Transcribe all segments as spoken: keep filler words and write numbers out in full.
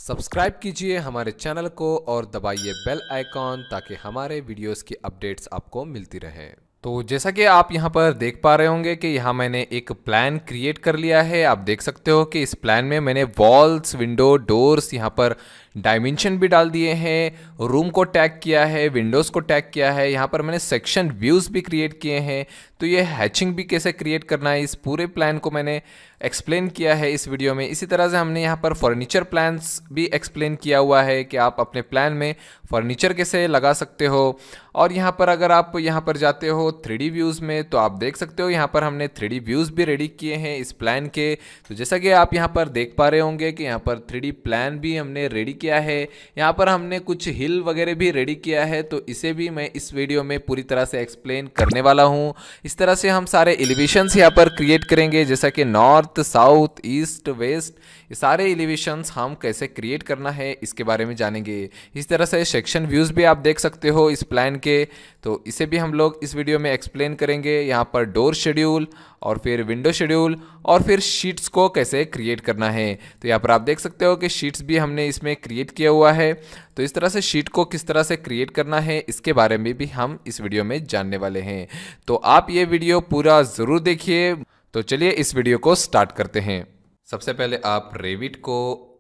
Subscribe कीजिए हमारे channel को और दबाइए बेल आइकॉन ताकि हमारे वीडियोस की अपडेट्स आपको मिलती रहें। तो जैसा कि आप यहाँ पर देख पा रहे होंगे कि यहाँ मैंने एक प्लान क्रिएट कर लिया है। आप देख सकते हो कि इस प्लान में मैंने वॉल्स, विंडो, डोर्स, यहाँ पर डायमेंशन भी डाल दिए हैं, रूम को टैग किया है, विंडोज़ को टैग किया है, यहाँ पर मैंने सेक्शन व्यूज़ भी क्रिएट किए हैं। तो ये हैचिंग भी कैसे क्रिएट करना है, इस पूरे प्लान को मैंने एक्सप्लेन किया है इस वीडियो में। इसी तरह से हमने यहाँ पर फर्नीचर प्लान्स भी एक्सप्लेन किया हुआ है कि आप अपने प्लान में फर्नीचर कैसे लगा सकते हो। और यहाँ पर अगर आप यहाँ पर जाते हो थ्री डी व्यूज़ में तो आप देख सकते हो यहाँ पर हमने थ्री डी व्यूज़ भी रेडी किए हैं इस प्लान के। तो जैसा कि आप यहाँ पर देख पा रहे होंगे कि यहाँ पर थ्री डी प्लान भी हमने रेडी किया है। यहाँ पर हमने कुछ हिल वगैरह भी रेडी किया है, तो इसे भी मैं इस वीडियो में पूरी तरह से एक्सप्लेन करने वाला हूँ। इस तरह से हम सारे एलिवेशंस यहाँ पर क्रिएट करेंगे, जैसा कि नॉर्थ, साउथ, ईस्ट, वेस्ट, ये सारे एलिवेशंस हम कैसे क्रिएट करना है इसके बारे में जानेंगे। इस तरह से सेक्शन व्यूज़ भी आप देख सकते हो इस प्लान के, तो इसे भी हम लोग इस वीडियो में एक्सप्लेन करेंगे। यहाँ पर डोर शेड्यूल और फिर विंडो शेड्यूल और फिर शीट्स को कैसे क्रिएट करना है। तो यहाँ पर आप देख सकते हो कि शीट्स भी हमने इसमें क्रिएट किया हुआ है। तो इस तरह से शीट को किस तरह से क्रिएट करना है इसके बारे में भी हम इस वीडियो में जानने वाले हैं। तो आप ये वीडियो पूरा ज़रूर देखिए। तो चलिए इस वीडियो को स्टार्ट करते हैं। सबसे पहले आप रेविट को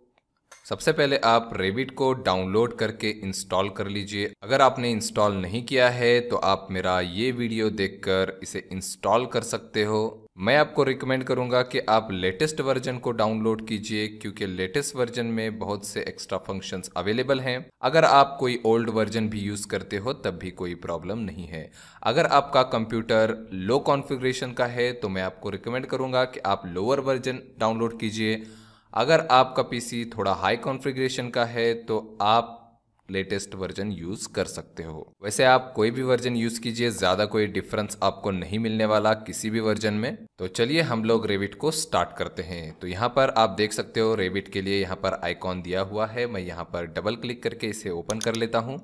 सबसे पहले आप रेविट को डाउनलोड करके इंस्टॉल कर लीजिए। अगर आपने इंस्टॉल नहीं किया है तो आप मेरा ये वीडियो देखकर इसे इंस्टॉल कर सकते हो। मैं आपको रिकमेंड करूंगा कि आप लेटेस्ट वर्जन को डाउनलोड कीजिए, क्योंकि लेटेस्ट वर्जन में बहुत से एक्स्ट्रा फंक्शंस अवेलेबल हैं। अगर आप कोई ओल्ड वर्जन भी यूज़ करते हो तब भी कोई प्रॉब्लम नहीं है। अगर आपका कंप्यूटर लो कॉन्फ़िगरेशन का है तो मैं आपको रिकमेंड करूंगा कि आप लोअर वर्जन डाउनलोड कीजिए। अगर आपका पीसी थोड़ा हाई कॉन्फ़िगरेशन का है तो आप लेटेस्ट वर्जन यूज़ कर सकते हो। वैसे आप कोई भी वर्जन यूज़ कीजिए, ज़्यादा कोई डिफरेंस आपको नहीं मिलने वाला किसी भी वर्जन में। तो चलिए हम लोग रेविट को स्टार्ट करते हैं। तो यहाँ पर आप देख सकते हो रेविट के लिए यहाँ पर आइकॉन दिया हुआ है। मैं यहाँ पर डबल क्लिक करके इसे ओपन कर लेता हूँ।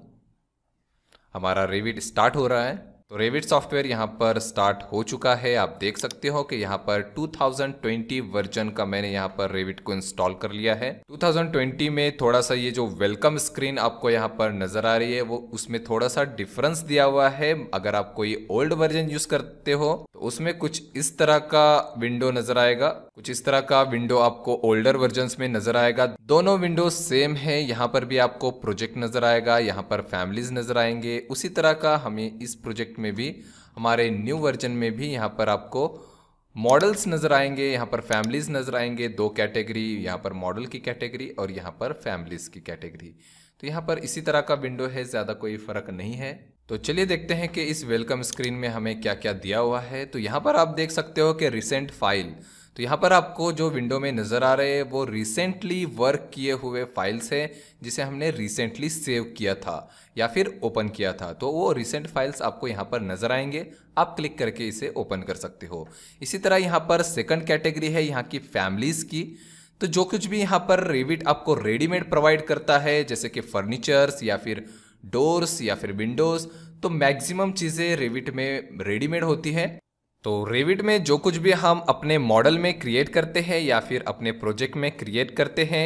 हमारा रेविट स्टार्ट हो रहा है। तो रेविट सॉफ्टवेयर यहाँ पर स्टार्ट हो चुका है। आप देख सकते हो कि यहाँ पर टू थाउजेंड ट्वेंटी वर्जन का मैंने यहाँ पर रेविट को इंस्टॉल कर लिया है। टू थाउजेंड ट्वेंटी में थोड़ा सा ये जो वेलकम स्क्रीन आपको यहाँ पर नजर आ रही है वो उसमें थोड़ा सा डिफरेंस दिया हुआ है। अगर आप कोई ओल्ड वर्जन यूज करते हो तो उसमें कुछ इस तरह का विंडो नजर आएगा, कुछ इस तरह का विंडो आपको ओल्डर वर्जन में नजर आएगा। दोनों विंडो सेम है। यहाँ पर भी आपको प्रोजेक्ट नजर आएगा, यहाँ पर फैमिलीज नजर आएंगे। उसी तरह का हमें इस प्रोजेक्ट में भी, हमारे न्यू वर्जन में भी यहाँ पर आपको मॉडल्स नजर आएंगे, यहाँ पर फैमिलीज नजर आएंगे। दो कैटेगरी, यहाँ पर मॉडल की कैटेगरी और यहाँ पर फैमिलीज की कैटेगरी। तो यहाँ पर इसी तरह का विंडो है, ज़्यादा कोई फर्क नहीं है। तो चलिए देखते हैं कि इस वेलकम स्क्रीन में हमें क्या क्या दिया हुआ है। तो यहाँ पर आप देख सकते हो कि रिसेंट फाइल, तो यहाँ पर आपको जो विंडो में नज़र आ रहे हैं वो रिसेंटली वर्क किए हुए फाइल्स है, जिसे हमने रिसेंटली सेव किया था या फिर ओपन किया था। तो वो रिसेंट फाइल्स आपको यहाँ पर नज़र आएंगे। आप क्लिक करके इसे ओपन कर सकते हो। इसी तरह यहाँ पर सेकंड कैटेगरी है यहाँ की फैमिलीज़ की। तो जो कुछ भी यहाँ पर रेविट आपको रेडीमेड प्रोवाइड करता है, जैसे कि फर्नीचर्स या फिर डोर्स या फिर विंडोज़, तो मैक्सिमम चीज़ें रेविट में रेडीमेड होती हैं। तो रेविट में जो कुछ भी हम अपने मॉडल में क्रिएट करते हैं या फिर अपने प्रोजेक्ट में क्रिएट करते हैं,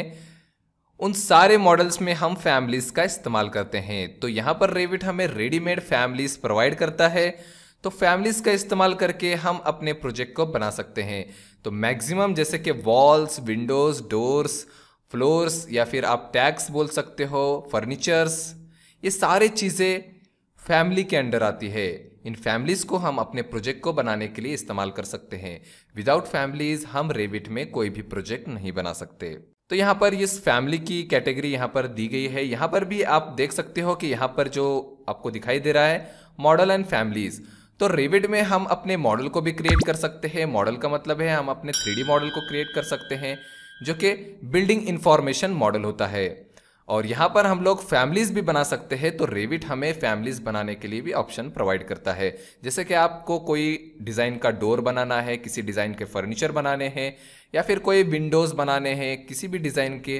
उन सारे मॉडल्स में हम फैमिलीज़ का इस्तेमाल करते हैं। तो यहाँ पर रेविट हमें रेडीमेड फैमिलीज़ प्रोवाइड करता है, तो फैमिलीज़ का इस्तेमाल करके हम अपने प्रोजेक्ट को बना सकते हैं। तो मैक्सिमम जैसे कि वॉल्स, विंडोज़, डोर्स, फ्लोर्स या फिर आप टैग्स बोल सकते हो, फर्नीचर्स, ये सारी चीज़ें फैमिली के अंडर आती है। इन फैमिलीज़ को हम अपने प्रोजेक्ट को बनाने के लिए इस्तेमाल कर सकते हैं। विदाउट फैमिलीज़ हम रेविट में कोई भी प्रोजेक्ट नहीं बना सकते। तो यहाँ पर इस फैमिली की कैटेगरी यहाँ पर दी गई है। यहाँ पर भी आप देख सकते हो कि यहाँ पर जो आपको दिखाई दे रहा है मॉडल एंड फैमिलीज़। तो रेविट में हम अपने मॉडल को भी क्रिएट कर सकते हैं। मॉडल का मतलब है हम अपने थ्री डी मॉडल को क्रिएट कर सकते हैं, जो कि बिल्डिंग इंफॉर्मेशन मॉडल होता है। और यहाँ पर हम लोग फैमिलीज़ भी बना सकते हैं। तो रेविट हमें फैमिलीज़ बनाने के लिए भी ऑप्शन प्रोवाइड करता है। जैसे कि आपको कोई डिज़ाइन का डोर बनाना है, किसी डिज़ाइन के फर्नीचर बनाने हैं या फिर कोई विंडोज़ बनाने हैं किसी भी डिज़ाइन के,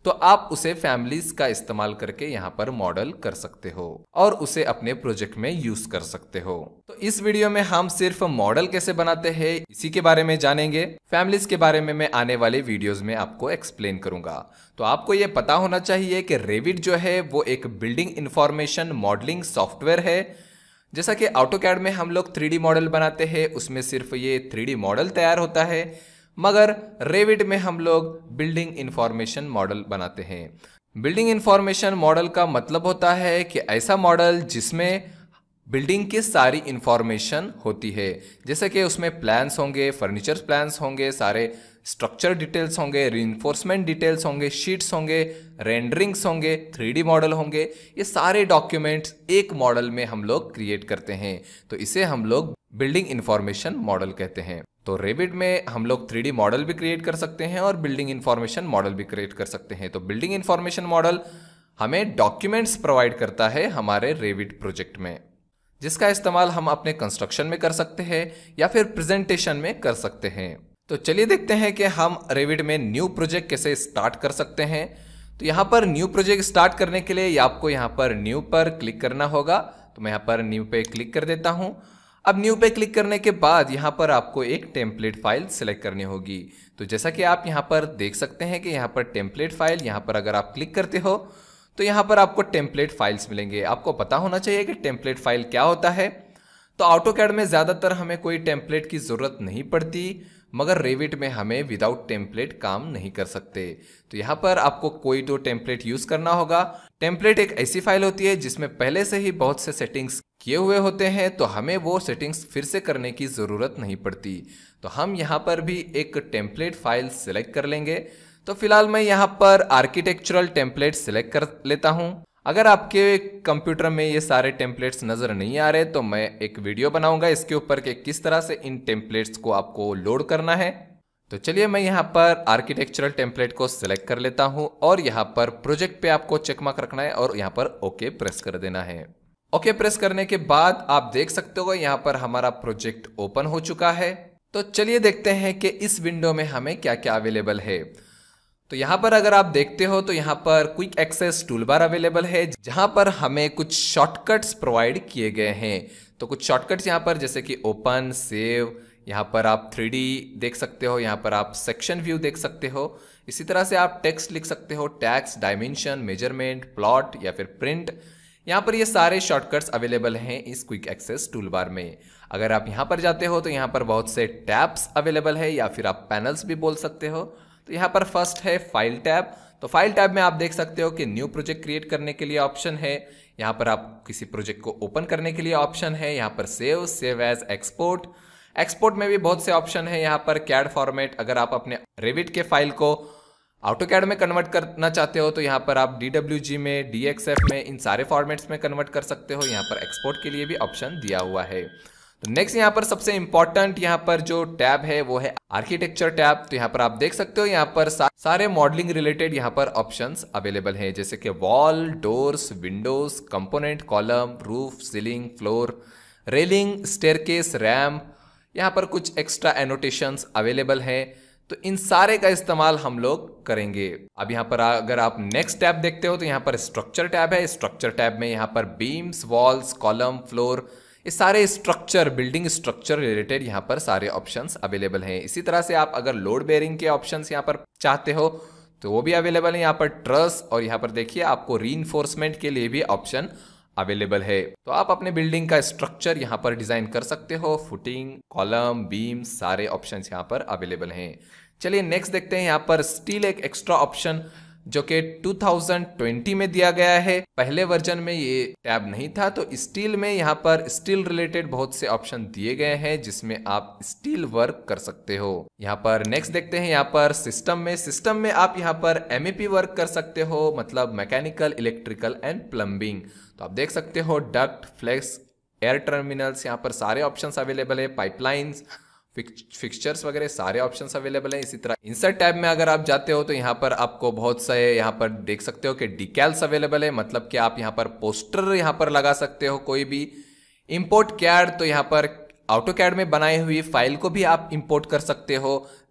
तो आप उसे फैमिलीज का इस्तेमाल करके यहाँ पर मॉडल कर सकते हो और उसे अपने प्रोजेक्ट में यूज कर सकते हो। तो इस वीडियो में हम सिर्फ मॉडल कैसे बनाते हैं इसी के बारे में जानेंगे। फैमिलीज के बारे में मैं आने वाले वीडियोस में आपको एक्सप्लेन करूंगा। तो आपको ये पता होना चाहिए कि रेविट जो है वो एक बिल्डिंग इंफॉर्मेशन मॉडलिंग सॉफ्टवेयर है। जैसा कि ऑटोकैड में हम लोग थ्री डी मॉडल बनाते हैं, उसमें सिर्फ ये थ्री डी मॉडल तैयार होता है, मगर रेविट में हम लोग बिल्डिंग इंफॉर्मेशन मॉडल बनाते हैं। बिल्डिंग इंफॉर्मेशन मॉडल का मतलब होता है कि ऐसा मॉडल जिसमें बिल्डिंग की सारी इंफॉर्मेशन होती है, जैसे कि उसमें प्लान्स होंगे, फर्नीचर प्लान्स होंगे, सारे स्ट्रक्चर डिटेल्स होंगे, रीइंफोर्समेंट डिटेल्स होंगे, शीट्स होंगे, रेंडरिंग्स होंगे, थ्री डी मॉडल होंगे। ये सारे डॉक्यूमेंट्स एक मॉडल में हम लोग क्रिएट करते हैं, तो इसे हम लोग बिल्डिंग इंफॉर्मेशन मॉडल कहते हैं। तो रेविट में हम लोग थ्री डी मॉडल भी क्रिएट कर सकते हैं और बिल्डिंग इंफॉर्मेशन मॉडल भी क्रिएट कर सकते हैं। तो बिल्डिंग इंफॉर्मेशन मॉडल हमें डॉक्यूमेंट्स प्रोवाइड करता है हमारे रेविट प्रोजेक्ट में, जिसका इस्तेमाल हम अपने कंस्ट्रक्शन में कर सकते हैं या फिर प्रेजेंटेशन में कर सकते हैं। तो चलिए देखते हैं कि हम रेविट में न्यू प्रोजेक्ट कैसे स्टार्ट कर सकते हैं। तो यहाँ पर न्यू प्रोजेक्ट स्टार्ट करने के लिए आपको यहाँ पर न्यू पर क्लिक करना होगा। तो मैं यहाँ पर न्यू पे क्लिक कर देता हूँ। अब न्यू पे क्लिक करने के बाद यहाँ पर आपको एक टेम्पलेट फाइल सिलेक्ट करनी होगी। तो जैसा कि आप यहाँ पर देख सकते हैं कि यहाँ पर टेम्पलेट फाइल, यहाँ पर अगर आप क्लिक करते हो तो यहाँ पर आपको टेम्पलेट फाइल्स मिलेंगे। आपको पता होना चाहिए कि टेम्पलेट फाइल क्या होता है। तो ऑटोकैड में ज़्यादातर हमें कोई टेम्पलेट की ज़रूरत नहीं पड़ती, मगर रेविट में हमें विदाउट टेम्पलेट काम नहीं कर सकते। तो यहाँ पर आपको कोई तो टेम्पलेट यूज़ करना होगा। टेम्पलेट एक ऐसी फाइल होती है जिसमें पहले से ही बहुत से सेटिंग्स किए हुए होते हैं, तो हमें वो सेटिंग्स फिर से करने की ज़रूरत नहीं पड़ती। तो हम यहाँ पर भी एक टेम्पलेट फाइल सिलेक्ट कर लेंगे। तो फिलहाल मैं यहाँ पर आर्किटेक्चरल टेम्पलेट सिलेक्ट कर लेता हूँ। अगर आपके कंप्यूटर में ये सारे टेम्पलेट्स नज़र नहीं आ रहे तो मैं एक वीडियो बनाऊंगा इसके ऊपर कि किस तरह से इन टेम्पलेट्स को आपको लोड करना है। तो चलिए मैं यहाँ पर आर्किटेक्चरल टेम्पलेट को सिलेक्ट कर लेता हूँ और यहाँ पर प्रोजेक्ट पे आपको चेक मार्क रखना है और यहाँ पर ओके प्रेस कर देना है। ओके प्रेस करने के बाद आप देख सकते हो यहाँ पर हमारा प्रोजेक्ट ओपन हो चुका है। तो चलिए देखते हैं कि इस विंडो में हमें क्या क्या अवेलेबल है। तो यहाँ पर अगर आप देखते हो तो यहाँ पर क्विक एक्सेस टूलबार अवेलेबल है, जहाँ पर हमें कुछ शॉर्टकट्स प्रोवाइड किए गए हैं। तो कुछ शॉर्टकट्स यहाँ पर जैसे कि ओपन, सेव, यहाँ पर आप थ्री डी देख सकते हो, यहाँ पर आप सेक्शन व्यू देख सकते हो। इसी तरह से आप टेक्स्ट लिख सकते हो, टैक्स, डायमेंशन, मेजरमेंट, प्लॉट या फिर प्रिंट। यहाँ पर ये सारे शॉर्टकट्स अवेलेबल हैं इस क्विक एक्सेस टूलबार में। अगर आप यहाँ पर जाते हो तो यहाँ पर बहुत से टैब्स अवेलेबल है या फिर आप पैनल्स भी बोल सकते हो। तो यहाँ पर फर्स्ट है फाइल टैब। तो फाइल टैब में आप देख सकते हो कि न्यू प्रोजेक्ट क्रिएट करने के लिए ऑप्शन है, यहाँ पर आप किसी प्रोजेक्ट को ओपन करने के लिए ऑप्शन है, यहाँ पर save, save as, export. Export में भी बहुत से ऑप्शन है। यहाँ पर कैड फॉर्मेट, अगर आप अपने रेविट के फाइल को ऑटोकैड में कन्वर्ट करना चाहते हो तो यहाँ पर आप डी डब्ल्यू जी में, डी एक्स एफ में, इन सारे फॉर्मेट्स में कन्वर्ट कर सकते हो। यहाँ पर एक्सपोर्ट के लिए भी ऑप्शन दिया हुआ है। तो नेक्स्ट यहाँ पर सबसे इंपॉर्टेंट यहाँ पर जो टैब है वो है आर्किटेक्चर टैब। तो यहाँ पर आप देख सकते हो यहाँ पर सा, सारे मॉडलिंग रिलेटेड यहाँ पर ऑप्शंस अवेलेबल हैं, जैसे कि wall, doors, windows, component, column, roof, ceiling, floor, railing, staircase, ramp. यहाँ पर कुछ एक्स्ट्रा एनोटेशंस अवेलेबल हैं। तो इन सारे का इस्तेमाल हम लोग करेंगे। अब यहाँ पर अगर आप नेक्स्ट टैब देखते हो तो यहाँ पर स्ट्रक्चर टैब है। स्ट्रक्चर टैब में यहाँ पर बीम्स, वॉल्स, कॉलम, फ्लोर, ये सारे स्ट्रक्चर, बिल्डिंग स्ट्रक्चर रिलेटेड यहाँ पर सारे ऑप्शंस अवेलेबल हैं। इसी तरह से आप अगर लोड बेयरिंग के ऑप्शंस यहाँ पर चाहते हो तो वो भी अवेलेबल है। यहाँ पर ट्रस और यहाँ पर देखिए आपको रीइंफोर्समेंट के लिए भी ऑप्शन अवेलेबल है। तो आप अपने बिल्डिंग का स्ट्रक्चर यहाँ पर डिजाइन कर सकते हो। फुटिंग, कॉलम, बीम, सारे ऑप्शंस यहाँ पर अवेलेबल हैं। चलिए नेक्स्ट देखते हैं। यहाँ पर स्टील एक एक्स्ट्रा ऑप्शन जो कि टू थाउजेंड ट्वेंटी में दिया गया है। पहले वर्जन में ये टैब नहीं था। तो स्टील में यहाँ पर स्टील रिलेटेड बहुत से ऑप्शन दिए गए हैं जिसमें आप स्टील वर्क कर सकते हो। यहाँ पर नेक्स्ट देखते हैं। यहाँ पर सिस्टम में सिस्टम में आप यहाँ पर एम ए पी वर्क कर सकते हो, मतलब मैकेनिकल, इलेक्ट्रिकल एंड प्लम्बिंग। तो आप देख सकते हो डक्ट, फ्लेक्स, एयर टर्मिनल्स, यहाँ पर सारे ऑप्शंस अवेलेबल है। पाइपलाइंस, फिक्सचर्स वगैरह सारे ऑप्शंस अवेलेबल हैं। इसी तरह इंसर्ट टैब में अगर आप जाते हो तो यहाँ पर आपको बहुत सारे यहाँ पर देख सकते हो कि डिकैल्स अवेलेबल है, मतलब कि आप यहाँ पर पोस्टर यहाँ पर लगा सकते हो कोई भी। इंपोर्ट कैड, तो यहाँ पर ऑटोकैड में बनाई हुई फाइल को भी आप इंपोर्ट कर सकते हो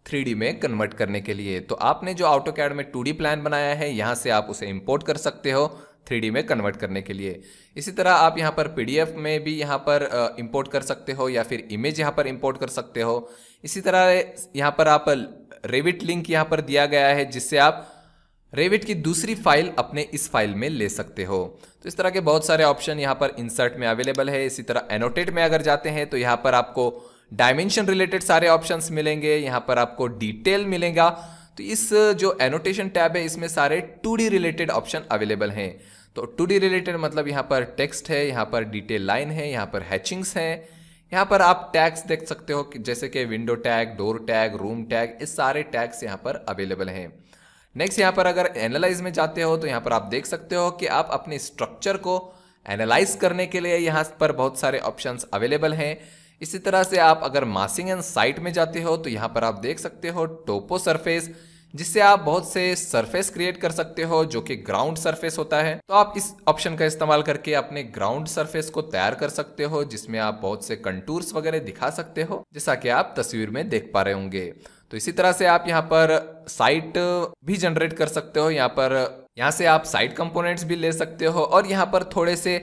थ्री डी में कन्वर्ट करने के लिए। तो आपने जो ऑटोकैड में टू डी प्लान बनाया है यहाँ से आप उसे इंपोर्ट कर सकते हो थ्री डी में कन्वर्ट करने के लिए। इसी तरह आप यहाँ पर पीडीएफ में भी यहाँ पर इंपोर्ट कर सकते हो या फिर इमेज यहाँ पर इंपोर्ट कर सकते हो। इसी तरह यहाँ पर आप रेविट लिंक यहाँ पर दिया गया है जिससे आप रेविट की दूसरी फाइल अपने इस फाइल में ले सकते हो। तो इस तरह के बहुत सारे ऑप्शन यहाँ पर इंसर्ट में अवेलेबल है। इसी तरह एनोटेट में अगर जाते हैं तो यहाँ पर आपको डायमेंशन रिलेटेड सारे ऑप्शंस मिलेंगे, यहाँ पर आपको डिटेल मिलेगा। तो इस जो एनोटेशन टैब है इसमें सारे two D related option available हैं। तो टू डी रिलेटेड मतलब यहाँ पर टेक्स्ट है, यहाँ पर डिटेल लाइन है, यहाँ पर हैचिंग्स है, यहाँ पर आप टैग्स देख सकते हो जैसे कि window tag, door tag, room tag, इस सारे टैग्स यहाँ पर अवेलेबल हैं। नेक्स्ट यहाँ पर अगर एनालाइज में जाते हो तो यहाँ पर आप देख सकते हो कि आप अपने स्ट्रक्चर को एनालाइज करने के लिए यहाँ पर बहुत सारे ऑप्शंस अवेलेबल हैं। इसी तरह से आप अगर मासिंग एंड साइट में जाते हो तो यहाँ पर आप देख सकते हो टोपो सरफेस, जिससे आप बहुत से सरफेस क्रिएट कर सकते हो जो कि ग्राउंड सरफेस होता है। तो आप इस ऑप्शन का इस्तेमाल करके अपने ग्राउंड सरफेस को तैयार कर सकते हो जिसमें आप बहुत से कंटूर्स वगैरह दिखा सकते हो जैसा कि आप तस्वीर में देख पा रहे होंगे। तो इसी तरह से आप यहाँ पर साइट भी जनरेट कर सकते हो। यहाँ पर यहाँ से आप साइट कंपोनेंट्स भी ले सकते हो और यहाँ पर थोड़े से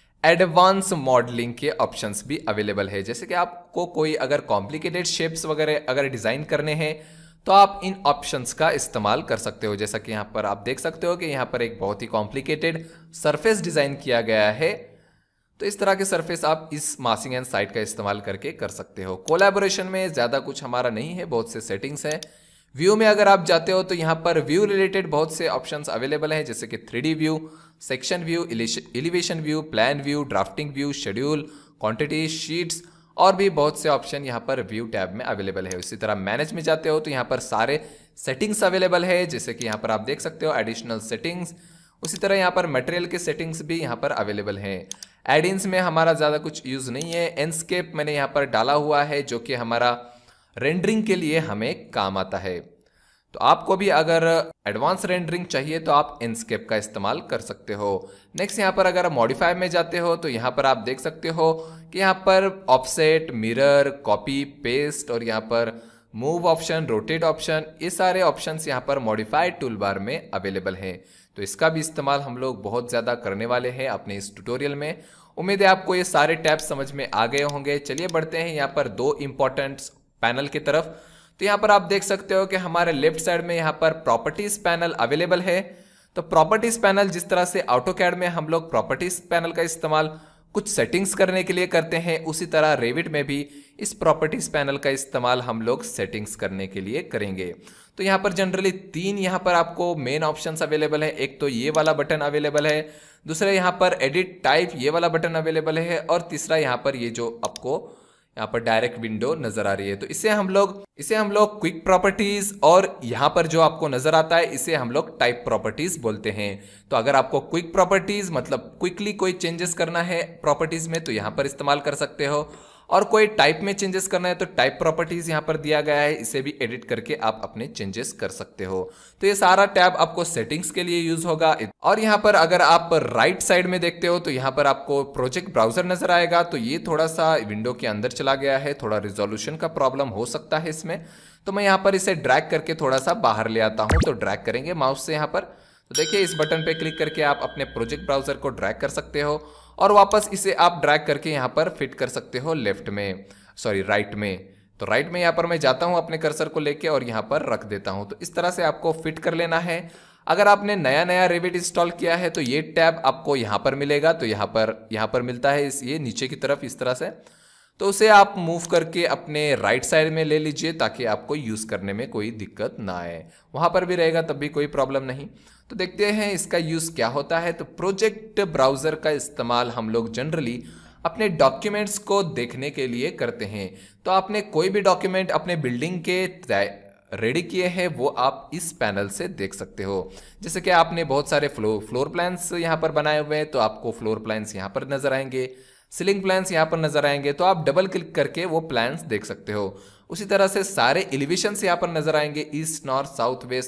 एडवांस मॉडलिंग के ऑप्शंस भी अवेलेबल है। जैसे कि आपको कोई अगर कॉम्प्लिकेटेड शेप्स वगैरह अगर डिजाइन करने हैं तो आप इन ऑप्शंस का इस्तेमाल कर सकते हो। जैसा कि यहाँ पर आप देख सकते हो कि यहाँ पर एक बहुत ही कॉम्प्लिकेटेड सरफेस डिजाइन किया गया है। तो इस तरह के सरफेस आप इस मासिंग एंड साइट का इस्तेमाल करके कर सकते हो। कोलैबोरेशन में ज़्यादा कुछ हमारा नहीं है, बहुत से सेटिंग्स हैं। व्यू में अगर आप जाते हो तो यहाँ पर व्यू रिलेटेड बहुत से ऑप्शंस अवेलेबल हैं जैसे कि three D view, section view, elevation view, plan view, drafting view, schedule, quantity, sheets और भी बहुत से ऑप्शन यहाँ पर व्यू टैब में अवेलेबल है। इसी तरह मैनेज में जाते हो तो यहाँ पर सारे सेटिंग्स अवेलेबल है जैसे कि यहाँ पर आप देख सकते हो एडिशनल सेटिंग्स। उसी तरह यहाँ पर मटेरियल के सेटिंग्स भी यहाँ पर अवेलेबल हैं। एडिंग्स में हमारा ज़्यादा कुछ यूज़ नहीं है। एंडस्केप मैंने यहाँ पर डाला हुआ है जो कि हमारा रेंडरिंग के लिए हमें काम आता है। तो आपको भी अगर एडवांस रेंडरिंग चाहिए तो आप एंडस्केप का इस्तेमाल कर सकते हो। नेक्स्ट यहाँ पर अगर मॉडिफाई में जाते हो तो यहाँ पर आप देख सकते हो कि यहाँ पर ऑफसेट, मिरर, कॉपी, पेस्ट और यहाँ पर मूव ऑप्शन, रोटेट ऑप्शन, ये सारे ऑप्शंस यहाँ पर मॉडिफाइड टूल बार में अवेलेबल हैं। तो इसका भी इस्तेमाल हम लोग बहुत ज़्यादा करने वाले हैं अपने इस ट्यूटोरियल में। उम्मीद है आपको ये सारे टैब्स समझ में आ गए होंगे। चलिए बढ़ते हैं यहाँ पर दो इंपॉर्टेंट पैनल की तरफ। तो यहाँ पर आप देख सकते हो कि हमारे लेफ्ट साइड में यहाँ पर प्रॉपर्टीज पैनल अवेलेबल है। तो प्रॉपर्टीज पैनल जिस तरह से ऑटोकैड में हम लोग प्रॉपर्टीज पैनल का इस्तेमाल कुछ सेटिंग्स करने के लिए करते हैं, उसी तरह रेविट में भी इस प्रॉपर्टीज पैनल का इस्तेमाल हम लोग सेटिंग्स करने के लिए करेंगे। तो यहाँ पर जनरली तीन यहाँ पर आपको मेन ऑप्शंस अवेलेबल है। एक तो ये वाला बटन अवेलेबल है, दूसरा यहाँ पर एडिट टाइप ये वाला बटन अवेलेबल है और तीसरा यहाँ पर ये जो आपको यहाँ पर डायरेक्ट विंडो नजर आ रही है। तो इसे हम लोग इसे हम लोग क्विक प्रॉपर्टीज और यहाँ पर जो आपको नजर आता है इसे हम लोग टाइप प्रॉपर्टीज बोलते हैं। तो अगर आपको क्विक प्रॉपर्टीज मतलब क्विकली कोई चेंजेस करना है प्रॉपर्टीज में तो यहाँ पर इस्तेमाल कर सकते हो, और कोई टाइप में चेंजेस करना है तो टाइप प्रॉपर्टीज यहाँ पर दिया गया है, इसे भी एडिट करके आप अपने चेंजेस कर सकते हो। तो ये सारा टैब आपको सेटिंग्स के लिए यूज होगा। और यहाँ पर अगर आप राइट साइड में देखते हो तो यहाँ पर आपको प्रोजेक्ट ब्राउजर नजर आएगा। तो ये थोड़ा सा विंडो के अंदर चला गया है, थोड़ा रिजोल्यूशन का प्रॉब्लम हो सकता है इसमें। तो मैं यहाँ पर इसे ड्रैग करके थोड़ा सा बाहर ले आता हूँ। तो ड्रैग करेंगे माउस से यहाँ पर, तो देखिए इस बटन पे क्लिक करके आप अपने प्रोजेक्ट ब्राउजर को ड्रैग कर सकते हो और वापस इसे आप ड्रैग करके यहाँ पर फिट कर सकते हो लेफ्ट में, सॉरी राइट में। तो राइट में यहाँ पर मैं जाता हूँ अपने कर्सर को लेके और यहाँ पर रख देता हूँ। तो इस तरह से आपको फिट कर लेना है। अगर आपने नया नया रेविट इंस्टॉल किया है तो ये टैब आपको यहाँ पर मिलेगा। तो यहाँ पर यहाँ पर मिलता है इस ये नीचे की तरफ इस तरह से। तो उसे आप मूव करके अपने राइट साइड में ले लीजिए ताकि आपको यूज़ करने में कोई दिक्कत ना आए। वहाँ पर भी रहेगा तब भी कोई प्रॉब्लम नहीं। तो देखते हैं इसका यूज़ क्या होता है। तो प्रोजेक्ट ब्राउज़र का इस्तेमाल हम लोग जनरली अपने डॉक्यूमेंट्स को देखने के लिए करते हैं। तो आपने कोई भी डॉक्यूमेंट अपने बिल्डिंग के रेडी किए हैं वो आप इस पैनल से देख सकते हो। जैसे कि आपने बहुत सारे फ्लो फ्लोर प्लान्स यहाँ पर बनाए हुए हैं तो आपको फ्लोर प्लान्स यहाँ पर नजर आएंगे, सीलिंग प्लान्स यहाँ पर नजर आएंगे। तो आप डबल क्लिक करके वो प्लान्स देख सकते हो। उसी तरह से सारे एलिवेशंस यहाँ पर नजर आएंगे, ईस्ट, नॉर्थ, साउथ, वेस्ट।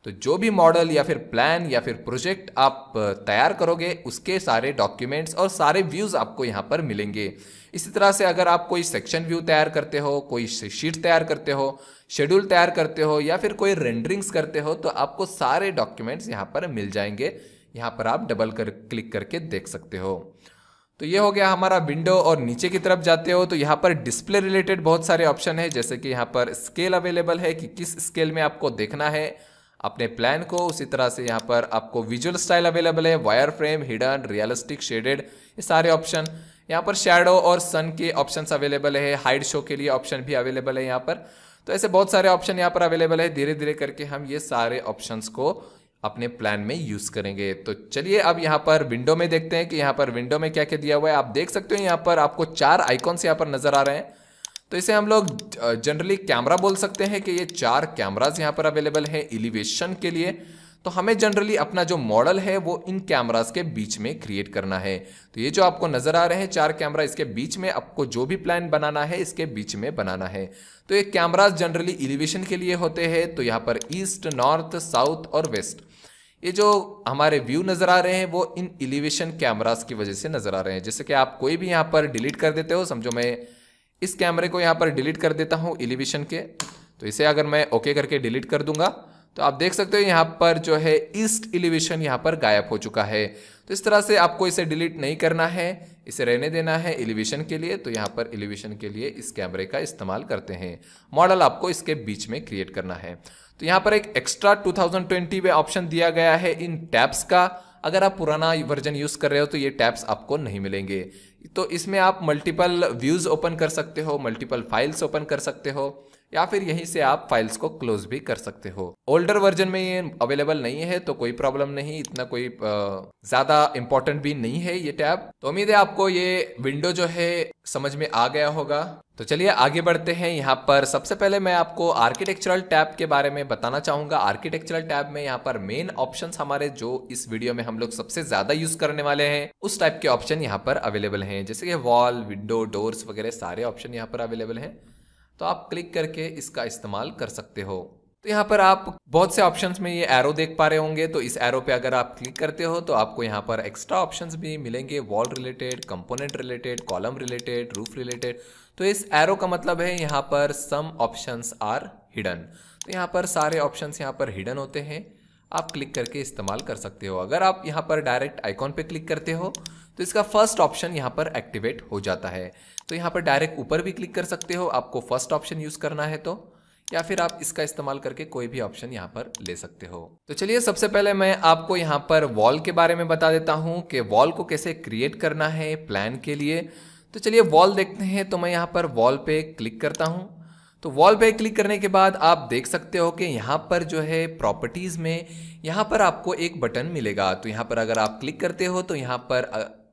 तो जो भी मॉडल या फिर प्लान या फिर प्रोजेक्ट आप तैयार करोगे उसके सारे डॉक्यूमेंट्स और सारे व्यूज आपको यहाँ पर मिलेंगे। इसी तरह से अगर आप कोई सेक्शन व्यू तैयार करते हो, कोई शीट तैयार करते हो, शेड्यूल तैयार करते हो या फिर कोई रेंडरिंग्स करते हो तो आपको सारे डॉक्यूमेंट्स यहाँ पर मिल जाएंगे। यहाँ पर आप डबल कर क्लिक करके देख सकते हो। तो ये हो गया हमारा विंडो। और नीचे की तरफ जाते हो तो यहाँ पर डिस्प्ले रिलेटेड बहुत सारे ऑप्शन है, जैसे कि यहाँ पर स्केल अवेलेबल है कि किस स्केल में आपको देखना है अपने प्लान को। उसी तरह से यहाँ पर आपको विजुअल स्टाइल अवेलेबल है, wire frame, hidden, realistic, shaded, ये सारे ऑप्शन। यहाँ पर शैडो और सन के ऑप्शंस अवेलेबल है, हाइड शो के लिए ऑप्शन भी अवेलेबल है यहाँ पर। तो ऐसे बहुत सारे ऑप्शन यहाँ पर अवेलेबल है। धीरे धीरे करके हम ये सारे ऑप्शंस को अपने प्लान में यूज करेंगे। तो चलिए अब यहाँ पर विंडो में देखते हैं कि यहाँ पर विंडो में क्या क्या दिया हुआ है। आप देख सकते हो यहाँ पर आपको चार आइकॉन्स यहाँ पर नजर आ रहे हैं। तो इसे हम लोग जनरली कैमरा बोल सकते हैं कि ये चार कैमराज यहाँ पर अवेलेबल है एलिवेशन के लिए। तो हमें जनरली अपना जो मॉडल है वो इन कैमरास के बीच में क्रिएट करना है। तो ये जो आपको नजर आ रहे हैं चार कैमरा, इसके बीच में आपको जो भी प्लान बनाना है इसके बीच में बनाना है। तो ये कैमरास जनरली एलिवेशन के लिए होते हैं। तो यहाँ पर ईस्ट, नॉर्थ, साउथ और वेस्ट, ये जो हमारे व्यू नजर आ रहे हैं वो इन एलिवेशन कैमरास की वजह से नजर आ रहे हैं। जैसे कि आप कोई भी यहाँ पर डिलीट कर देते हो, समझो मैं इस कैमरे को यहाँ पर डिलीट कर देता हूँ एलिवेशन के, तो इसे अगर मैं ओके करके डिलीट कर दूंगा तो आप देख सकते हो यहाँ पर जो है ईस्ट एलिवेशन यहाँ पर गायब हो चुका है। तो इस तरह से आपको इसे डिलीट नहीं करना है, इसे रहने देना है एलिवेशन के लिए। तो यहाँ पर एलिवेशन के लिए इस कैमरे का इस्तेमाल करते हैं। मॉडल आपको इसके बीच में क्रिएट करना है। तो यहाँ पर एक एक्स्ट्रा टू थाउजेंड ट्वेंटी में ऑप्शन दिया गया है इन टैब्स का। अगर आप पुराना वर्जन यूज कर रहे हो तो ये टैब्स आपको नहीं मिलेंगे। तो इसमें आप मल्टीपल व्यूज ओपन कर सकते हो, मल्टीपल फाइल्स ओपन कर सकते हो, या फिर यहीं से आप फाइल्स को क्लोज भी कर सकते हो। ओल्डर वर्जन में ये अवेलेबल नहीं है तो कोई प्रॉब्लम नहीं, इतना कोई ज्यादा इंपॉर्टेंट भी नहीं है ये टैब। तो उम्मीद है आपको ये विंडो जो है समझ में आ गया होगा। तो चलिए आगे बढ़ते हैं। यहाँ पर सबसे पहले मैं आपको आर्किटेक्चरल टैब के बारे में बताना चाहूंगा। आर्किटेक्चरल टैब में यहाँ पर मेन ऑप्शंस हमारे जो इस वीडियो में हम लोग सबसे ज्यादा यूज करने वाले हैं उस टाइप के ऑप्शन यहाँ पर अवेलेबल हैं, जैसे कि वॉल, विंडो, डोर्स वगैरह सारे ऑप्शन यहाँ पर अवेलेबल हैं। तो आप क्लिक करके इसका इस्तेमाल कर सकते हो। तो यहाँ पर आप बहुत से ऑप्शंस में ये एरो देख पा रहे होंगे। तो इस एरो पे अगर आप क्लिक करते हो तो आपको यहाँ पर एक्स्ट्रा ऑप्शंस भी मिलेंगे, wall related, component related, column related, roof related. तो इस एरो का मतलब है यहाँ पर सम ऑप्शंस आर हिडन। तो यहाँ पर सारे ऑप्शंस यहाँ पर हिडन होते हैं, आप क्लिक करके इस्तेमाल कर सकते हो। अगर आप यहाँ पर डायरेक्ट आइकॉन पे क्लिक करते हो तो इसका फर्स्ट ऑप्शन यहाँ पर एक्टिवेट हो जाता है। तो यहाँ पर डायरेक्ट ऊपर भी क्लिक कर सकते हो आपको फर्स्ट ऑप्शन यूज करना है तो, या फिर आप इसका इस्तेमाल करके कोई भी ऑप्शन यहाँ पर ले सकते हो। तो चलिए सबसे पहले मैं आपको यहाँ पर वॉल के बारे में बता देता हूँ कि वॉल को कैसे क्रिएट करना है प्लान के लिए। तो चलिए वॉल देखते हैं। तो मैं यहाँ पर वॉल पे क्लिक करता हूँ। तो वॉल पे क्लिक करने के बाद आप देख सकते हो कि यहाँ पर जो है प्रॉपर्टीज में यहाँ पर आपको एक बटन मिलेगा। तो यहाँ पर अगर आप क्लिक करते हो तो यहाँ पर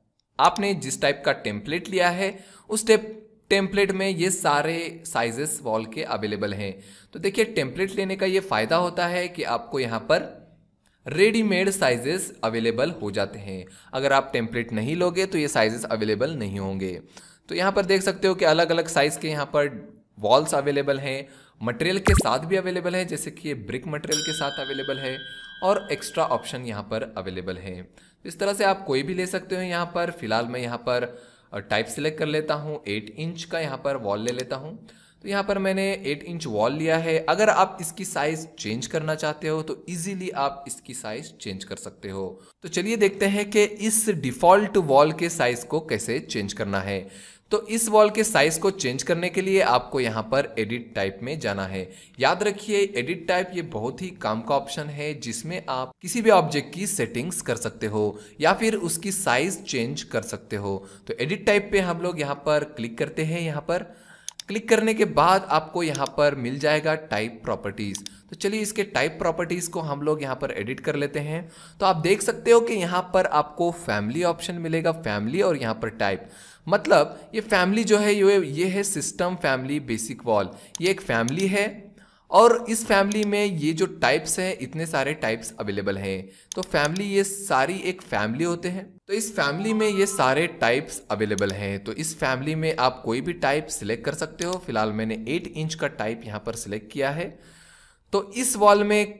आपने जिस टाइप का टेम्पलेट लिया है उस टाइप टेम्पलेट में ये सारे साइजेस वॉल के अवेलेबल हैं। तो देखिए टेम्पलेट लेने का ये फायदा होता है कि आपको यहाँ पर रेडीमेड साइजेस अवेलेबल हो जाते हैं। अगर आप टेम्पलेट नहीं लोगे तो ये साइजेस अवेलेबल नहीं होंगे। तो यहाँ पर देख सकते हो कि अलग अलग साइज के यहाँ पर वॉल्स अवेलेबल हैं, मटेरियल के साथ भी अवेलेबल है, जैसे कि ये ब्रिक मटेरियल के साथ अवेलेबल है, और एक्स्ट्रा ऑप्शन यहाँ पर अवेलेबल है। इस तरह से आप कोई भी ले सकते हो। यहाँ पर फिलहाल मैं यहाँ पर टाइप सिलेक्ट कर लेता हूँ, एट इंच का यहाँ पर वॉल ले लेता हूँ। तो यहाँ पर मैंने एट इंच वॉल लिया है। अगर आप इसकी साइज चेंज करना चाहते हो तो इजीली आप इसकी साइज चेंज कर सकते हो। तो चलिए देखते हैं कि इस डिफॉल्ट वॉल के साइज को कैसे चेंज करना है। तो इस वॉल के साइज को चेंज करने के लिए आपको यहाँ पर एडिट टाइप में जाना है। याद रखिए एडिट टाइप ये बहुत ही काम का ऑप्शन है जिसमें आप किसी भी ऑब्जेक्ट की सेटिंग्स कर सकते हो या फिर उसकी साइज चेंज कर सकते हो। तो एडिट टाइप पे हम लोग यहाँ पर क्लिक करते हैं। यहाँ पर क्लिक करने के बाद आपको यहाँ पर मिल जाएगा टाइप प्रॉपर्टीज। तो चलिए इसके टाइप प्रॉपर्टीज को हम लोग यहाँ पर एडिट कर लेते हैं। तो आप देख सकते हो कि यहाँ पर आपको फैमिली ऑप्शन मिलेगा, फैमिली, और यहाँ पर टाइप। मतलब ये फैमिली जो है ये ये है सिस्टम फैमिली बेसिक वॉल, ये एक फैमिली है और इस फैमिली में ये जो टाइप्स हैं इतने सारे टाइप्स अवेलेबल हैं। तो फैमिली ये सारी एक फैमिली होते हैं। तो इस फैमिली में ये सारे टाइप्स अवेलेबल हैं। तो इस फैमिली में आप कोई भी टाइप सिलेक्ट कर सकते हो। फिलहाल मैंने एट इंच का टाइप यहाँ पर सिलेक्ट किया है। तो इस वॉल में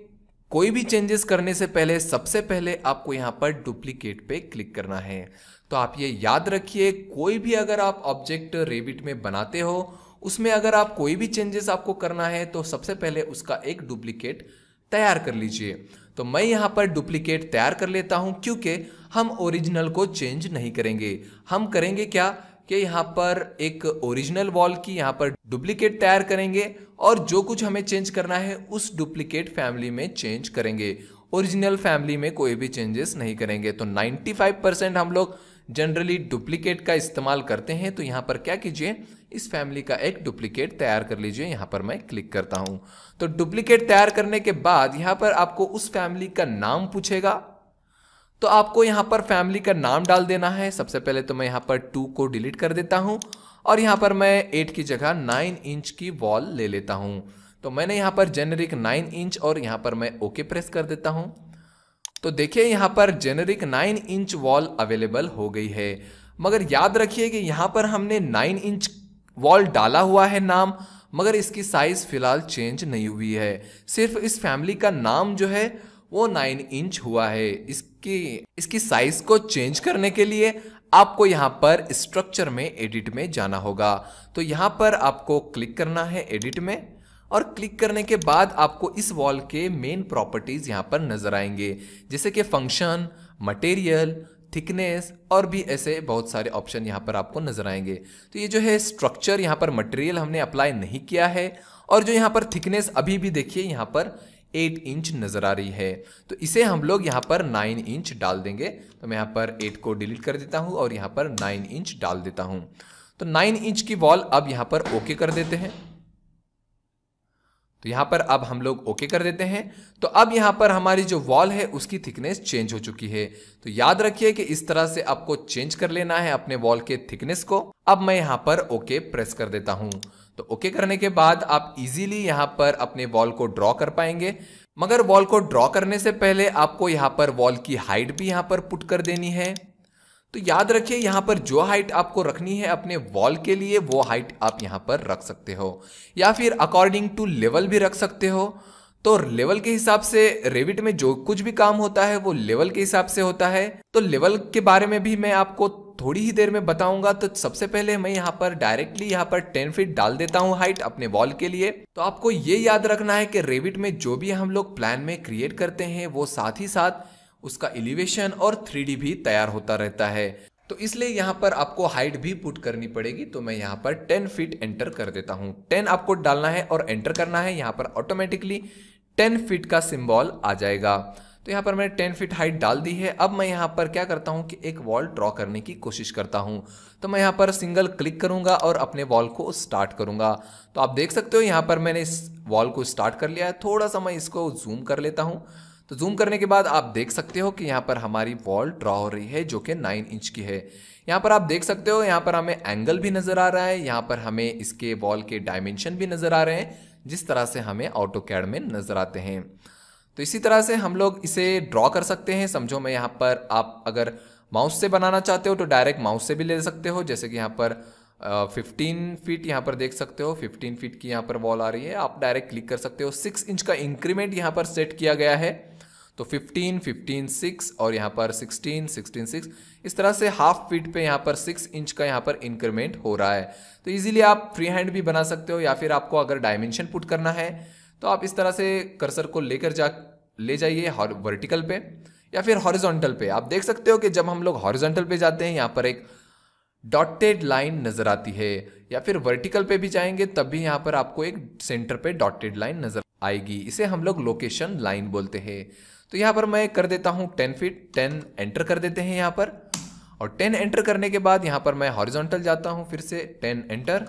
कोई भी चेंजेस करने से पहले सबसे पहले आपको यहाँ पर डुप्लीकेट पे क्लिक करना है। तो आप ये याद रखिए, कोई भी अगर आप ऑब्जेक्ट रेविट में बनाते हो उसमें अगर आप कोई भी चेंजेस आपको करना है तो सबसे पहले उसका एक डुप्लीकेट तैयार कर लीजिए। तो मैं यहाँ पर डुप्लीकेट तैयार कर लेता हूँ, क्योंकि हम ओरिजिनल को चेंज नहीं करेंगे। हम करेंगे क्या कि यहाँ पर एक ओरिजिनल वॉल की यहाँ पर डुप्लीकेट तैयार करेंगे और जो कुछ हमें चेंज करना है उस डुप्लीकेट फैमिली में चेंज करेंगे। ओरिजिनल फैमिली में कोई भी चेंजेस नहीं करेंगे। तो पचानवे परसेंट हम लोग जनरली डुप्लीकेट का इस्तेमाल करते हैं। तो यहाँ पर क्या कीजिए, इस फैमिली का एक डुप्लीकेट तैयार कर लीजिए। यहाँ पर मैं क्लिक करता हूँ। तो डुप्लीकेट तैयार करने के बाद यहाँ पर आपको उस फैमिली का नाम पूछेगा, तो आपको यहाँ पर फैमिली का नाम डाल देना है। सबसे पहले तो मैं यहाँ पर टू को डिलीट कर देता हूँ और यहाँ पर मैं एट की जगह नाइन इंच की वॉल ले लेता हूँ। तो मैंने यहाँ पर जेनेरिक नाइन इंच और यहाँ पर मैं ओके प्रेस कर देता हूँ। तो देखिए यहाँ पर generic nine inch wall available हो गई है। मगर याद रखिए कि यहाँ पर हमने नाइन इंच वॉल डाला हुआ है नाम, मगर इसकी साइज फिलहाल चेंज नहीं हुई है। सिर्फ इस फैमिली का नाम जो है वो नाइन इंच हुआ है। इसकी इसकी साइज को चेंज करने के लिए आपको यहाँ पर स्ट्रक्चर में एडिट में जाना होगा। तो यहाँ पर आपको क्लिक करना है एडिट में, और क्लिक करने के बाद आपको इस वॉल के मेन प्रॉपर्टीज यहाँ पर नजर आएंगे, जैसे कि फंक्शन, मटेरियल, थिकनेस और भी ऐसे बहुत सारे ऑप्शन यहाँ पर आपको नजर आएंगे। तो ये जो है स्ट्रक्चर, यहाँ पर मटेरियल हमने अप्लाई नहीं किया है, और जो यहाँ पर थिकनेस अभी भी देखिए यहाँ पर एट इंच नजर आ रही है। तो इसे हम लोग यहाँ पर नाइन इंच डाल देंगे। तो मैं यहाँ पर एट को डिलीट कर देता हूँ और यहाँ पर नाइन इंच डाल देता हूँ। तो नाइन इंच की वॉल अब यहाँ पर ओके कर देते हैं। तो यहाँ पर अब हम लोग ओके कर देते हैं। तो अब यहाँ पर हमारी जो वॉल है उसकी थिकनेस चेंज हो चुकी है। तो याद रखिए कि इस तरह से आपको चेंज कर लेना है अपने वॉल के थिकनेस को। अब मैं यहाँ पर ओके प्रेस कर देता हूँ। तो ओके करने के बाद आप इजीली यहाँ पर अपने वॉल को ड्रॉ कर पाएंगे। मगर वॉल को ड्रॉ करने से पहले आपको यहाँ पर वॉल की हाइट भी यहाँ पर पुट कर देनी है। तो याद रखिए यहाँ पर जो हाइट आपको रखनी है अपने वॉल के लिए वो हाइट आप यहाँ पर रख सकते हो, या फिर अकॉर्डिंग टू लेवल भी रख सकते हो। तो लेवल के हिसाब से रेविट में जो कुछ भी काम होता है वो लेवल के हिसाब से होता है। तो लेवल के बारे में भी मैं आपको थोड़ी ही देर में बताऊंगा। तो सबसे पहले मैं यहाँ पर डायरेक्टली यहाँ पर टेन फीट डाल देता हूँ हाइट अपने वॉल के लिए। तो आपको ये याद रखना है कि रेविट में जो भी हम लोग प्लान में क्रिएट करते हैं वो साथ ही साथ उसका एलिवेशन और थ्री डी भी तैयार होता रहता है। तो इसलिए यहाँ पर आपको हाइट भी पुट करनी पड़ेगी। तो मैं यहाँ पर टेन फीट एंटर कर देता हूँ। टेन आपको डालना है और एंटर करना है। यहाँ पर ऑटोमेटिकली टेन फीट का सिंबल आ जाएगा। तो यहाँ पर मैंने टेन फीट हाइट डाल दी है। अब मैं यहाँ पर क्या करता हूँ कि एक वॉल ड्रॉ करने की कोशिश करता हूँ। तो मैं यहाँ पर सिंगल क्लिक करूँगा और अपने वॉल को स्टार्ट करूँगा। तो आप देख सकते हो यहाँ पर मैंने इस वॉल को स्टार्ट कर लिया है। थोड़ा सा मैं इसको जूम कर लेता हूँ। तो जूम करने के बाद आप देख सकते हो कि यहाँ पर हमारी वॉल ड्रॉ हो रही है, जो कि नाइन इंच की है। यहाँ पर आप देख सकते हो यहाँ पर हमें एंगल भी नजर आ रहा है, यहाँ पर हमें इसके वॉल के डायमेंशन भी नजर आ रहे हैं, जिस तरह से हमें ऑटोकैड में नजर आते हैं। तो इसी तरह से हम लोग इसे ड्रॉ कर सकते हैं। समझो मैं यहाँ पर, आप अगर माउस से बनाना चाहते हो तो डायरेक्ट माउस से भी ले सकते हो। जैसे कि यहाँ पर फिफ्टीन फीट यहाँ पर देख सकते हो, फिफ्टीन फीट की यहाँ पर वॉल आ रही है, आप डायरेक्ट क्लिक कर सकते हो। सिक्स इंच का इंक्रीमेंट यहाँ पर सेट किया गया है। तो फिफ्टीन, फिफ्टीन, सिक्स और यहाँ पर सिक्सटीन, सिक्सटीन, सिक्स, इस तरह से हाफ फीट पे यहाँ पर सिक्स इंच का यहाँ पर इंक्रीमेंट हो रहा है। तो इजीली आप फ्री हैंड भी बना सकते हो, या फिर आपको अगर डायमेंशन पुट करना है तो आप इस तरह से कर्सर को लेकर जा ले जाइए वर्टिकल पे या फिर हॉरिजॉन्टल पे। आप देख सकते हो कि जब हम लोग हॉरिजॉन्टल पे जाते हैं यहाँ पर एक डॉटेड लाइन नजर आती है, या फिर वर्टिकल पे भी जाएंगे तब भी यहाँ पर आपको एक सेंटर पे डॉटेड लाइन नजर आएगी। इसे हम लोग लोकेशन लाइन बोलते हैं। तो यहाँ पर मैं कर देता हूँ टेन फीट, टेन एंटर कर देते हैं यहाँ पर, और टेन एंटर करने के बाद यहाँ पर मैं हॉरिजॉन्टल जाता हूँ, फिर से टेन एंटर।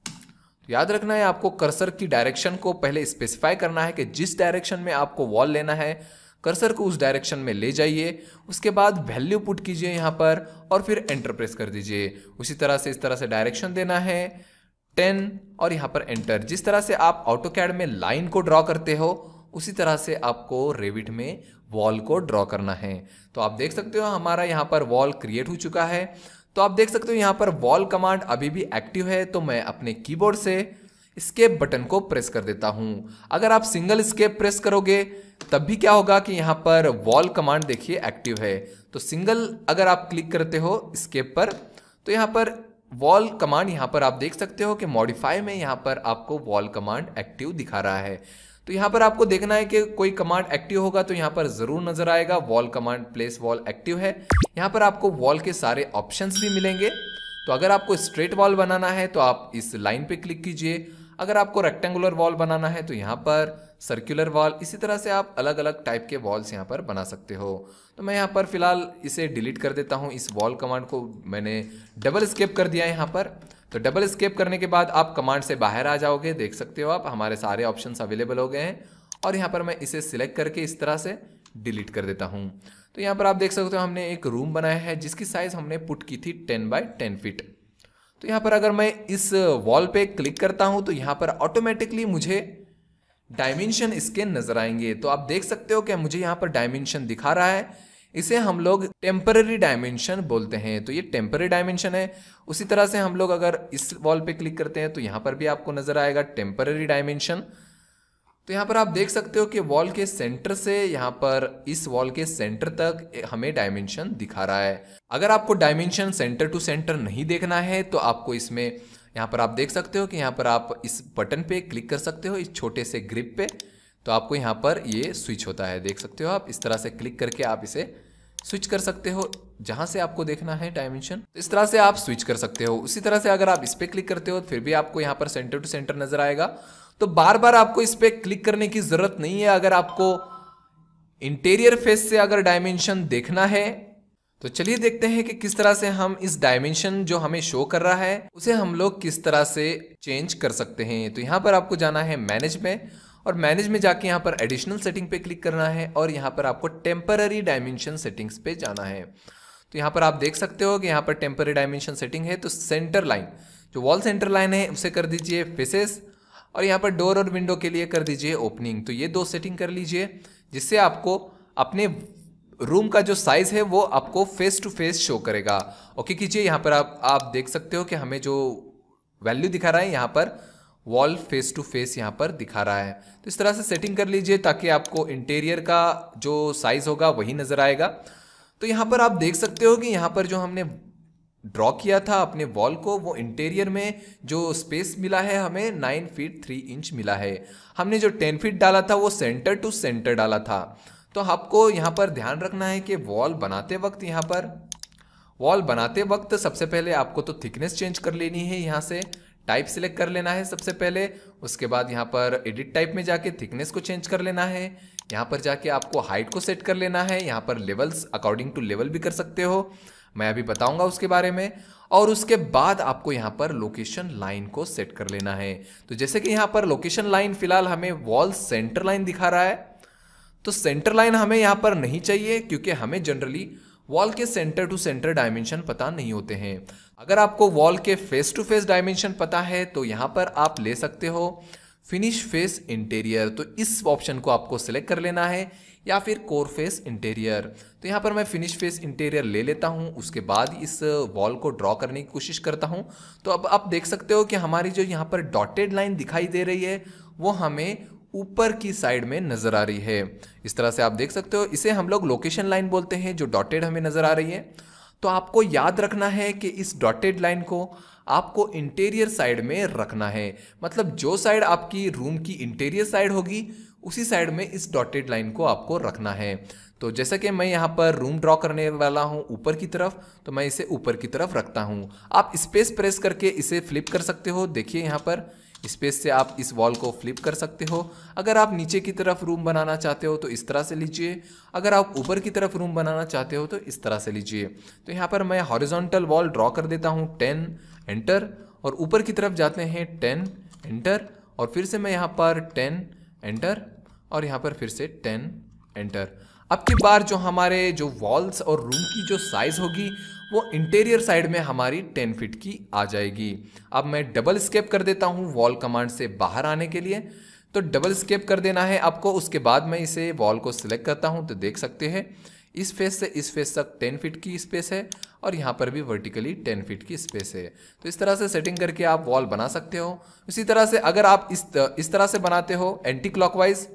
तो याद रखना है आपको कर्सर की डायरेक्शन को पहले स्पेसिफाई करना है कि जिस डायरेक्शन में आपको वॉल लेना है कर्सर को उस डायरेक्शन में ले जाइए। उसके बाद वैल्यू पुट कीजिए यहाँ पर और फिर एंटर प्रेस कर दीजिए। उसी तरह से इस तरह से डायरेक्शन देना है टेन और यहाँ पर एंटर। जिस तरह से आप ऑटोकैड में लाइन को ड्रॉ करते हो उसी तरह से आपको रेविट में वॉल को ड्रॉ करना है। तो आप देख सकते हो हमारा यहाँ पर वॉल क्रिएट हो चुका है। तो आप देख सकते हो यहाँ पर वॉल कमांड अभी भी एक्टिव है। तो मैं अपने कीबोर्ड से स्केप बटन को प्रेस कर देता हूं। अगर आप सिंगल स्केप प्रेस करोगे तब भी क्या होगा कि यहां पर वॉल कमांड देखिए एक्टिव है। तो सिंगल अगर आप क्लिक करते हो स्केप पर तो यहां पर वॉल कमांड यहां पर आप देख सकते हो कि मॉडिफाई में यहां पर आपको वॉल कमांड एक्टिव दिखा रहा है। तो यहां पर आपको देखना है कि कोई कमांड एक्टिव होगा तो यहां पर जरूर नजर आएगा wall command place wall active है। यहां पर आपको वॉल के सारे ऑप्शंस भी मिलेंगे। तो अगर आपको स्ट्रेट वॉल बनाना है तो आप इस लाइन पे क्लिक कीजिए, अगर आपको रेक्टेंगुलर वॉल बनाना है तो यहाँ पर सर्कुलर वॉल, इसी तरह से आप अलग अलग टाइप के वॉल्स यहाँ पर बना सकते हो। तो मैं यहाँ पर फिलहाल इसे डिलीट कर देता हूँ। इस वॉल कमांड को मैंने डबल स्केप कर दिया है यहाँ पर। तो डबल स्केप करने के बाद आप कमांड से बाहर आ जाओगे, देख सकते हो आप हमारे सारे ऑप्शंस अवेलेबल हो गए हैं। और यहाँ पर मैं इसे सिलेक्ट करके इस तरह से डिलीट कर देता हूँ। तो यहाँ पर आप देख सकते हो हमने एक रूम बनाया है जिसकी साइज हमने पुट की थी टेन बाई टेन फीट। तो यहाँ पर अगर मैं इस वॉल पे क्लिक करता हूँ तो यहाँ पर ऑटोमेटिकली मुझे डायमेंशन इसके नजर आएंगे। तो आप देख सकते हो कि मुझे यहाँ पर डायमेंशन दिखा रहा है, इसे हम लोग टेम्पररी डायमेंशन बोलते हैं। तो ये टेम्पररी डायमेंशन है। उसी तरह से हम लोग अगर इस वॉल पे क्लिक करते हैं तो यहाँ पर भी आपको नजर आएगा टेम्पररी डायमेंशन। तो यहाँ पर आप देख सकते हो कि वॉल के सेंटर से यहाँ पर इस वॉल के सेंटर तक हमें डायमेंशन दिखा रहा है। अगर आपको डायमेंशन सेंटर टू सेंटर नहीं देखना है तो आपको इसमें यहाँ पर आप देख सकते हो कि यहाँ पर आप इस बटन पे क्लिक कर सकते हो, इस छोटे से ग्रिप पे। तो आपको यहाँ पर ये स्विच होता है, देख सकते हो आप। इस तरह से क्लिक करके आप इसे स्विच कर सकते हो जहां से आपको देखना है डायमेंशन, इस तरह से आप स्विच कर सकते हो। उसी तरह से अगर आप इस पे क्लिक करते हो फिर भी आपको यहाँ पर सेंटर टू सेंटर नजर आएगा। तो बार बार आपको इस पे क्लिक करने की जरूरत नहीं है। अगर आपको इंटीरियर फेस से अगर डायमेंशन देखना है तो चलिए देखते हैं कि किस तरह से हम इस डायमेंशन जो हमें शो कर रहा है उसे हम लोग किस तरह से चेंज कर सकते हैं। तो यहाँ पर आपको जाना है मैनेज में, और मैनेज में जाके यहाँ पर एडिशनल सेटिंग पे क्लिक करना है और यहाँ पर आपको टेम्पररी डायमेंशन सेटिंग्स पे जाना है। तो यहाँ पर आप देख सकते हो कि यहाँ पर टेम्पररी डायमेंशन सेटिंग है। तो सेंटर लाइन, जो वॉल सेंटर लाइन है उसे कर दीजिए फेसेस, और यहाँ पर डोर और विंडो के लिए कर दीजिए ओपनिंग। तो ये दो सेटिंग कर लीजिए जिससे आपको अपने रूम का जो साइज है वो आपको फेस टू फेस शो करेगा। ओके कीजिए, यहाँ पर आप आप देख सकते हो कि हमें जो वैल्यू दिखा रहा है यहाँ पर वॉल फेस टू फेस यहाँ पर दिखा रहा है। तो इस तरह से सेटिंग कर लीजिए ताकि आपको इंटीरियर का जो साइज होगा वही नजर आएगा। तो यहाँ पर आप देख सकते हो कि यहाँ पर जो हमने ड्रॉ किया था अपने वॉल को, वो इंटीरियर में जो स्पेस मिला है हमें नाइन फीट थ्री इंच मिला है। हमने जो टेन फीट डाला था वो सेंटर टू सेंटर डाला था। तो आपको यहाँ पर ध्यान रखना है कि वॉल बनाते वक्त यहाँ पर वॉल बनाते वक्त सबसे पहले आपको तो थिकनेस चेंज कर लेनी है। यहाँ से टाइप सिलेक्ट कर लेना है सबसे पहले, उसके बाद यहाँ पर एडिट टाइप में जाके थिकनेस को चेंज कर लेना है। यहाँ पर जाके आपको हाइट को सेट कर लेना है। यहाँ पर लेवल्स अकॉर्डिंग टू लेवल भी कर सकते हो, मैं अभी बताऊंगा उसके बारे में। और उसके बाद आपको यहाँ पर लोकेशन लाइन को सेट कर लेना है। तो जैसे कि यहाँ पर लोकेशन लाइन फिलहाल हमें वॉल सेंटर लाइन दिखा रहा है, तो सेंटर लाइन हमें यहाँ पर नहीं चाहिए क्योंकि हमें जनरली वॉल के सेंटर टू सेंटर डायमेंशन पता नहीं होते हैं। अगर आपको वॉल के फेस टू फेस डायमेंशन पता है तो यहाँ पर आप ले सकते हो फिनिश फेस इंटीरियर। तो इस ऑप्शन को आपको सिलेक्ट कर लेना है, या फिर कोर फेस इंटीरियर। तो यहाँ पर मैं फिनिश फेस इंटीरियर ले लेता हूँ, उसके बाद इस वॉल को ड्रॉ करने की कोशिश करता हूँ। तो अब आप देख सकते हो कि हमारी जो यहाँ पर डॉटेड लाइन दिखाई दे रही है वो हमें ऊपर की साइड में नजर आ रही है। इस तरह से आप देख सकते हो, इसे हम लोग लोकेशन लाइन बोलते हैं जो डॉटेड हमें नजर आ रही है। तो आपको याद रखना है कि इस डॉटेड लाइन को आपको इंटीरियर साइड में रखना है, मतलब जो साइड आपकी रूम की इंटीरियर साइड होगी उसी साइड में इस डॉटेड लाइन को आपको रखना है। तो जैसा कि मैं यहाँ पर रूम ड्रॉ करने वाला हूँ ऊपर की तरफ, तो मैं इसे ऊपर की तरफ रखता हूँ। आप स्पेस प्रेस करके इसे फ्लिप कर सकते हो। देखिए यहाँ पर स्पेस से आप इस वॉल को फ्लिप कर सकते हो। अगर आप नीचे की तरफ रूम बनाना चाहते हो तो इस तरह से लीजिए, अगर आप ऊपर की तरफ रूम बनाना चाहते हो तो इस तरह से लीजिए। तो यहाँ पर मैं हॉरिजॉन्टल वॉल ड्रॉ कर देता हूँ, टेन एंटर, और ऊपर की तरफ जाते हैं टेन एंटर, और फिर से मैं यहाँ पर टेन एंटर, और यहाँ पर फिर से टेन एंटर। अब की बार जो हमारे जो वॉल्स और रूम की जो साइज होगी वो इंटीरियर साइड में हमारी टेन फीट की आ जाएगी। अब मैं डबल स्केप कर देता हूँ वॉल कमांड से बाहर आने के लिए। तो डबल स्केप कर देना है आपको। उसके बाद मैं इसे वॉल को सिलेक्ट करता हूँ, तो देख सकते हैं इस फेस से इस फेस तक टेन फीट की स्पेस है और यहाँ पर भी वर्टिकली टेन फीट की स्पेस है। तो इस तरह से सेटिंग करके आप वॉल बना सकते हो। इसी तरह से अगर आप इस इस तरह से बनाते हो एंटी क्लॉकवाइज,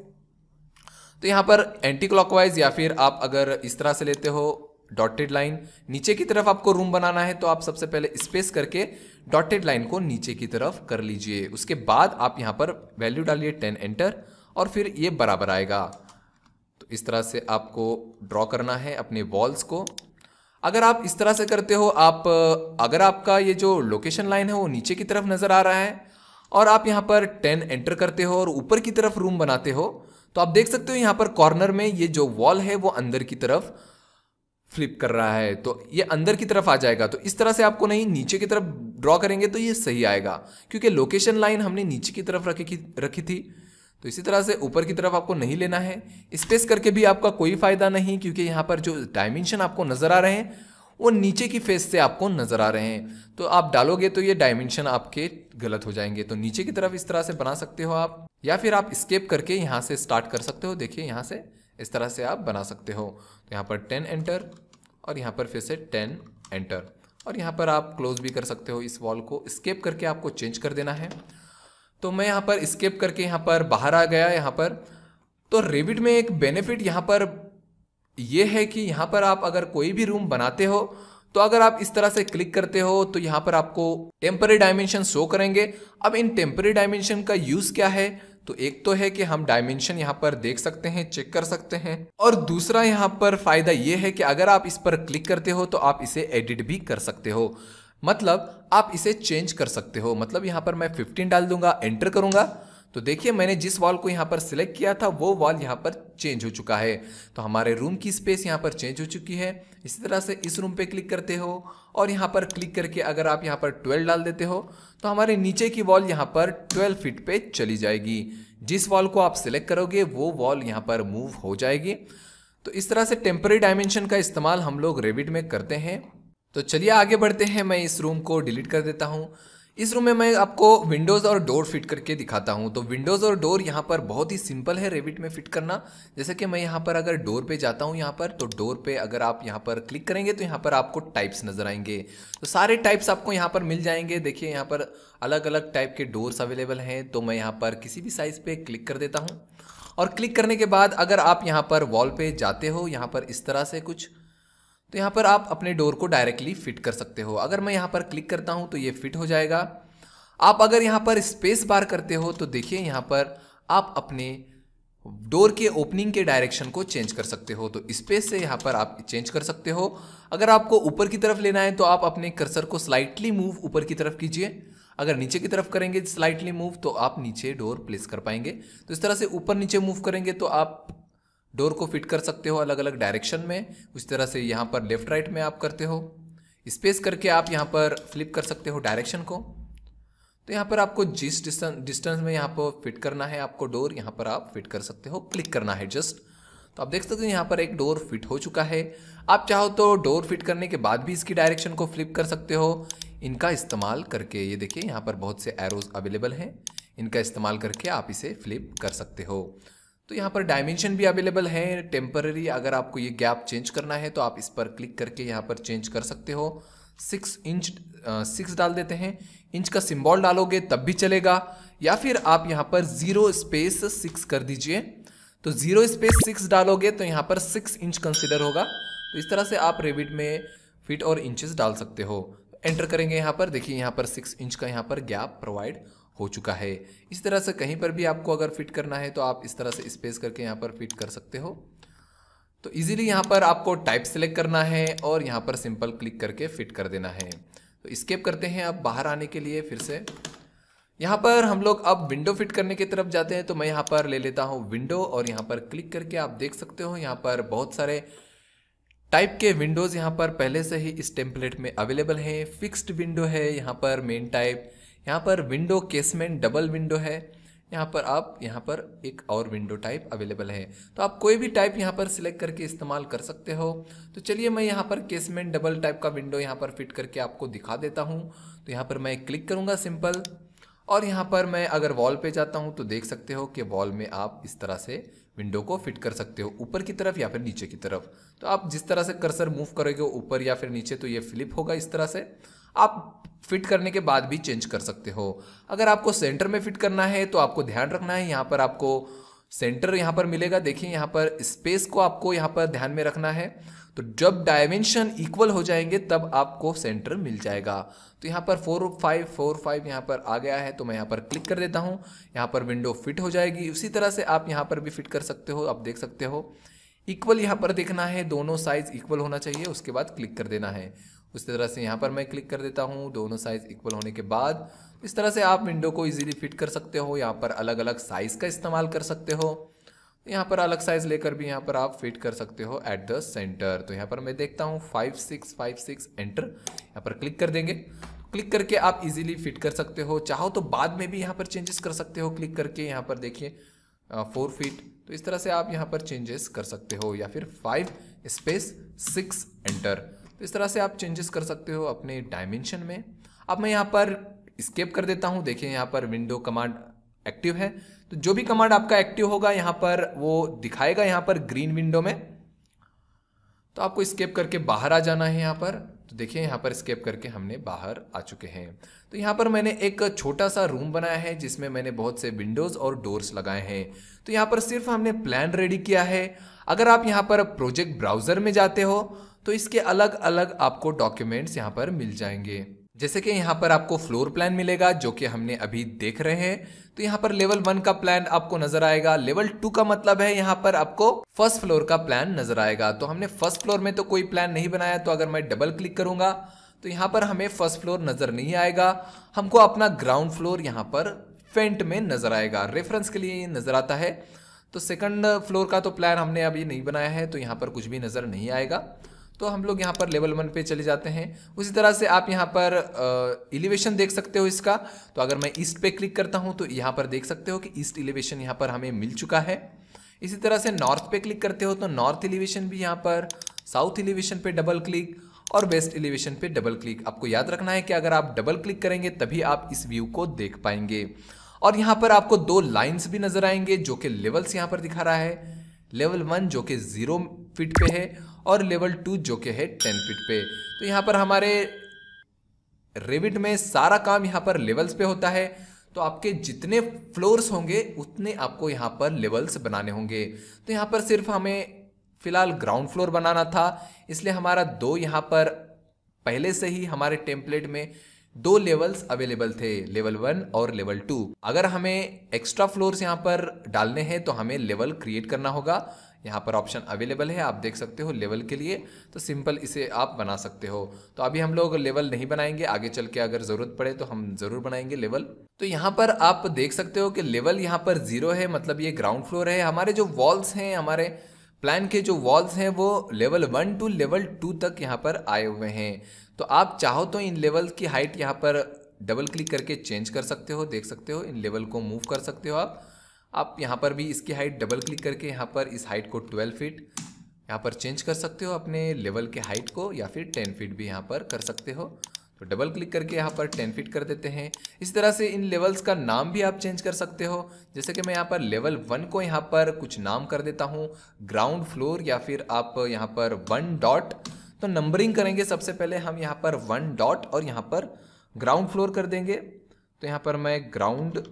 तो यहाँ पर एंटी क्लॉकवाइज या फिर आप अगर इस तरह से लेते हो डॉटेड लाइन, नीचे की तरफ आपको रूम बनाना है तो आप सबसे पहले स्पेस करके डॉटेड लाइन को नीचे की तरफ कर लीजिए। उसके बाद आप यहाँ पर वैल्यू डालिए टेन, एंटर, और फिर ये बराबर आएगा। तो इस तरह से आपको ड्रॉ करना है अपने वॉल्स को। अगर आप इस तरह से करते हो, आप अगर आपका ये जो लोकेशन लाइन है वो नीचे की तरफ नजर आ रहा है और आप यहाँ पर टेन एंटर करते हो और ऊपर की तरफ रूम बनाते हो, तो आप देख सकते हो यहाँ पर कॉर्नर में ये जो वॉल है वो अंदर की तरफ फ्लिप कर रहा है, तो ये अंदर की तरफ आ जाएगा। तो इस तरह से आपको नहीं, नीचे की तरफ ड्रॉ करेंगे तो ये सही आएगा, क्योंकि लोकेशन लाइन हमने नीचे की तरफ रखी रखी थी। तो इसी तरह से ऊपर की तरफ आपको नहीं लेना है। स्पेस करके भी आपका कोई फायदा नहीं, क्योंकि यहाँ पर जो डायमेंशन आपको नजर आ रहे हैं वो नीचे की फेस से आपको नजर आ रहे हैं, तो आप डालोगे तो ये डायमेंशन आपके गलत हो जाएंगे। तो नीचे की तरफ इस तरह से बना सकते हो आप, या फिर आप स्केप करके यहाँ से स्टार्ट कर सकते हो। देखिए यहाँ से इस तरह से आप बना सकते हो। तो यहाँ पर टेन एंटर और यहाँ पर फिर से टेन एंटर, और यहाँ पर आप क्लोज भी कर सकते हो। इस वॉल को स्केप करके आपको चेंज कर देना है। तो मैं यहाँ पर स्केप करके यहाँ पर बाहर आ गया यहाँ पर। तो रेविट में एक बेनिफिट यहाँ पर ये है कि यहाँ पर आप अगर कोई भी रूम बनाते हो तो अगर आप इस तरह से क्लिक करते हो तो यहाँ पर आपको टेम्पररी डायमेंशन शो करेंगे। अब इन टेम्पररी डायमेंशन का यूज क्या है, तो एक तो है कि हम डायमेंशन यहाँ पर देख सकते हैं, चेक कर सकते हैं, और दूसरा यहाँ पर फायदा ये है कि अगर आप इस पर क्लिक करते हो तो आप इसे एडिट भी कर सकते हो, मतलब आप इसे चेंज कर सकते हो। मतलब यहाँ पर मैं फिफ्टीन डाल दूंगा, एंटर करूंगा, तो देखिए मैंने जिस वॉल को यहाँ पर सिलेक्ट किया था वो वॉल यहाँ पर चेंज हो चुका है। तो हमारे रूम की स्पेस यहाँ पर चेंज हो चुकी है। इसी तरह से इस रूम पे क्लिक करते हो और यहाँ पर क्लिक करके अगर आप यहाँ पर ट्वेल्व डाल देते हो तो हमारे नीचे की वॉल यहाँ पर ट्वेल्व फीट पे चली जाएगी। जिस वॉल को आप सिलेक्ट करोगे वो वॉल यहाँ पर मूव हो जाएगी। तो इस तरह से टेम्पररी डायमेंशन का इस्तेमाल हम लोग रेविट में करते हैं। तो चलिए आगे बढ़ते हैं। मैं इस रूम को डिलीट कर देता हूँ। इस रूम में मैं आपको विंडोज़ और डोर फिट करके दिखाता हूँ। तो विंडोज़ और डोर यहाँ पर बहुत ही सिंपल है रेविट में फिट करना। जैसे कि मैं यहाँ पर अगर डोर पे जाता हूँ यहाँ पर, तो डोर पे अगर आप यहाँ पर क्लिक करेंगे तो यहाँ पर आपको टाइप्स नज़र आएंगे। तो सारे टाइप्स आपको यहाँ पर मिल जाएंगे। देखिए यहाँ पर अलग अलग टाइप के डोर्स अवेलेबल हैं। तो मैं यहाँ पर किसी भी साइज़ पे क्लिक कर देता हूँ और क्लिक करने के बाद अगर आप यहाँ पर वॉल पे जाते हो यहाँ पर इस तरह से कुछ, तो यहाँ पर आप अपने डोर को डायरेक्टली फिट कर सकते हो। अगर मैं यहाँ पर क्लिक करता हूँ तो ये फिट हो जाएगा। आप अगर यहाँ पर स्पेस बार करते हो तो देखिए यहाँ पर आप अपने डोर के ओपनिंग के डायरेक्शन को चेंज कर सकते हो। तो स्पेस से यहाँ पर आप चेंज कर सकते हो। अगर आपको ऊपर की तरफ लेना है तो आप अपने कर्सर को स्लाइटली मूव ऊपर की तरफ कीजिए। अगर नीचे की तरफ करेंगे स्लाइटली मूव तो आप नीचे डोर प्लेस कर पाएंगे। तो इस तरह से ऊपर नीचे मूव करेंगे तो आप डोर को फिट कर सकते हो अलग अलग डायरेक्शन में। उस तरह से यहाँ पर लेफ्ट राइट में आप करते हो, स्पेस करके आप यहाँ पर फ्लिप कर सकते हो डायरेक्शन को। तो यहाँ पर आपको जिस डिस्टेंस डिस्टेंस में यहाँ पर फिट करना है आपको डोर, यहाँ पर आप फिट कर सकते हो, क्लिक करना है जस्ट। तो आप देख सकते हो यहाँ पर एक डोर फिट हो चुका है। आप चाहो तो डोर फिट करने के बाद भी इसकी डायरेक्शन को फ्लिप कर सकते हो इनका इस्तेमाल करके। ये देखिए यहाँ पर बहुत से एरोज अवेलेबल हैं, इनका इस्तेमाल करके आप इसे फ्लिप कर सकते हो। तो यहाँ पर डायमेंशन भी अवेलेबल है टेम्पररी। अगर आपको ये गैप चेंज करना है तो आप इस पर क्लिक करके यहाँ पर चेंज कर सकते हो। सिक्स इंच सिक्स डाल देते हैं, इंच का सिंबल डालोगे तब भी चलेगा, या फिर आप यहाँ पर जीरो स्पेस सिक्स कर दीजिए। तो जीरो स्पेस सिक्स डालोगे तो यहाँ पर सिक्स इंच कंसिडर होगा। तो इस तरह से आप रेविट में फीट और इंचेस डाल सकते हो। एंटर करेंगे यहाँ पर, देखिए यहाँ पर सिक्स इंच का यहाँ पर गैप प्रोवाइड हो चुका है। इस तरह से कहीं पर भी आपको अगर फिट करना है तो आप इस तरह से स्पेस करके यहाँ पर फिट कर सकते हो। तो इजीली यहाँ पर आपको टाइप सेलेक्ट करना है और यहाँ पर सिंपल क्लिक करके फिट कर देना है। तो स्केप करते हैं अब बाहर आने के लिए। फिर से यहाँ पर हम लोग अब विंडो फिट करने की तरफ जाते हैं। तो मैं यहाँ पर ले लेता हूँ विंडो और यहाँ पर क्लिक करके आप देख सकते हो यहाँ पर बहुत सारे टाइप के विंडोज़ यहाँ पर पहले से ही इस टेम्पलेट में अवेलेबल हैं। फिक्स्ड विंडो है यहाँ पर, मेन टाइप, यहाँ पर विंडो केसमेंट डबल विंडो है, यहाँ पर आप यहाँ पर एक और विंडो टाइप अवेलेबल है। तो आप कोई भी टाइप यहाँ पर सिलेक्ट करके इस्तेमाल कर सकते हो। तो चलिए मैं यहाँ पर केसमेंट डबल टाइप का विंडो यहाँ पर फिट करके आपको दिखा देता हूँ। तो यहाँ पर मैं क्लिक करूँगा सिंपल, और यहाँ पर मैं अगर वॉल पे जाता हूँ तो देख सकते हो कि वॉल में आप इस तरह से विंडो को फिट कर सकते हो, ऊपर की तरफ या फिर नीचे की तरफ। तो आप जिस तरह से कर्सर मूव करोगे ऊपर या फिर नीचे तो ये फ्लिप होगा इस तरह से। आप फिट करने के बाद भी चेंज कर सकते हो। अगर आपको सेंटर में फिट करना है तो आपको ध्यान रखना है, यहाँ पर आपको सेंटर यहाँ पर मिलेगा। देखिए यहाँ पर स्पेस को आपको यहाँ पर ध्यान में रखना है। तो जब डायमेंशन इक्वल हो जाएंगे तब आपको सेंटर मिल जाएगा। तो यहाँ पर फोर फाइव फोर फाइव यहाँ पर आ गया है, तो मैं यहाँ पर क्लिक कर देता हूँ। यहाँ पर विंडो फिट हो जाएगी। उसी तरह से आप यहाँ पर भी फिट कर सकते हो। आप देख सकते हो इक्वल यहाँ पर देखना है, दोनों साइज इक्वल होना चाहिए, उसके बाद क्लिक कर देना है। उस तरह से यहाँ पर मैं क्लिक कर देता हूँ। दोनों साइज इक्वल होने के बाद इस तरह से आप विंडो को इजीली फिट कर सकते हो। यहाँ पर अलग अलग साइज का इस्तेमाल कर सकते हो। यहाँ पर अलग साइज लेकर भी यहाँ पर आप फिट कर सकते हो एट द सेंटर। तो यहाँ पर मैं देखता हूँ five six five six enter, यहाँ पर क्लिक कर देंगे। क्लिक करके आप इजीली फिट कर सकते हो। चाहो तो बाद में भी यहाँ पर चेंजेस कर सकते हो क्लिक करके। यहाँ पर देखिए फोर फीट, तो इस तरह से आप यहाँ पर चेंजेस कर सकते हो, या फिर फाइव स्पेस सिक्स एंटर। तो इस तरह से आप चेंजेस कर सकते हो अपने डायमेंशन में। अब मैं यहाँ पर स्केप कर देता हूँ। देखिए यहाँ पर विंडो कमांड एक्टिव है, तो जो भी कमांड आपका एक्टिव होगा यहाँ पर वो दिखाएगा यहाँ पर ग्रीन विंडो में। तो आपको स्केप करके बाहर आ जाना है यहाँ पर। तो देखिए यहाँ पर स्केप करके हमने बाहर आ चुके हैं। तो यहाँ पर मैंने एक छोटा सा रूम बनाया है जिसमें मैंने बहुत से विंडोज और डोर्स लगाए हैं। तो यहाँ पर सिर्फ हमने प्लान रेडी किया है। अगर आप यहाँ पर प्रोजेक्ट ब्राउजर में जाते हो तो इसके अलग अलग आपको डॉक्यूमेंट्स यहाँ पर मिल जाएंगे। जैसे कि यहाँ पर आपको फ्लोर प्लान मिलेगा जो कि हमने अभी देख रहे हैं। तो यहाँ पर लेवल वन का प्लान आपको नजर आएगा। लेवल टू का मतलब है यहाँ पर आपको फर्स्ट फ्लोर का प्लान नजर आएगा। तो हमने फर्स्ट फ्लोर में तो कोई प्लान नहीं बनाया, तो अगर मैं डबल क्लिक करूंगा तो यहाँ पर हमें फर्स्ट फ्लोर नजर नहीं आएगा। हमको अपना ग्राउंड फ्लोर यहाँ पर फेंट में नजर आएगा, रेफरेंस के लिए ये नजर आता है। तो सेकंड फ्लोर का तो प्लान हमने अभी नहीं बनाया है, तो यहाँ पर कुछ भी नजर नहीं आएगा। तो हम लोग यहाँ पर लेवल वन पे चले जाते हैं। उसी तरह से आप यहाँ पर एलिवेशन देख सकते हो इसका। तो अगर मैं ईस्ट पे क्लिक करता हूँ तो यहाँ पर देख सकते हो कि ईस्ट एलिवेशन यहाँ पर हमें मिल चुका है। इसी तरह से नॉर्थ पे क्लिक करते हो तो नॉर्थ एलिवेशन भी यहाँ पर, साउथ एलिवेशन पे डबल क्लिक और वेस्ट एलिवेशन पे डबल क्लिक। आपको याद रखना है कि अगर आप डबल क्लिक करेंगे तभी आप इस व्यू को देख पाएंगे। और यहाँ पर आपको दो लाइन्स भी नजर आएंगे जो कि लेवल्स यहाँ पर दिखा रहा है। लेवल वन जो कि जीरो फीट पे है और लेवल टू जो कि है टेन फीट पे। तो यहाँ पर हमारे रेविट में सारा काम यहाँ पर लेवल्स पे होता है। तो आपके जितने फ्लोर्स होंगे उतने आपको यहाँ पर लेवल्स बनाने होंगे। तो यहाँ पर सिर्फ हमें फिलहाल ग्राउंड फ्लोर बनाना था, इसलिए हमारा दो यहाँ पर पहले से ही हमारे टेम्पलेट में दो लेवल्स अवेलेबल थे, लेवल वन और लेवल टू। अगर हमें एक्स्ट्रा फ्लोर्स यहाँ पर डालने हैं तो हमें लेवल क्रिएट करना होगा। यहाँ पर ऑप्शन अवेलेबल है, आप देख सकते हो लेवल के लिए। तो सिंपल इसे आप बना सकते हो। तो अभी हम लोग लेवल नहीं बनाएंगे, आगे चल के अगर जरूरत पड़े तो हम जरूर बनाएंगे लेवल। तो यहाँ पर आप देख सकते हो कि लेवल यहाँ पर जीरो है, मतलब ये ग्राउंड फ्लोर है। हमारे जो वॉल्स हैं, हमारे प्लान के जो वॉल्स हैं वो level one to level two तक यहाँ पर आए हुए हैं। तो आप चाहो तो इन लेवल की हाइट यहाँ पर डबल क्लिक करके चेंज कर सकते हो, देख सकते हो इन लेवल को मूव कर सकते हो आप आप यहाँ पर भी इसकी हाइट डबल क्लिक करके यहाँ पर इस हाइट को ट्वेल्व फीट यहाँ पर चेंज कर सकते हो अपने लेवल के हाइट को, या फिर टेन फीट भी यहाँ पर कर सकते हो। तो डबल क्लिक करके यहाँ पर टेन फीट कर देते हैं। इस तरह से इन लेवल्स का नाम भी आप चेंज कर सकते हो। जैसे कि मैं यहाँ पर लेवल वन को यहाँ पर कुछ नाम कर देता हूँ ग्राउंड फ्लोर, या फिर आप यहाँ पर वन डॉट। तो नंबरिंग करेंगे, सबसे पहले हम यहाँ पर वन डॉट और यहाँ पर ग्राउंड फ्लोर कर देंगे। तो यहाँ पर मैं ग्राउंड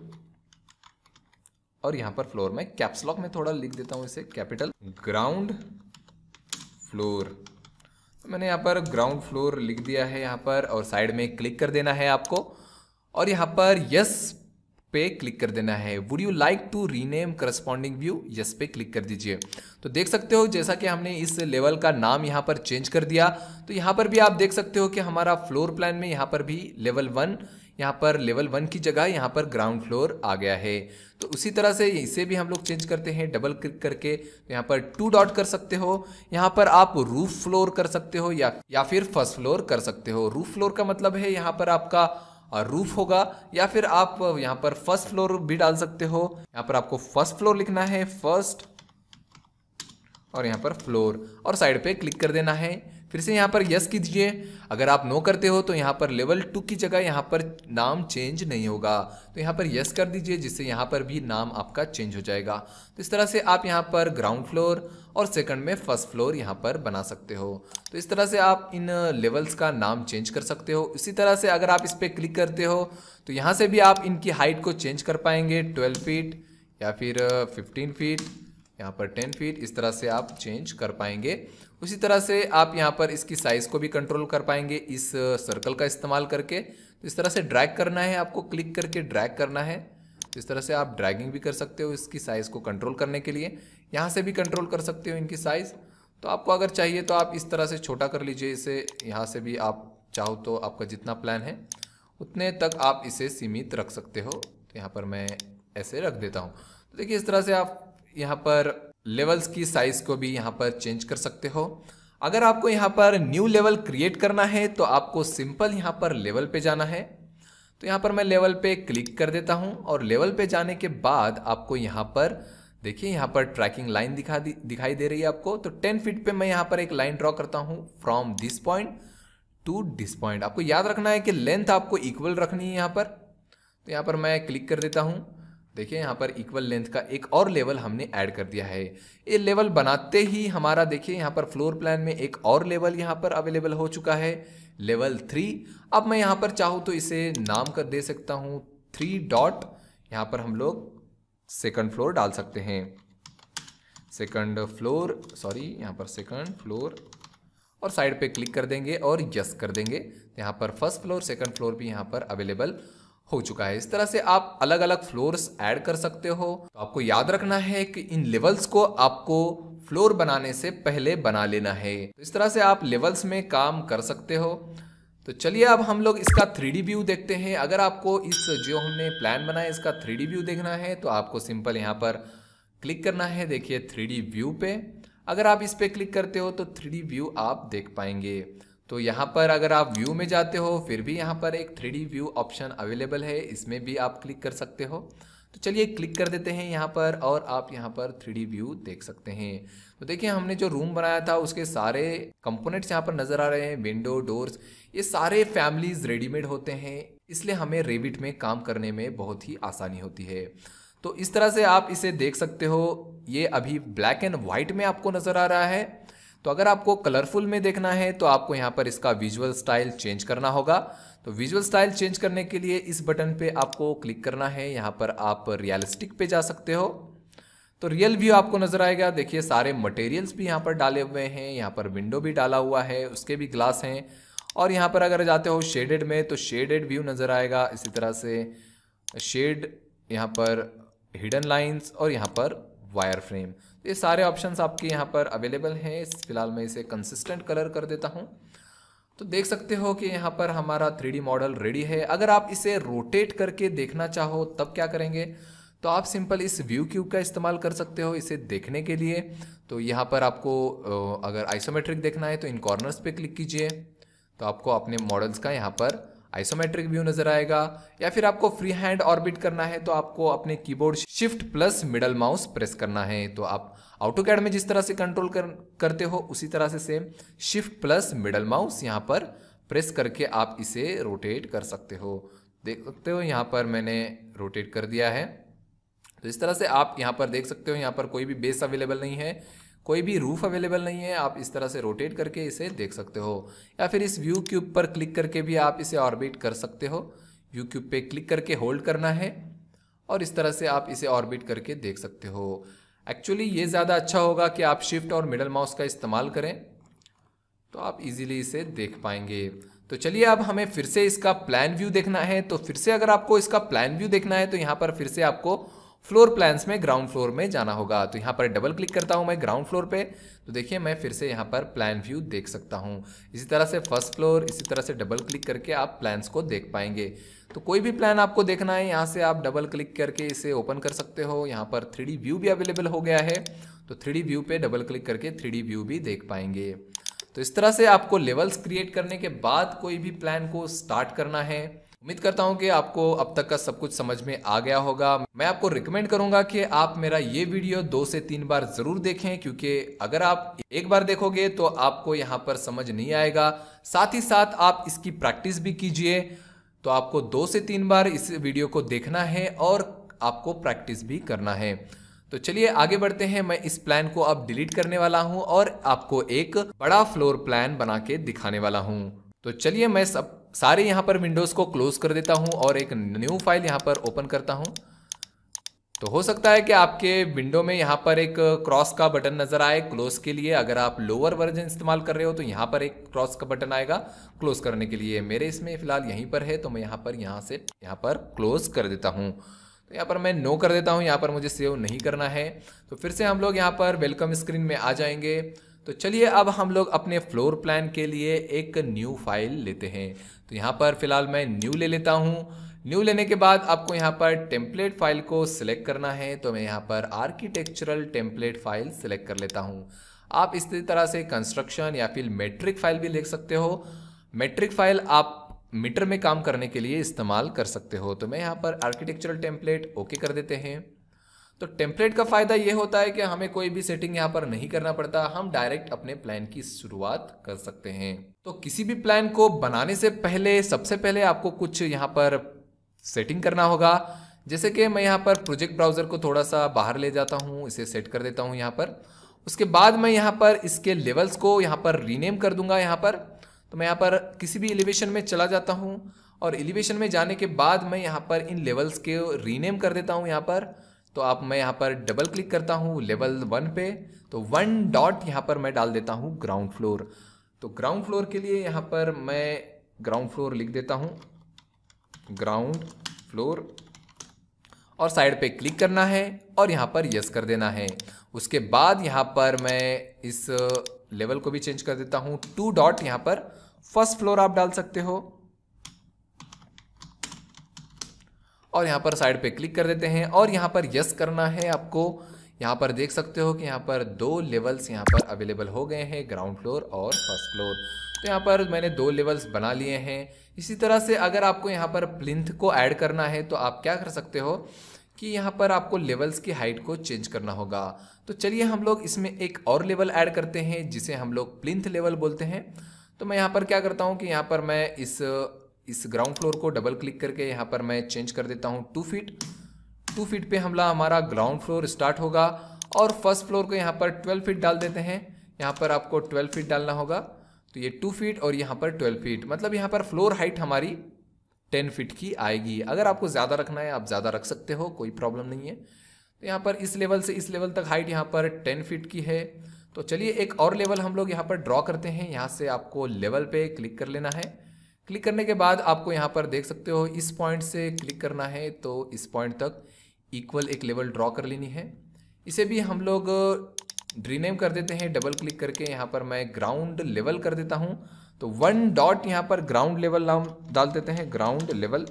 और यहाँ पर फ्लोर में कैप्स लॉक में थोड़ा लिख देता हूँ इसे कैपिटल, ग्राउंड फ्लोर। तो मैंने यहाँ पर ग्राउंड फ्लोर लिख दिया है यहाँ पर, और साइड में क्लिक कर देना है आपको, और यहाँ पर यस पे क्लिक कर देना है। Would you like to rename corresponding view, yes पे क्लिक कर दीजिए। तो देख सकते हो जैसा कि हमने इस लेवल का नाम यहाँ पर चेंज कर दिया। तो यहाँ पर भी आप देख सकते हो कि हमारा फ्लोर प्लान में यहाँ पर भी लेवल वन, यहाँ पर लेवल वन की जगह यहाँ पर ग्राउंड फ्लोर आ गया है। तो उसी तरह से इसे भी हम लोग चेंज करते हैं डबल क्लिक करके। तो यहाँ पर टू डॉट कर सकते हो, यहाँ पर आप रूफ फ्लोर कर सकते हो या या फिर फर्स्ट फ्लोर कर सकते हो। रूफ फ्लोर का मतलब है यहाँ पर आपका रूफ होगा, या फिर आप यहाँ पर फर्स्ट फ्लोर भी डाल सकते हो। यहाँ पर आपको फर्स्ट फ्लोर लिखना है, फर्स्ट, और यहाँ पर फ्लोर, और साइड पे क्लिक कर देना है। फिर से यहाँ पर यस कीजिए। अगर आप नो करते हो तो यहाँ पर लेवल टू की जगह यहाँ पर नाम चेंज नहीं होगा, तो यहाँ पर यस कर दीजिए, जिससे यहाँ पर भी नाम आपका चेंज हो जाएगा। तो इस तरह से आप यहाँ पर ग्राउंड फ्लोर और सेकंड में फर्स्ट फ्लोर यहाँ पर बना सकते हो। तो इस तरह से आप इन लेवल्स का नाम चेंज कर सकते हो। इसी तरह से अगर आप इस पर क्लिक करते हो तो यहाँ से भी आप इनकी हाइट को चेंज कर पाएंगे, ट्वेल्व फीट या फिर फिफ्टीन फीट, यहाँ पर टेन फीट, इस तरह से आप चेंज कर पाएंगे। उसी तरह से आप यहाँ पर इसकी साइज़ को भी कंट्रोल कर पाएंगे इस सर्कल का इस्तेमाल करके। तो इस तरह से ड्रैग करना है, आपको क्लिक करके ड्रैग करना है। तो इस तरह से आप ड्रैगिंग भी कर सकते हो इसकी साइज़ को कंट्रोल करने के लिए। यहाँ से भी कंट्रोल कर सकते हो इनकी साइज़। तो आपको अगर चाहिए तो आप इस तरह से छोटा कर लीजिए इसे। यहाँ से भी आप चाहो तो आपका जितना प्लान है उतने तक आप इसे सीमित रख सकते हो। तो यहाँ पर मैं ऐसे रख देता हूँ। तो देखिए इस तरह से आप यहाँ पर लेवल्स की साइज को भी यहाँ पर चेंज कर सकते हो। अगर आपको यहाँ पर न्यू लेवल क्रिएट करना है तो आपको सिंपल यहाँ पर लेवल पे जाना है। तो यहाँ पर मैं लेवल पे क्लिक कर देता हूँ और लेवल पे जाने के बाद आपको यहाँ पर देखिए यहाँ पर ट्रैकिंग लाइन दिखा दी दिखाई दे रही है आपको। तो टेन फीट पे मैं यहाँ पर एक लाइन ड्रॉ करता हूँ from this point to this point. आपको याद रखना है कि लेंथ आपको इक्वल रखनी है यहाँ पर। तो यहाँ पर मैं क्लिक कर देता हूँ। देखिए यहाँ पर इक्वल लेंथ का एक और लेवल हमने ऐड कर दिया है। ये लेवल बनाते ही हमारा देखिए यहाँ पर फ्लोर प्लान में एक और लेवल यहाँ पर अवेलेबल हो चुका है, लेवल थ्री। अब मैं यहाँ पर चाहूँ तो इसे नाम कर दे सकता हूँ थ्री डॉट। यहाँ पर हम लोग सेकंड फ्लोर डाल सकते हैं, सेकंड फ्लोर, सॉरी यहाँ पर सेकंड फ्लोर, और साइड पे क्लिक कर देंगे और यस कर देंगे। यहाँ पर फर्स्ट फ्लोर सेकंड फ्लोर भी यहाँ पर अवेलेबल हो चुका है। इस तरह से आप अलग अलग फ्लोर्स ऐड कर सकते हो। तो आपको याद रखना है कि इन लेवल्स को आपको फ्लोर बनाने से पहले बना लेना है। तो इस तरह से आप लेवल्स में काम कर सकते हो। तो चलिए अब हम लोग इसका थ्री डी व्यू देखते हैं। अगर आपको इस जो हमने प्लान बनाया इसका थ्री डी व्यू देखना है तो आपको सिंपल यहाँ पर क्लिक करना है। देखिए थ्री डी व्यू पे अगर आप इस पे क्लिक करते हो तो थ्री डी व्यू आप देख पाएंगे। तो यहाँ पर अगर आप व्यू में जाते हो फिर भी यहाँ पर एक three D view option available है, इसमें भी आप क्लिक कर सकते हो। तो चलिए क्लिक कर देते हैं यहाँ पर और आप यहाँ पर थ्री डी व्यू देख सकते हैं। तो देखिए हमने जो रूम बनाया था उसके सारे कंपोनेंट्स यहाँ पर नज़र आ रहे हैं, विंडो, डोर्स, ये सारे फैमिलीज रेडीमेड होते हैं, इसलिए हमें रेविट में काम करने में बहुत ही आसानी होती है। तो इस तरह से आप इसे देख सकते हो। ये अभी ब्लैक एंड वाइट में आपको नज़र आ रहा है। तो अगर आपको कलरफुल में देखना है तो आपको यहाँ पर इसका विजुअल स्टाइल चेंज करना होगा। तो विजुअल स्टाइल चेंज करने के लिए इस बटन पे आपको क्लिक करना है। यहाँ पर आप रियलिस्टिक पे जा सकते हो तो रियल व्यू आपको नजर आएगा। देखिए सारे मटेरियल्स भी यहाँ पर डाले हुए हैं, यहाँ पर विंडो भी डाला हुआ है, उसके भी ग्लास हैं। और यहाँ पर अगर जाते हो शेडेड में तो शेडेड व्यू नजर आएगा। इसी तरह से शेड, यहाँ पर हिडन लाइंस और यहाँ पर वायर फ्रेम, ये सारे ऑप्शंस आपके यहाँ पर अवेलेबल हैं। फिलहाल मैं इसे कंसिस्टेंट कलर कर देता हूँ। तो देख सकते हो कि यहाँ पर हमारा थ्री डी मॉडल रेडी है। अगर आप इसे रोटेट करके देखना चाहो तब क्या करेंगे, तो आप सिंपल इस व्यू क्यूब का इस्तेमाल कर सकते हो इसे देखने के लिए। तो यहाँ पर आपको अगर आइसोमेट्रिक देखना है तो इन कॉर्नर्स पे क्लिक कीजिए, तो आपको अपने मॉडल्स का यहाँ पर आइसोमेट्रिक व्यू नजर आएगा। या फिर आपको फ्री हैंड ऑर्बिट करना है तो आपको अपने keyboard shift plus middle mouse press करना है। तो आप ऑटोकैड में जिस तरह से कंट्रोल कर, करते हो उसी तरह से same shift plus middle mouse यहाँ पर प्रेस करके आप इसे रोटेट कर सकते हो। देख सकते हो यहाँ पर मैंने रोटेट कर दिया है। तो इस तरह से आप यहाँ पर देख सकते हो, यहाँ पर कोई भी बेस अवेलेबल नहीं है, कोई भी रूफ अवेलेबल नहीं है। आप इस तरह से रोटेट करके इसे देख सकते हो। या फिर इस व्यू क्यूब पर क्लिक करके भी आप इसे ऑर्बिट कर सकते हो। व्यू क्यूब पे क्लिक करके होल्ड करना है और इस तरह से आप इसे ऑर्बिट करके देख सकते हो। एक्चुअली ये ज़्यादा अच्छा होगा कि आप शिफ्ट और मिडल माउस का इस्तेमाल करें, तो आप इजीली इसे देख पाएंगे। तो चलिए अब हमें फिर से इसका प्लान व्यू देखना है। तो फिर से अगर आपको इसका प्लान व्यू देखना है तो यहाँ पर फिर से आपको फ्लोर प्लान्स में ग्राउंड फ्लोर में जाना होगा। तो यहाँ पर डबल क्लिक करता हूँ मैं ग्राउंड फ्लोर पे, तो देखिए मैं फिर से यहाँ पर प्लान व्यू देख सकता हूँ। इसी तरह से फर्स्ट फ्लोर, इसी तरह से डबल क्लिक करके आप प्लान्स को देख पाएंगे। तो कोई भी प्लान आपको देखना है यहाँ से आप डबल क्लिक करके इसे ओपन कर सकते हो। यहाँ पर थ्री डी व्यू भी अवेलेबल हो गया है, तो थ्री डी व्यू पे डबल क्लिक करके थ्री डी व्यू भी देख पाएंगे। तो इस तरह से आपको लेवल्स क्रिएट करने के बाद कोई भी प्लान को स्टार्ट करना है उम्मीद करता हूं कि आपको अब तक का सब कुछ समझ में आ गया होगा। मैं आपको रिकमेंड करूंगा कि आप मेरा ये वीडियो दो से तीन बार जरूर देखें, क्योंकि अगर आप एक बार देखोगे तो आपको यहाँ पर समझ नहीं आएगा। साथ ही साथ आप इसकी प्रैक्टिस भी कीजिए। तो आपको दो से तीन बार इस वीडियो को देखना है और आपको प्रैक्टिस भी करना है। तो चलिए आगे बढ़ते हैं। मैं इस प्लान को अब डिलीट करने वाला हूं और आपको एक बड़ा फ्लोर प्लान बना के दिखाने वाला हूं। तो चलिए मैं सब सारे यहां पर विंडोज को क्लोज कर देता हूं और एक न्यू फाइल यहां पर ओपन करता हूं। तो हो सकता है कि आपके विंडो में यहां पर एक क्रॉस का बटन नजर आए क्लोज के लिए। अगर आप लोअर वर्जन इस्तेमाल कर रहे हो तो यहां पर एक क्रॉस का बटन आएगा क्लोज करने के लिए। मेरे इसमें फिलहाल यहीं पर है, तो मैं यहां पर यहां से यहां पर क्लोज कर देता हूं। तो यहाँ पर मैं नो कर देता हूँ, यहाँ पर मुझे सेव नहीं करना है। तो फिर से हम लोग यहाँ पर वेलकम स्क्रीन में आ जाएंगे। तो चलिए अब हम लोग अपने फ्लोर प्लान के लिए एक न्यू फाइल लेते हैं। तो यहाँ पर फिलहाल मैं न्यू ले लेता हूँ। न्यू लेने के बाद आपको यहाँ पर टेम्पलेट फाइल को सिलेक्ट करना है। तो मैं यहाँ पर आर्किटेक्चरल टेम्पलेट फाइल सिलेक्ट कर लेता हूँ। आप इसी तरह से कंस्ट्रक्शन या फिर मेट्रिक फाइल भी लिख सकते हो। मेट्रिक फाइल आप मीटर में काम करने के लिए इस्तेमाल कर सकते हो। तो मैं यहाँ पर आर्किटेक्चरल टेम्पलेट ओके कर देते हैं। तो टेम्पलेट का फायदा ये होता है कि हमें कोई भी सेटिंग यहाँ पर नहीं करना पड़ता, हम डायरेक्ट अपने प्लान की शुरुआत कर सकते हैं। तो किसी भी प्लान को बनाने से पहले सबसे पहले आपको कुछ यहाँ पर सेटिंग करना होगा। जैसे कि मैं यहाँ पर प्रोजेक्ट ब्राउजर को थोड़ा सा बाहर ले जाता हूँ, इसे सेट कर देता हूँ यहाँ पर। उसके बाद मैं यहाँ पर इसके लेवल्स को यहाँ पर रीनेम कर दूंगा। यहाँ पर तो मैं यहाँ पर किसी भी एलिवेशन में चला जाता हूँ और एलिवेशन में जाने के बाद मैं यहाँ पर इन लेवल्स के रीनेम कर देता हूँ यहाँ पर। तो आप मैं यहाँ पर डबल क्लिक करता हूँ लेवल वन पे। तो वन डॉट यहाँ पर मैं डाल देता हूँ ग्राउंड फ्लोर। तो ग्राउंड फ्लोर के लिए यहाँ पर मैं ग्राउंड फ्लोर लिख देता हूँ, ग्राउंड फ्लोर, और साइड पे क्लिक करना है और यहाँ पर यस कर देना है। उसके बाद यहाँ पर मैं इस लेवल को भी चेंज कर देता हूँ, टू डॉट यहाँ पर फर्स्ट फ्लोर आप डाल सकते हो और यहाँ पर साइड पे क्लिक कर देते हैं और यहाँ पर यस करना है आपको। यहाँ पर देख सकते हो कि यहाँ पर दो लेवल्स यहाँ पर अवेलेबल हो गए हैं, ग्राउंड फ्लोर और फर्स्ट फ्लोर। तो यहाँ पर मैंने दो लेवल्स बना लिए हैं। इसी तरह से अगर आपको यहाँ पर प्लिंथ को ऐड करना है तो आप क्या कर सकते हो कि यहाँ पर आपको लेवल्स की हाइट को चेंज करना होगा। तो चलिए हम लोग इसमें एक और लेवल ऐड करते हैं जिसे हम लोग प्लिंथ लेवल बोलते हैं। तो मैं यहाँ पर क्या करता हूँ कि यहाँ पर मैं इस इस ग्राउंड फ्लोर को डबल क्लिक करके यहाँ पर मैं चेंज कर देता हूँ टू फीट। टू फीट पे हमला हमारा ग्राउंड फ्लोर स्टार्ट होगा और फर्स्ट फ्लोर को यहाँ पर ट्वेल्व फीट डाल देते हैं। यहाँ पर आपको ट्वेल्व फीट डालना होगा। तो ये टू फीट और यहाँ पर ट्वेल्व फीट, मतलब यहाँ पर फ्लोर हाइट हमारी टेन फीट की आएगी। अगर आपको ज़्यादा रखना है आप ज़्यादा रख सकते हो, कोई प्रॉब्लम नहीं है। तो यहाँ पर इस लेवल से इस लेवल तक हाइट यहाँ पर टेन फीट की है। तो चलिए एक और लेवल हम लोग यहाँ पर ड्रॉ करते हैं। यहाँ से आपको लेवल पे क्लिक कर लेना है। क्लिक करने के बाद आपको यहाँ पर देख सकते हो इस पॉइंट से क्लिक करना है, तो इस पॉइंट तक इक्वल एक लेवल ड्रॉ कर लेनी है। इसे भी हम लोग रीनेम कर देते हैं डबल क्लिक करके। यहाँ पर मैं ग्राउंड लेवल कर देता हूँ। तो वन डॉट यहाँ पर ग्राउंड लेवल नाम डाल देते हैं, ग्राउंड लेवल,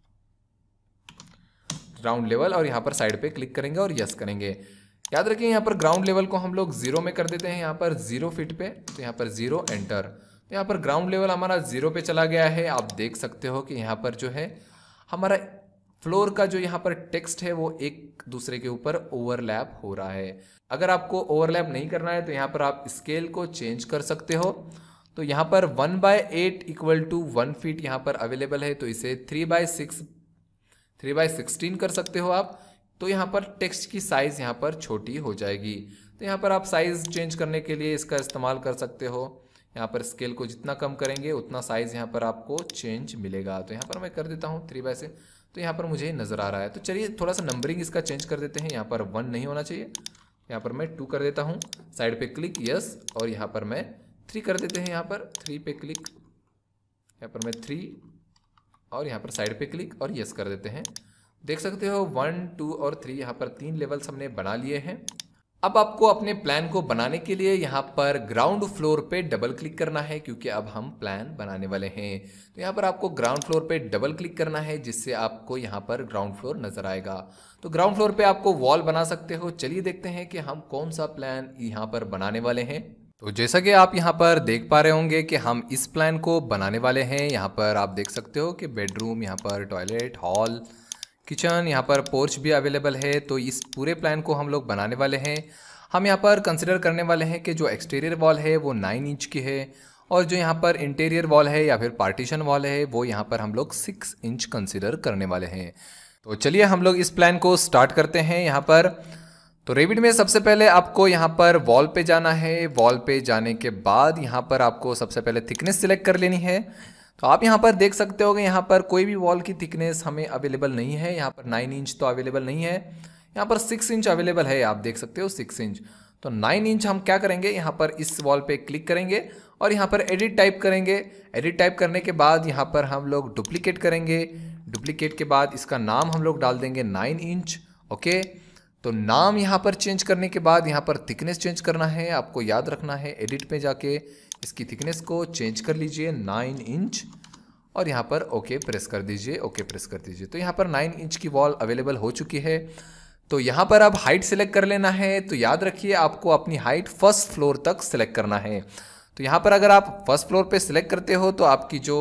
ग्राउंड लेवल, और यहाँ पर साइड पे क्लिक करेंगे और यस करेंगे। याद रखिए यहाँ पर ग्राउंड लेवल को हम लोग जीरो में कर देते हैं, यहाँ पर जीरो फीट पे। तो यहाँ पर जीरो एंटर। तो यहाँ पर ग्राउंड लेवल हमारा जीरो पे चला गया है। आप देख सकते हो कि यहाँ पर जो है हमारा फ्लोर का जो यहाँ पर टेक्स्ट है वो एक दूसरे के ऊपर ओवरलैप हो रहा है। अगर आपको ओवरलैप नहीं करना है तो यहाँ पर आप स्केल को चेंज कर सकते हो। तो यहाँ पर one by eight equal to one feet यहाँ पर अवेलेबल है, तो इसे three by six three by sixteen कर सकते हो आप। तो यहाँ पर टेक्स्ट की साइज़ यहाँ पर छोटी हो जाएगी। तो यहाँ पर आप साइज़ चेंज करने के लिए इसका इस्तेमाल कर सकते हो। यहाँ पर स्केल को जितना कम करेंगे उतना साइज़ यहाँ पर आपको चेंज मिलेगा। तो यहाँ पर मैं कर देता हूँ थ्री बाय सिक्स। तो यहाँ पर मुझे नज़र आ रहा है। तो चलिए थोड़ा सा नंबरिंग इसका चेंज कर देते हैं। यहाँ पर वन नहीं होना चाहिए, यहाँ पर मैं टू कर देता हूँ। साइड पे क्लिक यस, और यहाँ पर मैं थ्री कर देते हैं। यहाँ पर थ्री पे क्लिक, यहाँ पर मैं थ्री, और यहाँ पर साइड पे क्लिक और यस कर देते हैं। देख सकते हो वन टू और थ्री यहाँ पर तीन लेवल्स हमने बना लिए हैं। अब आपको अपने प्लान को बनाने के लिए यहाँ पर ग्राउंड फ्लोर पे डबल क्लिक करना है, क्योंकि अब हम प्लान बनाने वाले हैं। तो यहाँ पर आपको ग्राउंड फ्लोर पे डबल क्लिक करना है, जिससे आपको यहाँ पर ग्राउंड फ्लोर नजर आएगा। तो ग्राउंड फ्लोर पे आपको वॉल बना सकते हो। चलिए देखते हैं कि हम कौन सा प्लान यहाँ पर बनाने वाले हैं। तो जैसा कि आप यहाँ पर देख पा रहे होंगे कि हम इस प्लान को बनाने वाले हैं। यहाँ पर आप देख सकते हो कि बेडरूम, यहाँ पर टॉयलेट, हॉल, किचन, यहाँ पर पोर्च भी अवेलेबल है। तो इस पूरे प्लान को हम लोग बनाने वाले हैं। हम यहाँ पर कंसिडर करने वाले हैं कि जो एक्सटीरियर वॉल है वो नाइन इंच की है और जो यहाँ पर इंटीरियर वॉल है या फिर पार्टीशन वॉल है वो यहाँ पर हम लोग सिक्स इंच कंसिडर करने वाले हैं। तो चलिए हम लोग इस प्लान को स्टार्ट करते हैं। यहाँ पर तो रेविट में सबसे पहले आपको यहाँ पर वॉल पे जाना है। वॉल पे जाने के बाद यहाँ पर आपको सबसे पहले थिकनेस सिलेक्ट कर लेनी है। तो आप यहाँ पर देख सकते हो कि यहाँ पर कोई भी वॉल की थिकनेस हमें अवेलेबल नहीं है। यहाँ पर नाइन इंच तो अवेलेबल नहीं है, यहाँ पर सिक्स इंच अवेलेबल है। आप देख सकते हो सिक्स इंच। तो नाइन इंच हम क्या करेंगे, यहाँ पर इस वॉल पे क्लिक करेंगे और यहाँ पर एडिट टाइप करेंगे। एडिट टाइप करने के बाद यहाँ पर हम लोग डुप्लीकेट करेंगे। डुप्लीकेट के बाद इसका नाम हम लोग डाल देंगे नाइन इंच। ओके, तो नाम यहाँ पर चेंज करने के बाद यहाँ पर थिकनेस चेंज करना है। आपको याद रखना है, एडिट पे जाके इसकी थिकनेस को चेंज कर लीजिए नाइन इंच और यहाँ पर ओके प्रेस कर दीजिए। ओके प्रेस कर दीजिए। तो यहाँ पर नाइन इंच की वॉल अवेलेबल हो चुकी है। तो यहाँ पर अब हाइट सेलेक्ट कर लेना है। तो याद रखिए आपको अपनी हाइट फर्स्ट फ्लोर तक सेलेक्ट करना है। तो यहाँ पर अगर आप फर्स्ट फ्लोर पे सिलेक्ट करते हो तो आपकी जो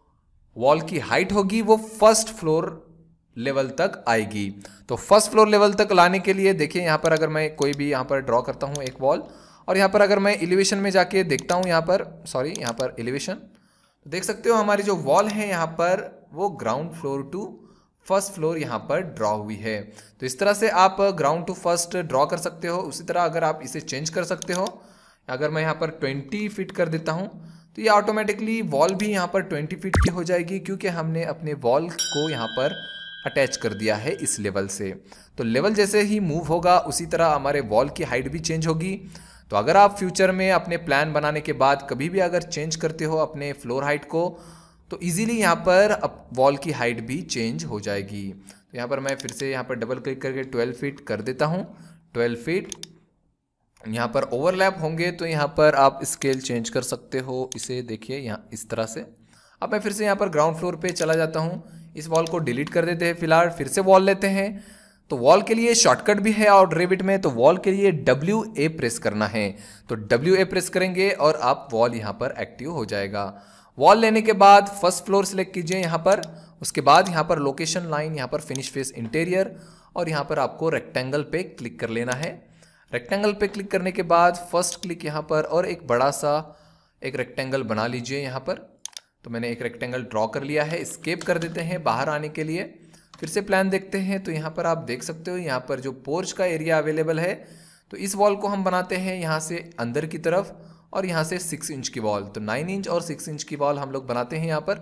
वॉल की हाइट होगी वो फर्स्ट फ्लोर लेवल तक आएगी। तो फर्स्ट फ्लोर लेवल तक लाने के लिए देखिए यहाँ पर अगर मैं कोई भी यहाँ पर ड्रॉ करता हूँ एक वॉल और यहाँ पर अगर मैं एलिवेशन में जाके देखता हूँ, यहाँ पर सॉरी यहाँ पर एलिवेशन, देख सकते हो हमारी जो वॉल है यहाँ पर वो ground floor to first floor यहाँ पर ड्रॉ हुई है। तो इस तरह से आप ग्राउंड टू फर्स्ट ड्रॉ कर सकते हो। उसी तरह अगर आप इसे चेंज कर सकते हो, अगर मैं यहाँ पर ट्वेंटी फीट कर देता हूँ तो ये ऑटोमेटिकली वॉल भी यहाँ पर ट्वेंटी फीट की हो जाएगी, क्योंकि हमने अपने वॉल को यहाँ पर अटैच कर दिया है इस लेवल से। तो लेवल जैसे ही मूव होगा उसी तरह हमारे वॉल की हाइट भी चेंज होगी। तो अगर आप फ्यूचर में अपने प्लान बनाने के बाद कभी भी अगर चेंज करते हो अपने फ्लोर हाइट को तो इजीली यहाँ पर वॉल की हाइट भी चेंज हो जाएगी। तो यहाँ पर मैं फिर से यहाँ पर डबल क्लिक करके ट्वेल्व फीट कर देता हूँ। ट्वेल्व फीट यहाँ पर ओवरलैप होंगे तो यहाँ पर आप स्केल चेंज कर सकते हो। इसे देखिए यहाँ इस तरह से। अब मैं फिर से यहाँ पर ग्राउंड फ्लोर पे चला जाता हूँ। इस वॉल को डिलीट कर देते हैं फिलहाल, फिर से वॉल लेते हैं। तो वॉल के लिए शॉर्टकट भी है और रेविट में, तो वॉल के लिए डब्ल्यू ए प्रेस करना है। तो डब्ल्यू ए प्रेस करेंगे और आप वॉल यहाँ पर एक्टिव हो जाएगा। वॉल लेने के बाद फर्स्ट फ्लोर सिलेक्ट कीजिए यहाँ पर। उसके बाद यहाँ पर लोकेशन लाइन, यहाँ पर फिनिश फेस इंटीरियर और यहाँ पर आपको रेक्टेंगल पे क्लिक कर लेना है। रेक्टेंगल पे क्लिक करने के बाद फर्स्ट क्लिक यहाँ पर और एक बड़ा सा एक रेक्टेंगल बना लीजिए यहाँ पर। तो मैंने एक रेक्टेंगल ड्रॉ कर लिया है। एस्केप कर देते हैं बाहर आने के लिए। फिर से प्लान देखते हैं। तो यहाँ पर आप देख सकते हो यहाँ पर जो पोर्च का एरिया अवेलेबल है, तो इस वॉल को हम बनाते हैं यहाँ से अंदर की तरफ और यहाँ से सिक्स इंच की वॉल। तो नाइन इंच और सिक्स इंच की वॉल हम लोग बनाते हैं यहाँ पर।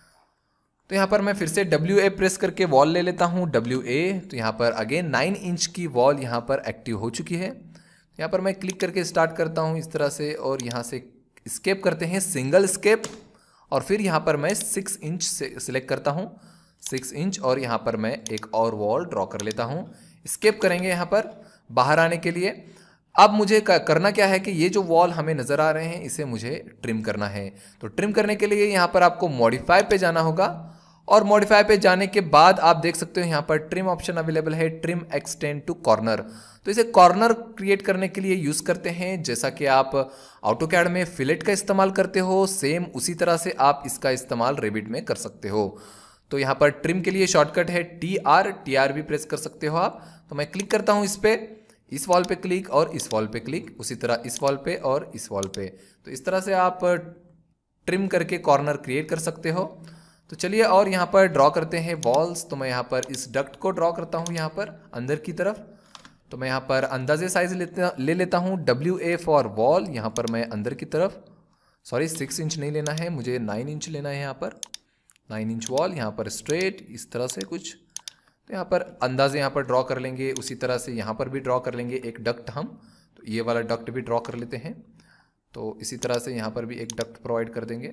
तो यहाँ पर मैं फिर से डब्ल्यू ए प्रेस करके वॉल ले लेता हूँ, डब्ल्यू ए। तो यहाँ पर अगेन नाइन इंच की वॉल यहाँ पर एक्टिव हो चुकी है। यहाँ पर मैं क्लिक करके स्टार्ट करता हूँ इस तरह से और यहाँ से स्केप करते हैं, सिंगल स्केप। और फिर यहाँ पर मैं सिक्स इंच से सिलेक्ट करता हूँ, सिक्स इंच और यहाँ पर मैं एक और वॉल ड्रॉ कर लेता हूँ। स्केप करेंगे यहाँ पर बाहर आने के लिए। अब मुझे करना क्या है कि ये जो वॉल हमें नज़र आ रहे हैं इसे मुझे ट्रिम करना है। तो ट्रिम करने के लिए यहाँ पर आपको मॉडिफाई पे जाना होगा और मॉडिफाई पे जाने के बाद आप देख सकते हो यहाँ पर ट्रिम ऑप्शन अवेलेबल है, ट्रिम एक्सटेंड टू कॉर्नर। तो इसे कॉर्नर क्रिएट करने के लिए यूज़ करते हैं। जैसा कि आप ऑटोकैड में फिलेट का इस्तेमाल करते हो, सेम उसी तरह से आप इसका इस्तेमाल रेविट में कर सकते हो। तो यहाँ पर ट्रिम के लिए शॉर्टकट है टी आर, टी आर भी प्रेस कर सकते हो आप। तो मैं क्लिक करता हूँ इस पर, इस वॉल पे क्लिक और इस वॉल पे क्लिक, उसी तरह इस वॉल पे और इस वॉल पे। तो इस तरह से आप ट्रिम करके कॉर्नर क्रिएट कर सकते हो। तो चलिए और यहाँ पर ड्रॉ करते हैं वॉल्स। तो मैं यहाँ पर इस डक्ट को ड्रॉ करता हूँ यहाँ पर अंदर की तरफ। तो मैं यहाँ पर अंदाजे साइज लेते ले लेता हूँ, डब्ल्यू ए फॉर वॉल। यहाँ पर मैं अंदर की तरफ, सॉरी सिक्स इंच नहीं लेना है मुझे, नाइन इंच लेना है यहाँ पर। नाइन इंच वॉल यहाँ पर स्ट्रेट इस तरह से कुछ। तो यहाँ पर अंदाजे यहाँ पर ड्रॉ कर लेंगे, उसी तरह से यहाँ पर भी ड्रॉ कर लेंगे एक डक्ट हम। तो ये वाला डक्ट भी ड्रॉ कर लेते हैं। तो इसी तरह से यहाँ पर भी एक डक्ट प्रोवाइड कर देंगे।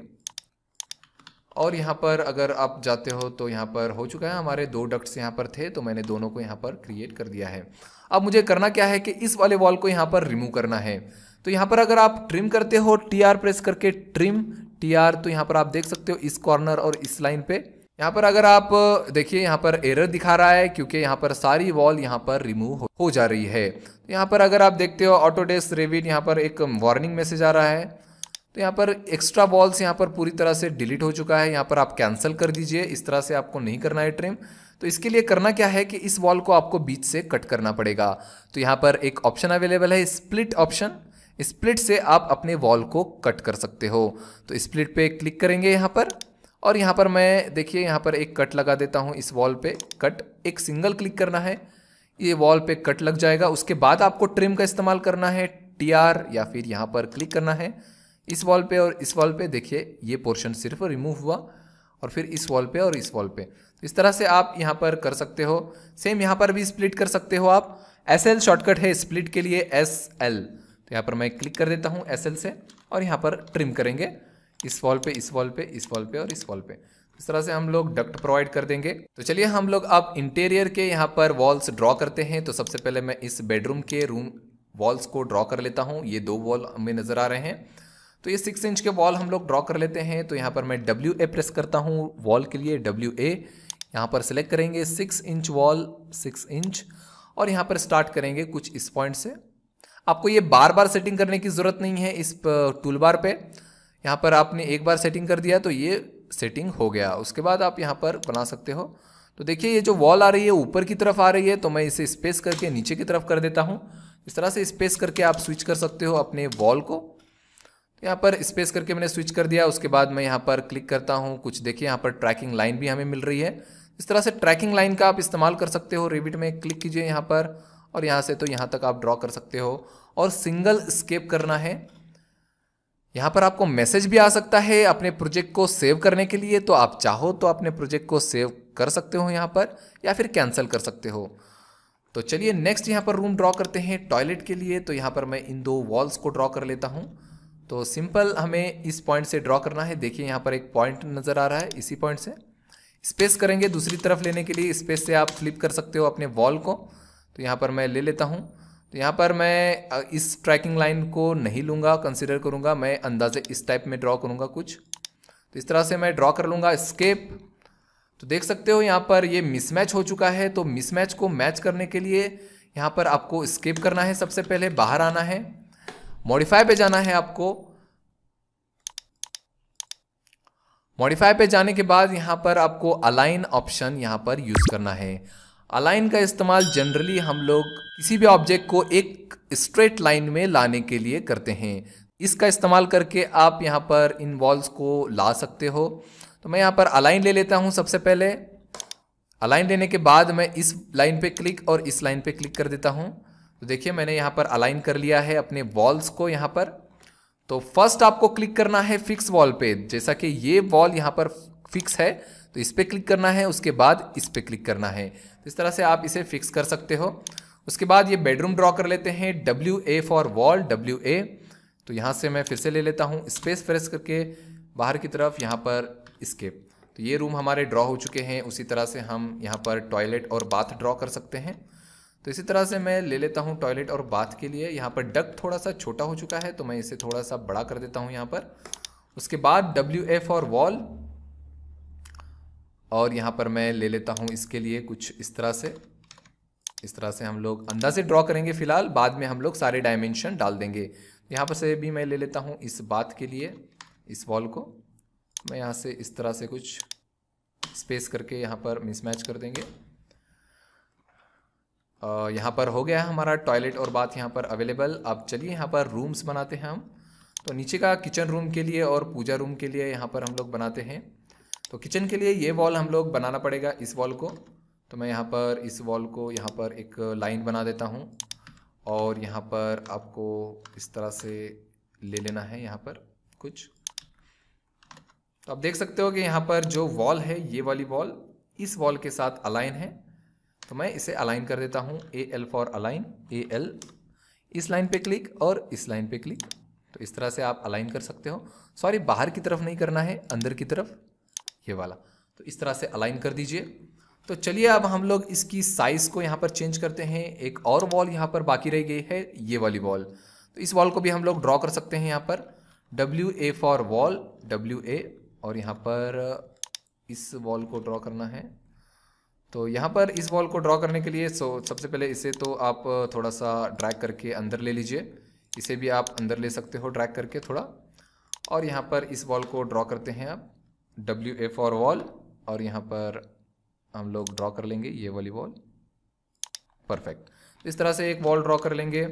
और यहाँ पर अगर आप जाते हो तो यहाँ पर हो चुका है, हमारे दो डक्ट्स यहाँ पर थे तो मैंने दोनों को यहाँ पर क्रिएट कर दिया है। अब मुझे करना क्या है कि इस वाले वॉल को यहाँ पर रिमूव करना है। तो यहाँ पर अगर आप ट्रिम करते हो टी आर प्रेस करके ट्रिम टी आर, तो यहाँ पर आप देख सकते हो इस कॉर्नर और इस लाइन पे यहाँ पर अगर आप देखिए यहाँ पर एरर दिखा रहा है क्योंकि यहाँ पर सारी वॉल यहाँ पर रिमूव हो, हो जा रही है। तो यहाँ पर अगर आप देखते हो ऑटोडेस्क रेविट यहाँ पर एक वार्निंग मैसेज आ रहा है। तो यहाँ पर एक्स्ट्रा वॉल्स यहाँ पर पूरी तरह से डिलीट हो चुका है। यहाँ पर आप कैंसिल कर दीजिए, इस तरह से आपको नहीं करना है ट्रिम। तो इसके लिए करना क्या है कि इस वॉल को आपको बीच से कट करना पड़ेगा। तो यहाँ पर एक ऑप्शन अवेलेबल है स्प्लिट ऑप्शन, स्प्लिट से आप अपने वॉल को कट कर सकते हो। तो स्प्लिट पे क्लिक करेंगे यहाँ पर, और यहाँ पर मैं देखिए यहाँ पर एक कट लगा देता हूँ इस वॉल पे। कट एक सिंगल क्लिक करना है, ये वॉल पे कट लग जाएगा। उसके बाद आपको ट्रिम का इस्तेमाल करना है, टी आर या फिर यहाँ पर क्लिक करना है इस वॉल पे और इस वॉल पे। देखिए ये पोर्शन सिर्फ रिमूव हुआ, और फिर इस वॉल पे और इस वॉल पे। तो इस तरह से आप यहाँ पर कर सकते हो। सेम यहाँ पर भी स्प्लिट कर सकते हो आप। एस एल शॉर्टकट है स्प्लिट के लिए, एस एल। तो यहाँ पर मैं क्लिक कर देता हूँ एस एल से, और यहाँ पर ट्रिम करेंगे इस वॉल पे, इस वॉल पे, इस वॉल पे और इस वॉल पे। इस तरह से हम लोग डक्ट प्रोवाइड कर देंगे। तो चलिए हम लोग अब इंटीरियर के यहाँ पर वॉल्स ड्रॉ करते हैं। तो सबसे पहले मैं इस बेडरूम के रूम वॉल्स को ड्रॉ कर लेता हूँ। ये दो वॉल हमें नज़र आ रहे हैं। तो ये सिक्स इंच के वॉल हम लोग ड्रॉ कर लेते हैं। तो यहाँ पर मैं डब्ल्यू ए प्रेस करता हूँ वॉल के लिए, डब्ल्यू ए यहाँ पर सेलेक्ट करेंगे six inch wall, six inch, और यहाँ पर स्टार्ट करेंगे कुछ इस पॉइंट से। आपको ये बार बार सेटिंग करने की ज़रूरत नहीं है। इस टूल बार पे यहाँ पर आपने एक बार सेटिंग कर दिया तो ये सेटिंग हो गया। उसके बाद आप यहाँ पर बना सकते हो। तो देखिए ये जो वॉल आ रही है ऊपर की तरफ आ रही है, तो मैं इसे स्पेस करके नीचे की तरफ कर देता हूँ। इस तरह से स्पेस करके आप स्विच कर सकते हो अपने वॉल को। तो यहाँ पर स्पेस करके मैंने स्विच कर दिया। उसके बाद मैं यहाँ पर क्लिक करता हूँ, कुछ देखिए यहाँ पर ट्रैकिंग लाइन भी हमें मिल रही है। इस तरह से ट्रैकिंग लाइन का आप इस्तेमाल कर सकते हो। रेविट में क्लिक कीजिए यहाँ पर, और यहाँ से तो यहाँ तक आप ड्रॉ कर सकते हो, और सिंगल स्केप करना है। यहाँ पर आपको मैसेज भी आ सकता है अपने प्रोजेक्ट को सेव करने के लिए। तो आप चाहो तो अपने प्रोजेक्ट को सेव कर सकते हो यहाँ पर, या फिर कैंसिल कर सकते हो। तो चलिए नेक्स्ट यहाँ पर रूम ड्रॉ करते हैं टॉयलेट के लिए। तो यहाँ पर मैं इन दो वॉल्स को ड्रॉ कर लेता हूँ। तो सिंपल हमें इस पॉइंट से ड्रॉ करना है। देखिए यहाँ पर एक पॉइंट नज़र आ रहा है, इसी पॉइंट से स्पेस करेंगे दूसरी तरफ लेने के लिए। स्पेस से आप फ्लिप कर सकते हो अपने वॉल को। तो यहाँ पर मैं ले लेता हूँ। तो यहाँ पर मैं इस ट्रैकिंग लाइन को नहीं लूँगा, कंसिडर करूँगा। मैं अंदाजे इस टाइप में ड्रॉ करूँगा कुछ। तो इस तरह से मैं ड्रॉ कर लूँगा स्केप। तो देख सकते हो यहाँ पर ये मिसमैच हो चुका है। तो मिसमैच को मैच करने के लिए यहाँ पर आपको स्केप करना है। सबसे पहले बाहर आना है, मॉडिफाई पे जाना है आपको। मॉडिफाई पे जाने के बाद यहाँ पर आपको अलाइन ऑप्शन यहाँ पर यूज करना है। अलाइन का इस्तेमाल जनरली हम लोग किसी भी ऑब्जेक्ट को एक स्ट्रेट लाइन में लाने के लिए करते हैं। इसका इस्तेमाल करके आप यहाँ पर इन वॉल्स को ला सकते हो। तो मैं यहाँ पर अलाइन ले लेता हूँ। सबसे पहले अलाइन लेने के बाद मैं इस लाइन पे क्लिक और इस लाइन पे क्लिक कर देता हूँ। तो देखिए मैंने यहाँ पर अलाइन कर लिया है अपने वॉल्स को यहाँ पर। तो फर्स्ट आपको क्लिक करना है फिक्स वॉल पे। जैसा कि ये वॉल यहाँ पर फिक्स है तो इस पे क्लिक करना है, उसके बाद इस पे क्लिक करना है। तो इस तरह से आप इसे फिक्स कर सकते हो। उसके बाद ये बेडरूम ड्रॉ कर लेते हैं, W A for wall, W A. तो यहाँ से मैं फिर से ले लेता हूँ स्पेस प्रेस करके बाहर की तरफ, यहाँ पर स्केप। तो ये रूम हमारे ड्रॉ हो चुके हैं। उसी तरह से हम यहाँ पर टॉयलेट और बाथ ड्रॉ कर सकते हैं। तो इसी तरह से मैं ले लेता हूँ टॉयलेट और बाथ के लिए। यहाँ पर डक्ट थोड़ा सा छोटा हो चुका है तो मैं इसे थोड़ा सा बड़ा कर देता हूँ यहाँ पर। उसके बाद डब्ल्यू ए फॉर वॉल, और यहाँ पर मैं ले लेता हूँ इसके लिए कुछ इस तरह से। इस तरह से हम लोग अंदाजे ड्रॉ करेंगे फिलहाल, बाद में हम लोग सारे डायमेंशन डाल देंगे। यहाँ पर से भी मैं ले लेता हूँ इस बात के लिए इस वॉल को। मैं यहाँ से इस तरह से कुछ स्पेस करके यहाँ पर मिसमैच कर देंगे। यहाँ पर हो गया है हमारा टॉयलेट और बाथ यहाँ पर अवेलेबल। अब चलिए यहाँ पर रूम्स बनाते हैं हम। तो नीचे का किचन रूम के लिए और पूजा रूम के लिए यहाँ पर हम लोग बनाते हैं। तो किचन के लिए ये वॉल हम लोग बनाना पड़ेगा, इस वॉल को। तो मैं यहाँ पर इस वॉल को यहाँ पर एक लाइन बना देता हूँ, और यहाँ पर आपको इस तरह से ले लेना है यहाँ पर कुछ। तो आप देख सकते हो कि यहाँ पर जो वॉल है, ये वाली वॉल इस वॉल के साथ अलाइन है। तो मैं इसे अलाइन कर देता हूँ, A L for align, A L. इस लाइन पे क्लिक और इस लाइन पे क्लिक। तो इस तरह से आप अलाइन कर सकते हो। सॉरी, बाहर की तरफ नहीं करना है, अंदर की तरफ, ये वाला। तो इस तरह से अलाइन कर दीजिए। तो चलिए अब हम लोग इसकी साइज़ को यहाँ पर चेंज करते हैं। एक और वॉल यहाँ पर बाकी रह गई है, ये वाली वॉल। तो इस वॉल को भी हम लोग ड्रॉ कर सकते हैं यहाँ पर। W A for wall, W A, और यहाँ पर इस वॉल को ड्रॉ करना है। तो यहाँ पर इस वॉल को ड्रॉ करने के लिए सो सबसे पहले इसे तो आप थोड़ा सा ड्रैग करके अंदर ले लीजिए, इसे भी आप अंदर ले सकते हो ड्रैग करके थोड़ा। और यहाँ पर इस वॉल को ड्रॉ करते हैं आप, डब्ल्यू ए फॉर वॉल, और यहाँ पर हम लोग ड्रॉ कर लेंगे ये वाली वॉल। परफेक्ट, इस तरह से एक वॉल ड्रॉ कर लेंगे।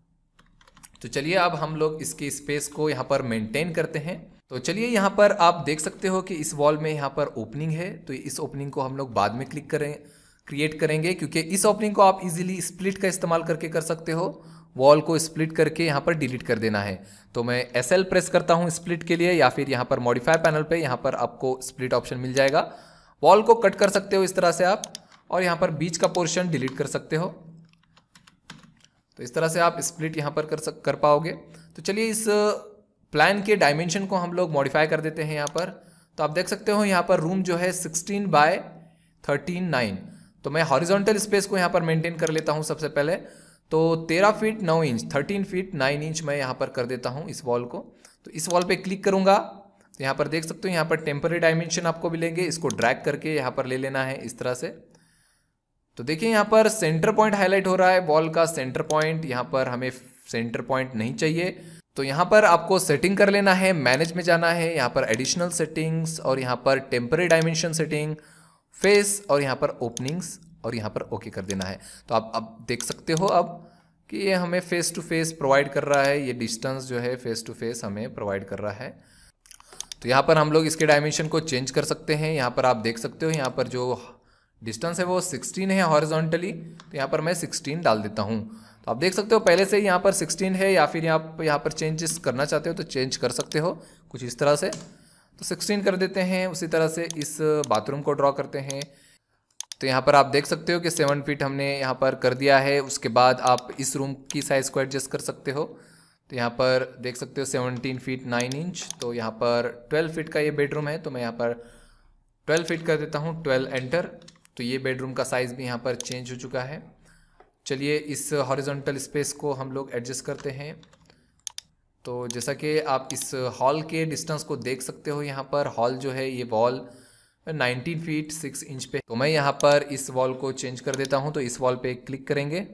तो चलिए अब हम लोग इसकी स्पेस को यहाँ पर मेंटेन करते हैं। तो चलिए यहाँ पर आप देख सकते हो कि इस वॉल में यहाँ पर ओपनिंग है, तो इस ओपनिंग को हम लोग बाद में क्लिक करें क्रिएट करेंगे, क्योंकि इस ओपनिंग को आप इजीली स्प्लिट का इस्तेमाल करके कर सकते हो। वॉल को स्प्लिट करके यहाँ पर डिलीट कर देना है। तो मैं एस एल प्रेस करता हूँ स्प्लिट के लिए, या फिर यहाँ पर मॉडिफायर पैनल पे यहाँ पर आपको स्प्लिट ऑप्शन मिल जाएगा। वॉल को कट कर सकते हो इस तरह से आप, और यहाँ पर बीच का पोर्शन डिलीट कर सकते हो। तो इस तरह से आप स्प्लिट यहाँ पर कर सक कर पाओगे। तो चलिए इस प्लान के डायमेंशन को हम लोग मॉडिफाई कर देते हैं यहाँ पर। तो आप देख सकते हो यहाँ पर रूम जो है सिक्सटीन बाय थर्टीन नाइन। तो मैं हॉरिजॉन्टल स्पेस को यहाँ पर मेंटेन कर लेता हूँ सबसे पहले। तो तेरह फीट नौ inch, thirteen feet nine inch मैं यहाँ पर कर देता हूँ इस वॉल को। तो इस वॉल पे क्लिक करूँगा तो यहाँ पर देख सकते हो यहाँ पर टेम्पररी डायमेंशन आपको मिलेंगे, इसको ड्रैग करके यहाँ पर ले लेना है इस तरह से। तो देखिए यहाँ पर सेंटर पॉइंट हाईलाइट हो रहा है, वॉल का सेंटर पॉइंट। यहाँ पर हमें सेंटर पॉइंट नहीं चाहिए, तो यहाँ पर आपको सेटिंग कर लेना है, मैनेज में जाना है, यहाँ पर एडिशनल सेटिंग्स, और यहाँ पर टेम्पररी डायमेंशन सेटिंग, फेस, और यहाँ पर ओपनिंग्स, और यहाँ पर ओके कर देना है। तो आप अब देख सकते हो अब कि ये हमें फेस टू फेस प्रोवाइड कर रहा है, ये डिस्टेंस जो है फेस टू फेस हमें प्रोवाइड कर रहा है। तो यहाँ पर हम लोग इसके डायमेंशन को चेंज कर सकते हैं। यहाँ पर आप देख सकते हो यहाँ पर जो डिस्टेंस है वो सिक्सटीन है हॉरिजॉन्टली, तो यहाँ पर मैं सिक्सटीन डाल देता हूँ। तो आप देख सकते हो पहले से ही यहाँ पर सिक्सटीन है, या फिर आप यहाँ पर चेंजेस करना चाहते हो तो चेंज कर सकते हो कुछ इस तरह से। तो सिक्सटीन कर देते हैं। उसी तरह से इस बाथरूम को ड्रॉ करते हैं। तो यहाँ पर आप देख सकते हो कि सेवन फीट हमने यहाँ पर कर दिया है। उसके बाद आप इस रूम की साइज़ को एडजस्ट कर सकते हो। तो यहाँ पर देख सकते हो सेवनटीन फीट नाइन इंच। तो यहाँ पर ट्वेल्व फीट का ये बेडरूम है, तो मैं यहाँ पर ट्वेल्व फीट कर देता हूँ, ट्वेल्व एंटर। तो ये बेडरूम का साइज़ भी यहाँ पर चेंज हो चुका है। चलिए इस हॉरिजॉन्टल स्पेस को हम लोग एडजस्ट करते हैं। तो जैसा कि आप इस हॉल के डिस्टेंस को देख सकते हो, यहाँ पर हॉल जो है ये wall nineteen feet six inch पे। तो मैं यहाँ पर इस वॉल को चेंज कर देता हूँ। तो इस वॉल पे क्लिक करेंगे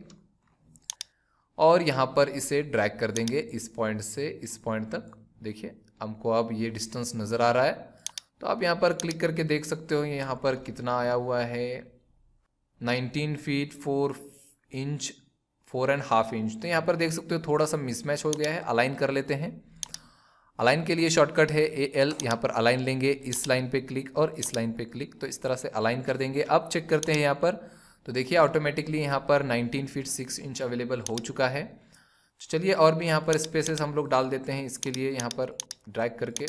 और यहाँ पर इसे ड्रैग कर देंगे इस पॉइंट से इस पॉइंट तक। देखिए हमको अब ये डिस्टेंस नज़र आ रहा है। तो आप यहाँ पर क्लिक करके देख सकते हो यहाँ पर कितना आया हुआ है, nineteen feet four inch four and half inch. तो यहाँ पर देख सकते हो थोड़ा सा मिसमैच हो गया है। अलाइन कर लेते हैं। अलाइन के लिए शॉर्टकट है ए एल। यहाँ पर अलाइन लेंगे, इस लाइन पे क्लिक और इस लाइन पे क्लिक, तो इस तरह से अलाइन कर देंगे। अब चेक करते हैं यहाँ पर, तो देखिए ऑटोमेटिकली यहाँ पर nineteen feet six inch available हो चुका है। तो चलिए और भी यहाँ पर स्पेसेस हम लोग डाल देते हैं इसके लिए, यहाँ पर ड्रैग करके।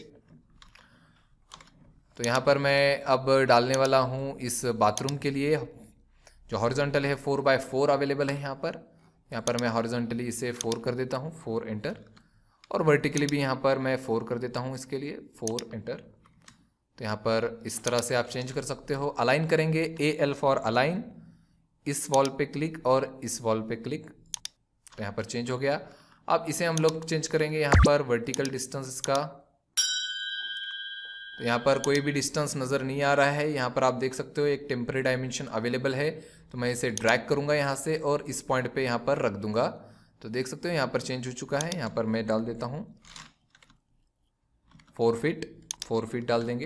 तो यहाँ पर मैं अब डालने वाला हूँ इस बाथरूम के लिए, जो हॉरिजॉन्टल है फोर बाय फोर अवेलेबल है यहाँ पर। यहाँ पर मैं हॉरिजॉन्टली इसे फोर कर देता हूँ, फोर एंटर, और वर्टिकली भी यहाँ पर मैं फोर कर देता हूँ इसके लिए, फोर एंटर। तो यहाँ पर इस तरह से आप चेंज कर सकते हो। अलाइन करेंगे, ए एल फॉर अलाइन, इस वॉल पे क्लिक और इस वॉल पे क्लिक, तो यहाँ पर चेंज हो गया। अब इसे हम लोग चेंज करेंगे यहाँ पर वर्टिकल डिस्टेंस इसका। तो यहाँ पर कोई भी डिस्टेंस नज़र नहीं आ रहा है। यहाँ पर आप देख सकते हो एक टेम्पररी डायमेंशन अवेलेबल है। तो मैं इसे ड्रैग करूँगा यहाँ से और इस पॉइंट पे यहाँ पर रख दूंगा। तो देख सकते हो यहाँ पर चेंज हो चुका है। यहाँ पर मैं डाल देता हूँ फोर फीट, फोर फीट डाल देंगे।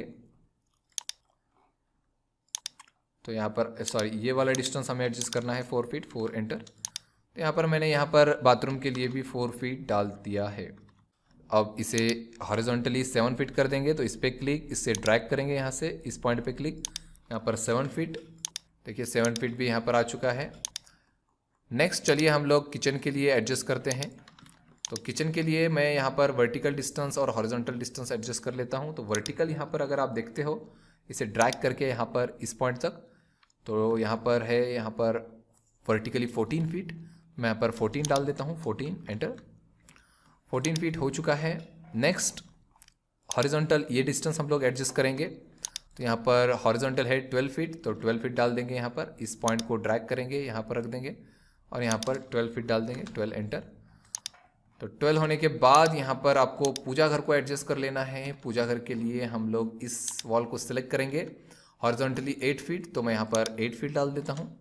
तो यहाँ पर सॉरी ये वाला डिस्टेंस हमें एडजस्ट करना है, फोर फीट, फोर एंटर। तो यहाँ पर मैंने यहाँ पर बाथरूम के लिए भी फोर फीट डाल दिया है। अब इसे हॉरिजॉन्टली सेवन फीट कर देंगे। तो इस पर क्लिक, इससे ड्रैग करेंगे यहाँ से, इस पॉइंट पे क्लिक, यहाँ पर सेवन फीट। देखिए सेवन फीट भी यहाँ पर आ चुका है। नेक्स्ट चलिए हम लोग किचन के लिए एडजस्ट करते हैं। तो किचन के लिए मैं यहाँ पर वर्टिकल डिस्टेंस और हॉरिजॉन्टल डिस्टेंस एडजस्ट कर लेता हूँ। तो वर्टिकल यहाँ पर अगर आप देखते हो, इसे ड्रैग करके यहाँ पर इस पॉइंट तक, तो यहाँ पर है यहाँ पर वर्टिकली फोर्टीन फीट, मैं यहाँ पर फोर्टीन डाल देता हूँ, फोर्टीन एंटर। फोर्टीन फीट हो चुका है। नेक्स्ट हॉरिजॉन्टल ये डिस्टेंस हम लोग एडजस्ट करेंगे। तो यहाँ पर हॉरिजॉन्टल है ट्वेल्व फीट, तो ट्वेल्व फीट डाल देंगे यहाँ पर, इस पॉइंट को ड्रैग करेंगे, यहाँ पर रख देंगे और यहाँ पर ट्वेल्व फीट डाल देंगे, ट्वेल्व एंटर। तो ट्वेल्व होने के बाद यहाँ पर आपको पूजा घर को एडजस्ट कर लेना है। पूजा घर के लिए हम लोग इस वॉल को सिलेक्ट करेंगे हॉरिजॉन्टली एट फीट, तो मैं यहाँ पर एट फीट डाल देता हूँ।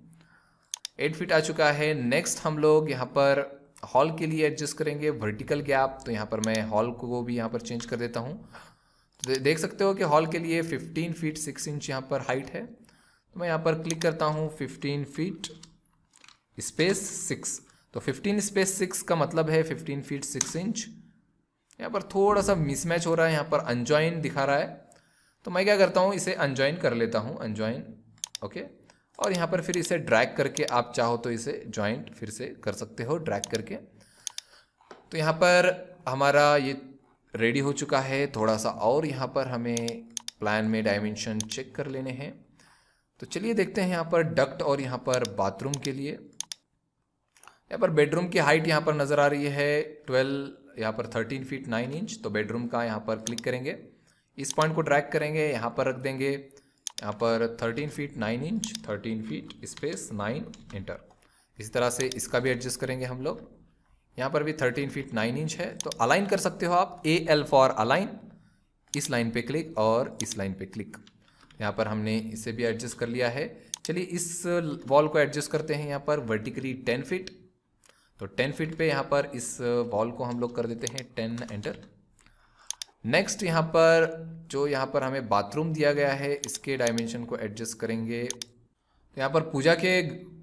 एट फीट आ चुका है। नेक्स्ट हम लोग यहाँ पर हॉल के लिए एडजस्ट करेंगे वर्टिकल गैप, तो यहाँ पर मैं हॉल को भी यहाँ पर चेंज कर देता हूँ। तो देख सकते हो कि हॉल के लिए फिफ्टीन फीट सिक्स इंच यहाँ पर हाइट है, तो मैं यहाँ पर क्लिक करता हूँ फिफ्टीन फीट स्पेस सिक्स। तो फिफ्टीन स्पेस सिक्स का मतलब है फिफ्टीन फीट सिक्स इंच। यहाँ पर थोड़ा सा मिसमैच हो रहा है, यहाँ पर अनजॉइन दिखा रहा है, तो मैं क्या करता हूँ इसे अनजॉइन कर लेता हूँ, अनजॉइन, ओके। और यहाँ पर फिर इसे ड्रैग करके आप चाहो तो इसे जॉइंट फिर से कर सकते हो ड्रैग करके। तो यहाँ पर हमारा ये रेडी हो चुका है। थोड़ा सा और यहाँ पर हमें प्लान में डायमेंशन चेक कर लेने हैं। तो चलिए देखते हैं यहाँ पर डक्ट और यहाँ पर बाथरूम के लिए। यहाँ पर बेडरूम की हाइट यहाँ पर नज़र आ रही है ट्वेल्व, यहाँ पर थर्टीन फीट नाइन इंच। तो बेडरूम का यहाँ पर क्लिक करेंगे, इस पॉइंट को ड्रैग करेंगे, यहाँ पर रख देंगे, यहाँ पर thirteen feet nine inch, thirteen feet space nine, enter. इसी तरह से इसका भी एडजस्ट करेंगे हम लोग। यहाँ पर भी थर्टीन फीट नाइन इंच है, तो अलाइन कर सकते हो आप, ए एल फॉर अलाइन, इस लाइन पे क्लिक और इस लाइन पे क्लिक। यहाँ पर हमने इसे भी एडजस्ट कर लिया है। चलिए इस वॉल को एडजस्ट करते हैं यहाँ पर वर्टिकली टेन फीट। तो टेन फीट पे यहाँ पर इस वॉल को हम लोग कर देते हैं टेन, एंटर। नेक्स्ट यहाँ पर जो यहाँ पर हमें बाथरूम दिया गया है इसके डायमेंशन को एडजस्ट करेंगे। तो यहाँ पर पूजा के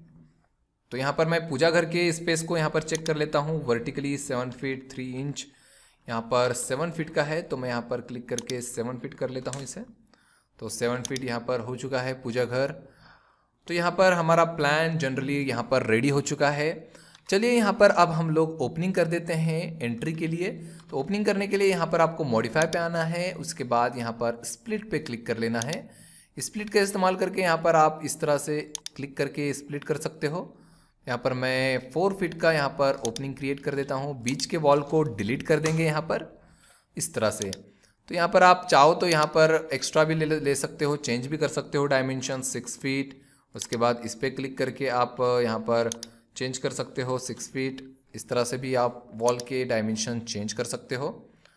तो यहाँ पर मैं पूजा घर के स्पेस को यहाँ पर चेक कर लेता हूँ। Vertically seven feet three inch यहाँ पर सेवन फीट का है, तो मैं यहाँ पर क्लिक करके सेवन फीट कर लेता हूँ इसे। तो सेवन फीट यहाँ पर हो चुका है पूजा घर। तो यहाँ पर हमारा प्लान जनरली यहाँ पर रेडी हो चुका है। चलिए यहाँ पर अब हम लोग ओपनिंग कर देते हैं एंट्री के लिए। तो ओपनिंग करने के लिए यहाँ पर आपको मॉडिफाई पे आना है, उसके बाद यहाँ पर स्प्लिट पे क्लिक कर लेना है। स्प्लिट का इस्तेमाल करके यहाँ पर आप इस तरह से क्लिक करके स्प्लिट कर सकते हो। यहाँ पर मैं फोर फीट का यहाँ पर ओपनिंग क्रिएट कर देता हूँ। बीच के वॉल को डिलीट कर देंगे यहाँ पर इस तरह से। तो यहाँ पर आप चाहो तो यहाँ पर एक्स्ट्रा भी ले ले सकते हो, चेंज भी कर सकते हो डायमेंशन सिक्स फीट। उसके बाद इस पर क्लिक करके आप यहाँ पर चेंज कर सकते हो सिक्स फीट। इस तरह से भी आप वॉल के डायमेंशन चेंज कर सकते हो।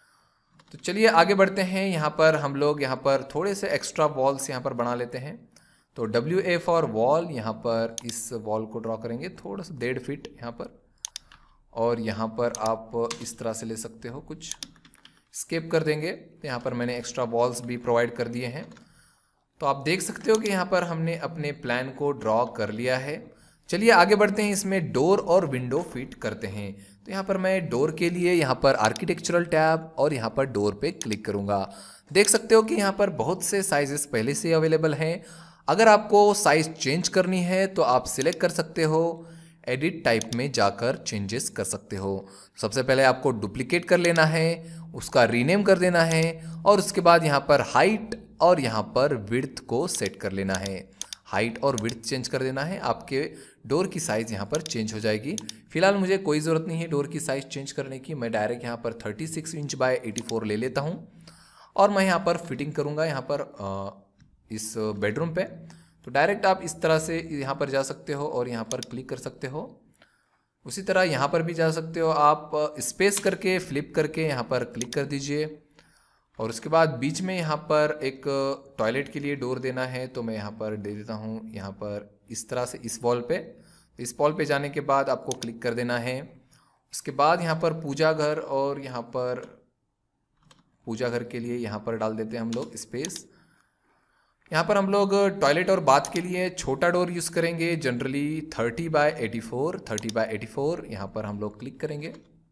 तो चलिए आगे बढ़ते हैं। यहाँ पर हम लोग यहाँ पर थोड़े से एक्स्ट्रा वॉल्स यहाँ पर बना लेते हैं। तो डब्ल्यू ए फॉर वॉल, यहाँ पर इस वॉल को ड्रॉ करेंगे थोड़ा सा डेढ़ फीट यहाँ पर, और यहाँ पर आप इस तरह से ले सकते हो, कुछ स्केप कर देंगे। तो यहाँ पर मैंने एक्स्ट्रा वॉल्स भी प्रोवाइड कर दिए हैं। तो आप देख सकते हो कि यहाँ पर हमने अपने प्लान को ड्रॉ कर लिया है। चलिए आगे बढ़ते हैं, इसमें डोर और विंडो फिट करते हैं। तो यहाँ पर मैं डोर के लिए यहाँ पर आर्किटेक्चरल टैब और यहाँ पर डोर पे क्लिक करूँगा। देख सकते हो कि यहाँ पर बहुत से साइजेस पहले से अवेलेबल हैं। अगर आपको साइज चेंज करनी है तो आप सिलेक्ट कर सकते हो, एडिट टाइप में जाकर चेंजेस कर सकते हो। सबसे पहले आपको डुप्लीकेट कर लेना है, उसका रीनेम कर देना है, और उसके बाद यहाँ पर हाइट और यहाँ पर विड्थ को सेट कर लेना है। हाइट और विड्थ चेंज कर देना है, आपके डोर की साइज़ यहाँ पर चेंज हो जाएगी। फिलहाल मुझे कोई ज़रूरत नहीं है डोर की साइज़ चेंज करने की। मैं डायरेक्ट यहाँ पर thirty six inch by eighty four ले लेता हूँ और मैं यहाँ पर फिटिंग करूँगा यहाँ पर आ, इस बेडरूम पे। तो डायरेक्ट आप इस तरह से यहाँ पर जा सकते हो और यहाँ पर क्लिक कर सकते हो। उसी तरह यहाँ पर भी जा सकते हो आप, स्पेस करके फ्लिप करके यहाँ पर क्लिक कर दीजिए। और उसके बाद बीच में यहाँ पर एक टॉयलेट के लिए डोर देना है, तो मैं यहाँ पर दे देता हूँ यहाँ पर इस तरह से इस वॉल पे। इस वॉल पे जाने के बाद आपको क्लिक कर देना है। उसके बाद यहाँ पर पूजा घर, और यहाँ पर पूजा घर के लिए यहाँ पर डाल देते हैं हम लोग स्पेस। यहाँ पर हम लोग टॉयलेट और बाथ के लिए छोटा डोर यूज़ करेंगे, generally thirty by eighty four, thirty by eighty four यहाँ पर हम लोग क्लिक करेंगे।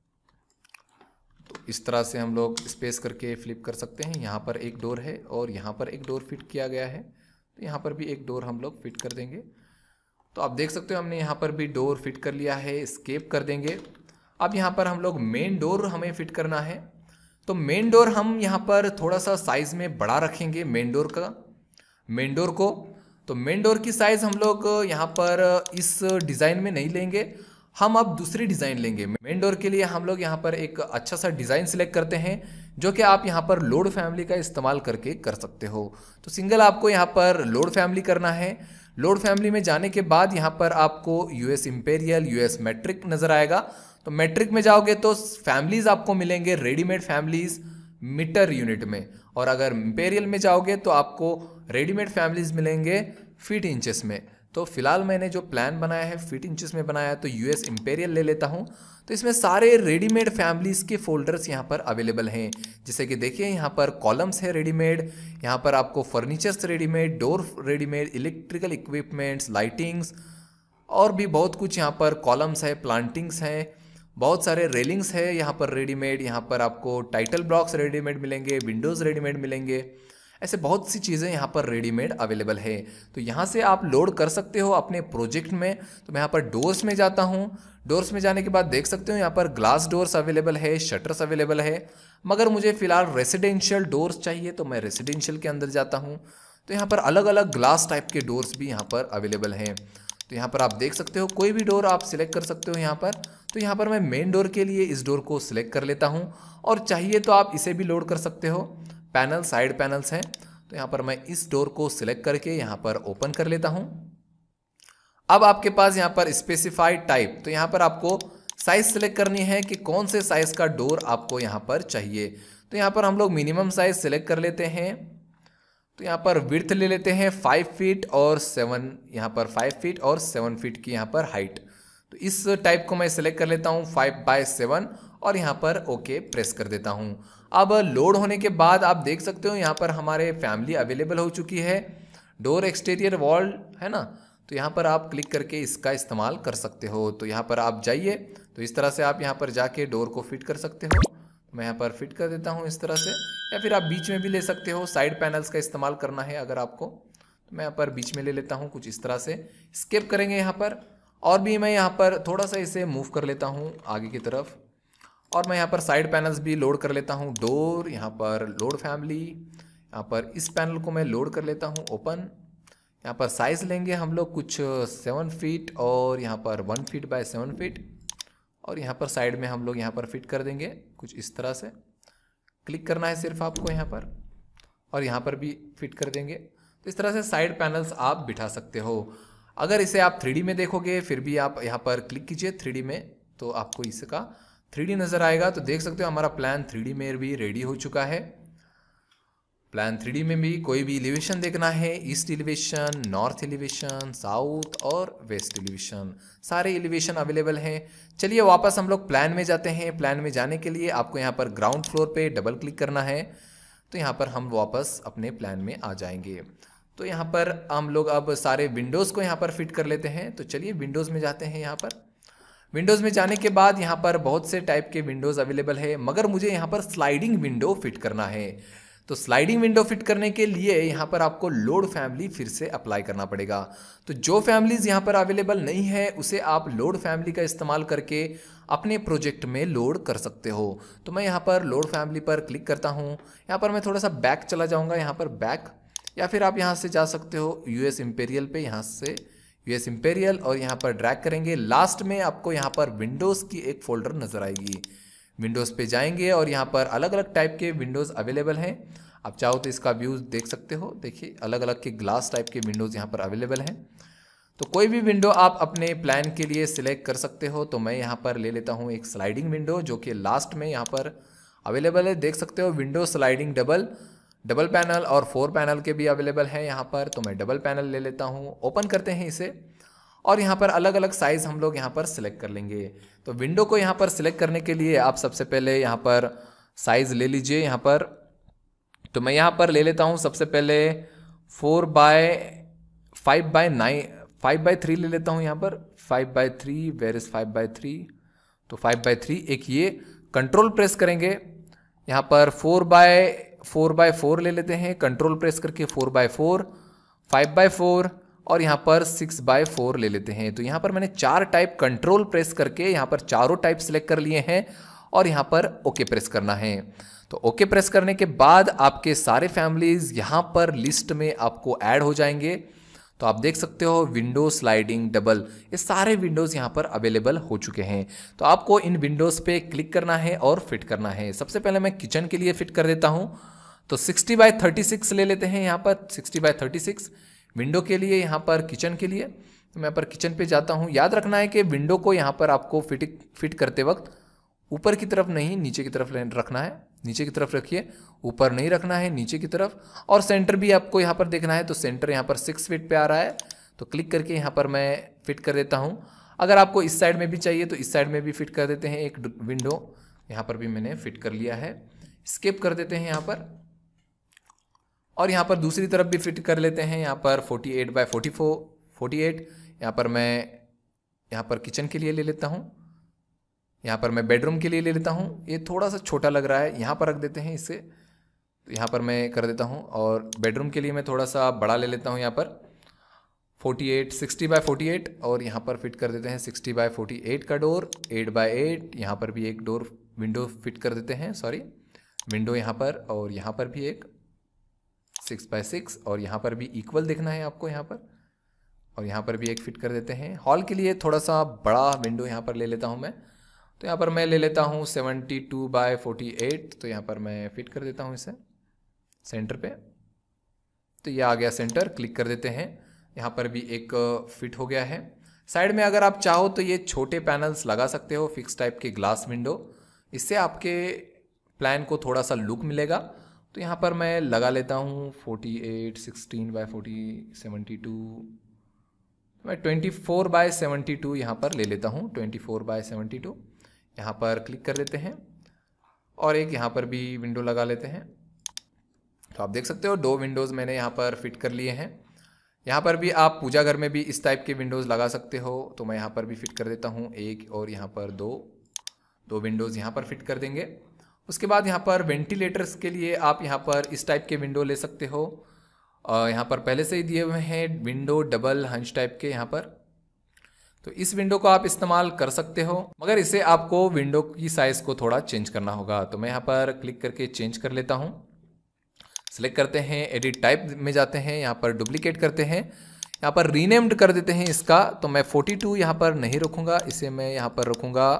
तो इस तरह से हम लोग स्पेस करके फ्लिप कर सकते हैं। यहाँ पर एक डोर है और यहाँ पर एक डोर फिट किया गया है, तो यहाँ पर भी एक डोर हम लोग फिट कर देंगे। तो आप देख सकते हो हमने यहाँ पर भी डोर फिट कर लिया है, एस्केप कर देंगे। अब यहाँ पर हम लोग मेन डोर हमें फिट करना है। तो मेन डोर हम यहाँ पर थोड़ा सा साइज़ में बड़ा रखेंगे मेन डोर का मेन डोर को। तो मेन डोर की साइज़ हम लोग यहाँ पर इस डिज़ाइन में नहीं लेंगे, हम अब दूसरी डिज़ाइन लेंगे। मेन डोर के लिए हम लोग यहाँ पर एक अच्छा सा डिज़ाइन सिलेक्ट करते हैं, जो कि आप यहाँ पर लोड फैमिली का इस्तेमाल करके कर सकते हो। तो सिंगल आपको यहाँ पर लोड फैमिली करना है। लोड फैमिली में जाने के बाद यहाँ पर आपको यूएस इंपेरियल, यूएस मैट्रिक नज़र आएगा। तो मैट्रिक में जाओगे तो फैमिलीज़ आपको मिलेंगे रेडीमेड फैमिलीज़ मीटर यूनिट में, और अगर इंपेरियल में जाओगे तो आपको रेडीमेड फैमिलीज मिलेंगे फीट इंचेस में। तो फिलहाल मैंने जो प्लान बनाया है फीट इंचेस में बनाया है, तो यूएस इंपेरियल ले लेता हूँ। तो इसमें सारे रेडीमेड फैमिलीज के फोल्डर्स यहाँ पर अवेलेबल हैं। जैसे कि देखिए यहाँ पर कॉलम्स है रेडीमेड, यहाँ पर आपको furnitures readymade, door readymade, electrical equipments, lightings और भी बहुत कुछ यहाँ पर कॉलम्स है, प्लांटिंग्स हैं, बहुत सारे रेलिंग्स है यहाँ पर रेडीमेड। यहाँ पर आपको टाइटल ब्लॉक्स रेडीमेड मिलेंगे, विंडोज़ रेडीमेड मिलेंगे, ऐसे बहुत सी चीज़ें यहाँ पर रेडीमेड अवेलेबल है। तो यहाँ से आप लोड कर सकते हो अपने प्रोजेक्ट में। तो मैं यहाँ पर डोर्स में जाता हूँ। डोर्स में जाने के बाद देख सकते हो यहाँ पर ग्लास डोर्स अवेलेबल है, शटर्स अवेलेबल है, मगर मुझे फिलहाल रेसिडेंशियल डोर्स चाहिए तो मैं रेसिडेंशियल के अंदर जाता हूँ। तो यहाँ पर अलग अलग ग्लास टाइप के डोर्स भी यहाँ पर अवेलेबल हैं। तो यहाँ पर आप देख सकते हो कोई भी डोर आप सिलेक्ट कर सकते हो यहाँ पर। तो यहाँ पर मैं मेन डोर के लिए इस डोर को सिलेक्ट कर लेता हूँ, और चाहिए तो आप इसे भी लोड कर सकते हो। पैनल साइड पैनल्स हैं, तो यहाँ पर मैं इस डोर को सिलेक्ट करके यहाँ पर ओपन कर लेता हूँ। अब आपके पास यहाँ पर स्पेसिफाइड टाइप, तो यहाँ पर आपको साइज सिलेक्ट करनी है कि कौन से साइज का डोर आपको यहाँ पर चाहिए। तो यहाँ पर हम लोग मिनिमम साइज सिलेक्ट कर लेते हैं। तो यहाँ पर विड्थ ले लेते हैं फाइव फीट और सेवन, यहाँ पर फाइव फीट और सेवन फीट की यहाँ पर हाइट। तो इस टाइप को मैं सिलेक्ट कर लेता हूँ फाइव बाय सेवन, और यहाँ पर ओके प्रेस कर देता हूँ। अब लोड होने के बाद आप देख सकते हो यहाँ पर हमारे फैमिली अवेलेबल हो चुकी है। डोर एक्सटीरियर वॉल है ना, तो यहाँ पर आप क्लिक करके इसका इस्तेमाल कर सकते हो। तो यहाँ पर आप जाइए, तो इस तरह से आप यहाँ पर जाके डोर को फिट कर सकते हो। मैं यहाँ पर फिट कर देता हूँ इस तरह से, या फिर आप बीच में भी ले सकते हो। साइड पैनल्स का इस्तेमाल करना है अगर आपको, तो मैं यहाँ पर बीच में ले लेता हूँ कुछ इस तरह से। स्किप करेंगे यहाँ पर, और भी मैं यहाँ पर थोड़ा सा इसे मूव कर लेता हूँ आगे की तरफ, और मैं यहाँ पर साइड पैनल्स भी लोड कर लेता हूँ। डोर, यहाँ पर लोड फैमिली, यहाँ पर इस पैनल को मैं लोड कर लेता हूँ ओपन। यहाँ पर साइज़ लेंगे हम लोग कुछ सेवन फीट और यहाँ पर one feet by seven feet, और यहाँ पर साइड में हम लोग यहाँ पर फिट कर देंगे कुछ इस तरह से। क्लिक करना है सिर्फ आपको यहाँ पर, और यहाँ पर भी फिट कर देंगे। तो इस तरह से साइड पैनल्स आप बिठा सकते हो। अगर इसे आप थ्री डी में देखोगे, फिर भी आप यहाँ पर क्लिक कीजिए थ्री डी में, तो आपको इसका थ्री डी नज़र आएगा। तो देख सकते हो हमारा प्लान थ्री डी में भी रेडी हो चुका है। प्लान थ्री डी में भी कोई भी एलिवेशन देखना है, east elevation, north elevation, south और वेस्ट एलिवेशन, सारे एलिवेशन अवेलेबल हैं। चलिए वापस हम लोग प्लान में जाते हैं। प्लान में जाने के लिए आपको यहाँ पर ग्राउंड फ्लोर पे डबल क्लिक करना है, तो यहाँ पर हम वापस अपने प्लान में आ जाएंगे। तो यहाँ पर हम लोग अब सारे विंडोज़ को यहाँ पर फिट कर लेते हैं। तो चलिए विंडोज़ में जाते हैं। यहाँ पर विंडोज़ में जाने के बाद यहाँ पर बहुत से टाइप के विंडोज़ अवेलेबल है, मगर मुझे यहाँ पर स्लाइडिंग विंडो फिट करना है। तो स्लाइडिंग विंडो फिट करने के लिए यहाँ पर आपको लोड फैमिली फिर से अप्लाई करना पड़ेगा। तो जो फैमिलीज़ यहाँ पर अवेलेबल नहीं है उसे आप लोड फैमिली का इस्तेमाल करके अपने प्रोजेक्ट में लोड कर सकते हो। तो मैं यहाँ पर लोड फैमिली पर क्लिक करता हूँ। यहाँ पर मैं थोड़ा सा बैक चला जाऊँगा, यहाँ पर बैक, या फिर आप यहाँ से जा सकते हो यूएस इंपेरियल पे, यहाँ से यूएस इंपेरियल, और यहाँ पर ड्रैग करेंगे। लास्ट में आपको यहाँ पर विंडोज़ की एक फोल्डर नज़र आएगी। विंडोज़ पे जाएंगे और यहाँ पर अलग अलग टाइप के विंडोज़ अवेलेबल हैं। आप चाहो तो इसका व्यूज़ देख सकते हो। देखिए अलग अलग के ग्लास टाइप के विंडोज़ यहाँ पर अवेलेबल हैं। तो कोई भी विंडो आप अपने प्लान के लिए सिलेक्ट कर सकते हो। तो मैं यहाँ पर ले लेता हूँ एक स्लाइडिंग विंडो, जो कि लास्ट में यहाँ पर अवेलेबल है। देख सकते हो window sliding double, double panel और फोर पैनल के भी अवेलेबल हैं यहाँ पर। तो मैं डबल पैनल ले लेता हूँ। ओपन करते हैं इसे, और यहाँ पर अलग अलग साइज़ हम लोग यहाँ पर सिलेक्ट कर लेंगे। तो विंडो को यहाँ पर सिलेक्ट करने के लिए आप सबसे पहले यहाँ पर साइज़ ले लीजिए यहाँ पर। तो मैं यहाँ पर ले लेता हूँ सबसे पहले four by five by nine five by three ले लेता हूँ यहाँ पर। Five by three, where is five by three? तो फाइव बाय थ्री एक ये कंट्रोल प्रेस करेंगे। यहाँ पर four by four by four ले लेते हैं, कंट्रोल प्रेस करके four by four, five by four, और यहाँ पर सिक्स बाय फोर ले लेते हैं। तो यहाँ पर मैंने चार टाइप कंट्रोल प्रेस करके यहाँ पर चारों टाइप सिलेक्ट कर लिए हैं, और यहाँ पर ओके प्रेस करना है। तो ओके प्रेस करने के बाद आपके सारे फैमिलीज़ यहाँ पर लिस्ट में आपको ऐड हो जाएंगे। तो आप देख सकते हो विंडो स्लाइडिंग डबल, ये सारे विंडोज़ यहाँ पर अवेलेबल हो चुके हैं। तो आपको इन विंडोज़ पे क्लिक करना है और फिट करना है। सबसे पहले मैं किचन के लिए फिट कर देता हूँ। तो सिक्सटी बाय थर्टी सिक्स ले लेते हैं यहाँ पर, sixty by thirty six window के लिए, यहाँ पर किचन के लिए। तो मैं यहाँ पर किचन पे जाता हूँ। याद रखना है कि विंडो को यहाँ पर आपको फिट फिट करते वक्त ऊपर की तरफ नहीं, नीचे की तरफ रखना है, नीचे की तरफ रखिए, ऊपर नहीं रखना है, नीचे की तरफ। और सेंटर भी आपको यहाँ पर देखना है, तो सेंटर यहाँ पर सिक्स फीट पे आ रहा है, तो क्लिक करके यहाँ पर मैं फिट कर देता हूँ। अगर आपको इस साइड में भी चाहिए तो इस साइड में भी फिट कर देते हैं। एक विंडो यहाँ पर भी मैंने फिट कर लिया है, स्किप कर देते हैं यहाँ पर। और यहाँ पर दूसरी तरफ भी फिट कर लेते हैं, यहाँ पर forty eight by forty four forty eight यहाँ पर मैं यहाँ पर किचन के लिए ले लेता हूँ, यहाँ पर मैं बेडरूम के लिए ले लेता हूँ। ये थोड़ा सा छोटा लग रहा है, यहाँ पर रख देते हैं इसे, तो यहाँ पर मैं कर देता हूँ। और बेडरूम के लिए मैं थोड़ा सा बड़ा ले लेता हूँ, यहाँ पर forty eight sixty by forty eight, और यहाँ पर फिट कर देते हैं सिक्सटी बाई फोर्टी एट का डोर, एट बाई एट। यहाँ पर भी एक डोर विंडो फिट कर देते हैं, सॉरी विंडो यहाँ पर, और यहाँ पर भी एक सिक्स बाई सिक्स, और यहाँ पर भी इक्वल देखना है आपको यहाँ पर, और यहाँ पर भी एक फिट कर देते हैं। हॉल के लिए थोड़ा सा बड़ा विंडो यहाँ पर ले लेता हूँ मैं, तो यहाँ पर मैं ले लेता हूँ seventy two by forty eight, तो यहाँ पर मैं फिट कर देता हूँ इसे सेंटर पे। तो ये आ गया सेंटर, क्लिक कर देते हैं, यहाँ पर भी एक फिट हो गया है। साइड में अगर आप चाहो तो ये छोटे पैनल्स लगा सकते हो, फिक्स टाइप के ग्लास विंडो, इससे आपके प्लान को थोड़ा सा लुक मिलेगा। तो यहाँ पर मैं लगा लेता हूँ forty eight sixteen by forty seventy two, मैं twenty four by seventy two यहाँ पर ले लेता हूँ, twenty four by seventy two यहाँ पर क्लिक कर देते हैं। और एक यहाँ पर भी विंडो लगा लेते हैं। तो आप देख सकते हो दो विंडोज़ मैंने यहाँ पर फिट कर लिए हैं। यहाँ पर भी आप पूजा घर में भी इस टाइप के विंडोज़ लगा सकते हो, तो मैं यहाँ पर भी फिट कर देता हूँ एक, और यहाँ पर दो दो विंडोज़ यहाँ पर फिट कर देंगे। उसके बाद यहाँ पर वेंटिलेटर्स के लिए आप यहाँ पर इस टाइप के विंडो ले सकते हो। यहाँ पर पहले से ही दिए हुए हैं विंडो डबल हंच टाइप के यहाँ पर, तो इस विंडो को आप इस्तेमाल कर सकते हो, मगर इसे आपको विंडो की साइज़ को थोड़ा चेंज करना होगा। तो मैं यहाँ पर क्लिक करके चेंज कर लेता हूँ। सेलेक्ट करते हैं, एडिट टाइप में जाते हैं, यहाँ पर डुप्लीकेट करते हैं, यहाँ पर रीनेम्ड कर देते हैं इसका। तो मैं फोर्टी टू यहाँ पर नहीं रखूँगा, इसे मैं यहाँ पर रखूँगा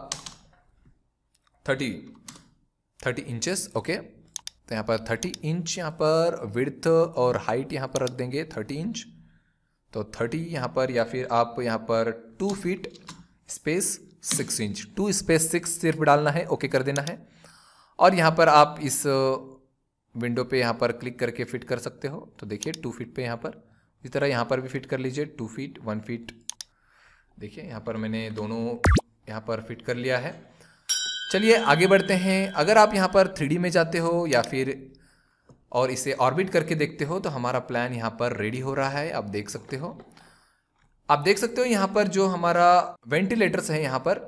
थर्टी थर्टी इंचेस, ओके। तो यहाँ पर थर्टी इंच यहाँ पर विड्थ और हाइट यहाँ पर रख देंगे थर्टी इंच, तो थर्टी यहाँ पर, या फिर आप यहाँ पर two feet space six inch, two space six सिर्फ डालना है, ओके कर देना है। और यहाँ पर आप इस विंडो पे यहाँ पर क्लिक करके फिट कर सकते हो। तो देखिए टू फीट पे यहाँ पर, इसी तरह यहाँ पर भी फिट कर लीजिए टू फीट वन फीट। देखिए यहाँ पर मैंने दोनों यहाँ पर फिट कर लिया है। चलिए आगे बढ़ते हैं। अगर आप यहाँ पर थ्री डी में जाते हो या फिर और इसे ऑर्बिट करके देखते हो, तो हमारा प्लान यहाँ पर रेडी हो रहा है। आप देख सकते हो आप देख सकते हो यहाँ पर जो हमारा वेंटिलेटर्स है, यहाँ पर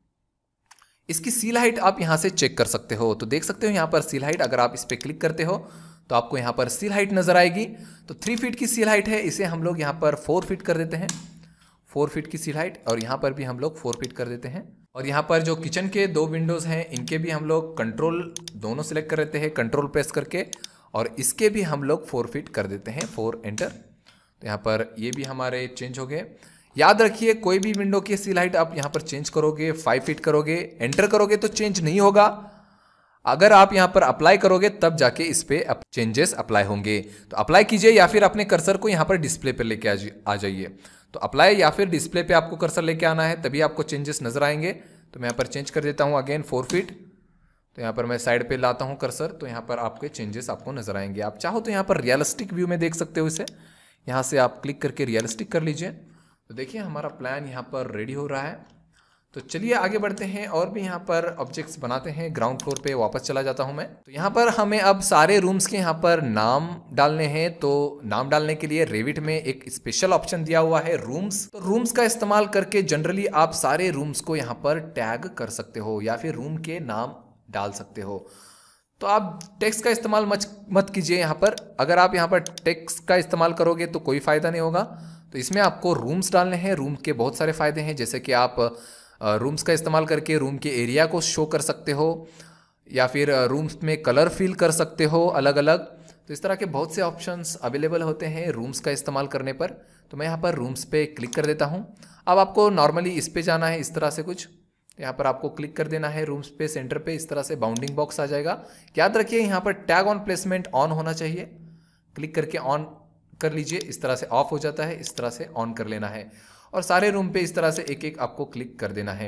इसकी सील हाइट आप यहाँ से चेक कर सकते हो। तो देख सकते हो यहाँ पर सील हाइट, अगर आप इस पर क्लिक करते हो तो आपको यहाँ पर सील हाइट नजर आएगी। तो थ्री फीट की सील हाइट है, इसे हम लोग यहाँ पर फोर फीट कर देते हैं, फोर फीट की सील हाइट। और यहाँ पर भी हम लोग फोर फीट कर देते हैं। और यहाँ पर जो किचन के दो विंडोज़ हैं, इनके भी हम लोग कंट्रोल दोनों सेलेक्ट कर देते हैं कंट्रोल प्रेस करके, और इसके भी हम लोग फोर फीट कर देते हैं, फोर एंटर। तो यहाँ पर ये भी हमारे चेंज हो गए। याद रखिए कोई भी विंडो की सील हाइट आप यहाँ पर चेंज करोगे, फाइव फीट करोगे, एंटर करोगे तो चेंज नहीं होगा। अगर आप यहाँ पर अप्लाई करोगे तब जाके इस पे चेंजेस अप्लाई होंगे। तो अप्लाई कीजिए या फिर अपने कर्सर को यहाँ पर डिस्प्ले पर लेके आ जाइए। तो अप्लाई या फिर डिस्प्ले पे आपको कर्सर लेके आना है, तभी आपको चेंजेस नजर आएंगे। तो मैं यहाँ पर चेंज कर देता हूँ अगेन फोर फीट। तो यहाँ पर मैं साइड पे लाता हूँ कर्सर, तो यहाँ पर आपके चेंजेस आपको नजर आएंगे। आप चाहो तो यहाँ पर रियलिस्टिक व्यू में देख सकते हो इसे, यहाँ से आप क्लिक करके रियलिस्टिक कर लीजिए। तो देखिए हमारा प्लान यहाँ पर रेडी हो रहा है। तो चलिए आगे बढ़ते हैं और भी यहाँ पर ऑब्जेक्ट्स बनाते हैं। ग्राउंड फ्लोर पे वापस चला जाता हूँ मैं। तो यहाँ पर हमें अब सारे रूम्स के यहाँ पर नाम डालने हैं। तो नाम डालने के लिए रेविट में एक स्पेशल ऑप्शन दिया हुआ है रूम्स। तो रूम्स का इस्तेमाल करके जनरली आप सारे रूम्स को यहाँ पर टैग कर सकते हो या फिर रूम के नाम डाल सकते हो। तो आप टेक्स्ट का इस्तेमाल मत मत कीजिए यहाँ पर। अगर आप यहाँ पर टेक्स्ट का इस्तेमाल करोगे तो कोई फ़ायदा नहीं होगा। तो इसमें आपको रूम्स डालने हैं। रूम के बहुत सारे फ़ायदे हैं, जैसे कि आप रूम्स का इस्तेमाल करके रूम के एरिया को शो कर सकते हो या फिर रूम्स में कलर फिल कर सकते हो अलग अलग। तो इस तरह के बहुत से ऑप्शंस अवेलेबल होते हैं रूम्स का इस्तेमाल करने पर। तो मैं यहाँ पर रूम्स पे क्लिक कर देता हूँ। अब आपको नॉर्मली इस पे जाना है, इस तरह से कुछ यहाँ पर आपको क्लिक कर देना है रूम्स पे, सेंटर पे इस तरह से बाउंडिंग बॉक्स आ जाएगा। याद रखिए यहाँ पर टैग ऑन प्लेसमेंट ऑन होना चाहिए। क्लिक करके ऑन कर लीजिए, इस तरह से ऑफ हो जाता है, इस तरह से ऑन कर लेना है। और सारे रूम पे इस तरह से एक एक आपको क्लिक कर देना है।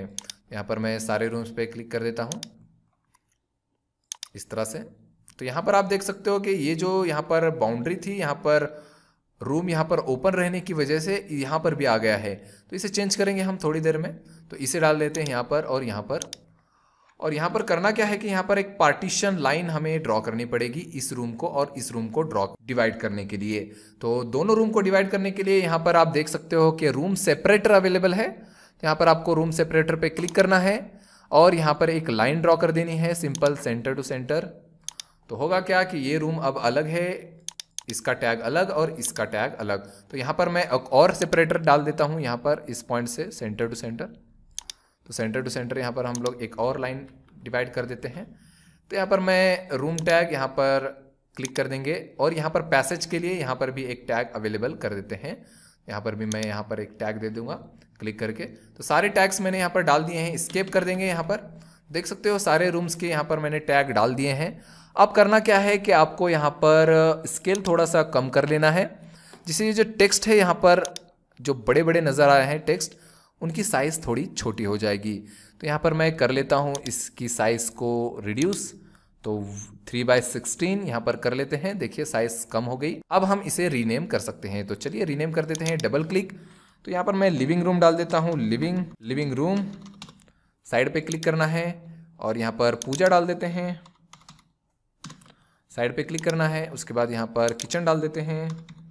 यहाँ पर मैं सारे रूम्स पे क्लिक कर देता हूँ इस तरह से। तो यहाँ पर आप देख सकते हो कि ये जो यहाँ पर बाउंड्री थी, यहाँ पर रूम यहाँ पर ओपन रहने की वजह से यहाँ पर भी आ गया है। तो इसे चेंज करेंगे हम थोड़ी देर में। तो इसे डाल देते हैं यहाँ पर और यहाँ पर। और यहाँ पर करना क्या है कि यहाँ पर एक पार्टीशन लाइन हमें ड्रॉ करनी पड़ेगी इस रूम को और इस रूम को ड्रॉ डिवाइड करने के लिए। तो दोनों रूम को डिवाइड करने के लिए यहाँ पर आप देख सकते हो कि रूम सेपरेटर अवेलेबल है। यहाँ पर आपको रूम सेपरेटर पे क्लिक करना है और यहाँ पर एक लाइन ड्रॉ कर देनी है, सिंपल सेंटर टू सेंटर। तो होगा क्या कि ये रूम अब अलग है, इसका टैग अलग और इसका टैग अलग। तो यहाँ पर मैं एक और सेपरेटर डाल देता हूँ यहाँ पर इस पॉइंट से सेंटर टू सेंटर। तो सेंटर टू सेंटर यहाँ पर हम लोग एक और लाइन डिवाइड कर देते हैं। तो यहाँ पर मैं रूम टैग यहाँ पर क्लिक कर देंगे और यहाँ पर पैसेज के लिए यहाँ पर भी एक टैग अवेलेबल कर देते हैं। यहाँ पर भी मैं यहाँ पर एक टैग दे दूंगा क्लिक करके। तो सारे टैग्स मैंने यहाँ पर डाल दिए हैं, एस्केप कर देंगे। यहाँ पर देख सकते हो सारे रूम्स के यहाँ पर मैंने टैग डाल दिए हैं। अब करना क्या है कि आपको यहाँ पर स्केल थोड़ा सा कम कर लेना है, जिससे ये जो टेक्स्ट है यहाँ पर जो बड़े बड़े नज़र आ रहे हैं टेक्स्ट, उनकी साइज़ थोड़ी छोटी हो जाएगी। तो यहाँ पर मैं कर लेता हूँ इसकी साइज़ को रिड्यूस। तो थ्री बाई सिक्सटीन यहाँ पर कर लेते हैं। देखिए साइज़ कम हो गई। अब हम इसे रीनेम कर सकते हैं। तो चलिए रीनेम कर देते हैं, डबल क्लिक। तो यहाँ पर मैं लिविंग रूम डाल देता हूँ, लिविंग लिविंग रूम। साइड पे क्लिक करना है और यहाँ पर पूजा डाल देते हैं, साइड पे क्लिक करना है। उसके बाद यहाँ पर किचन डाल देते हैं,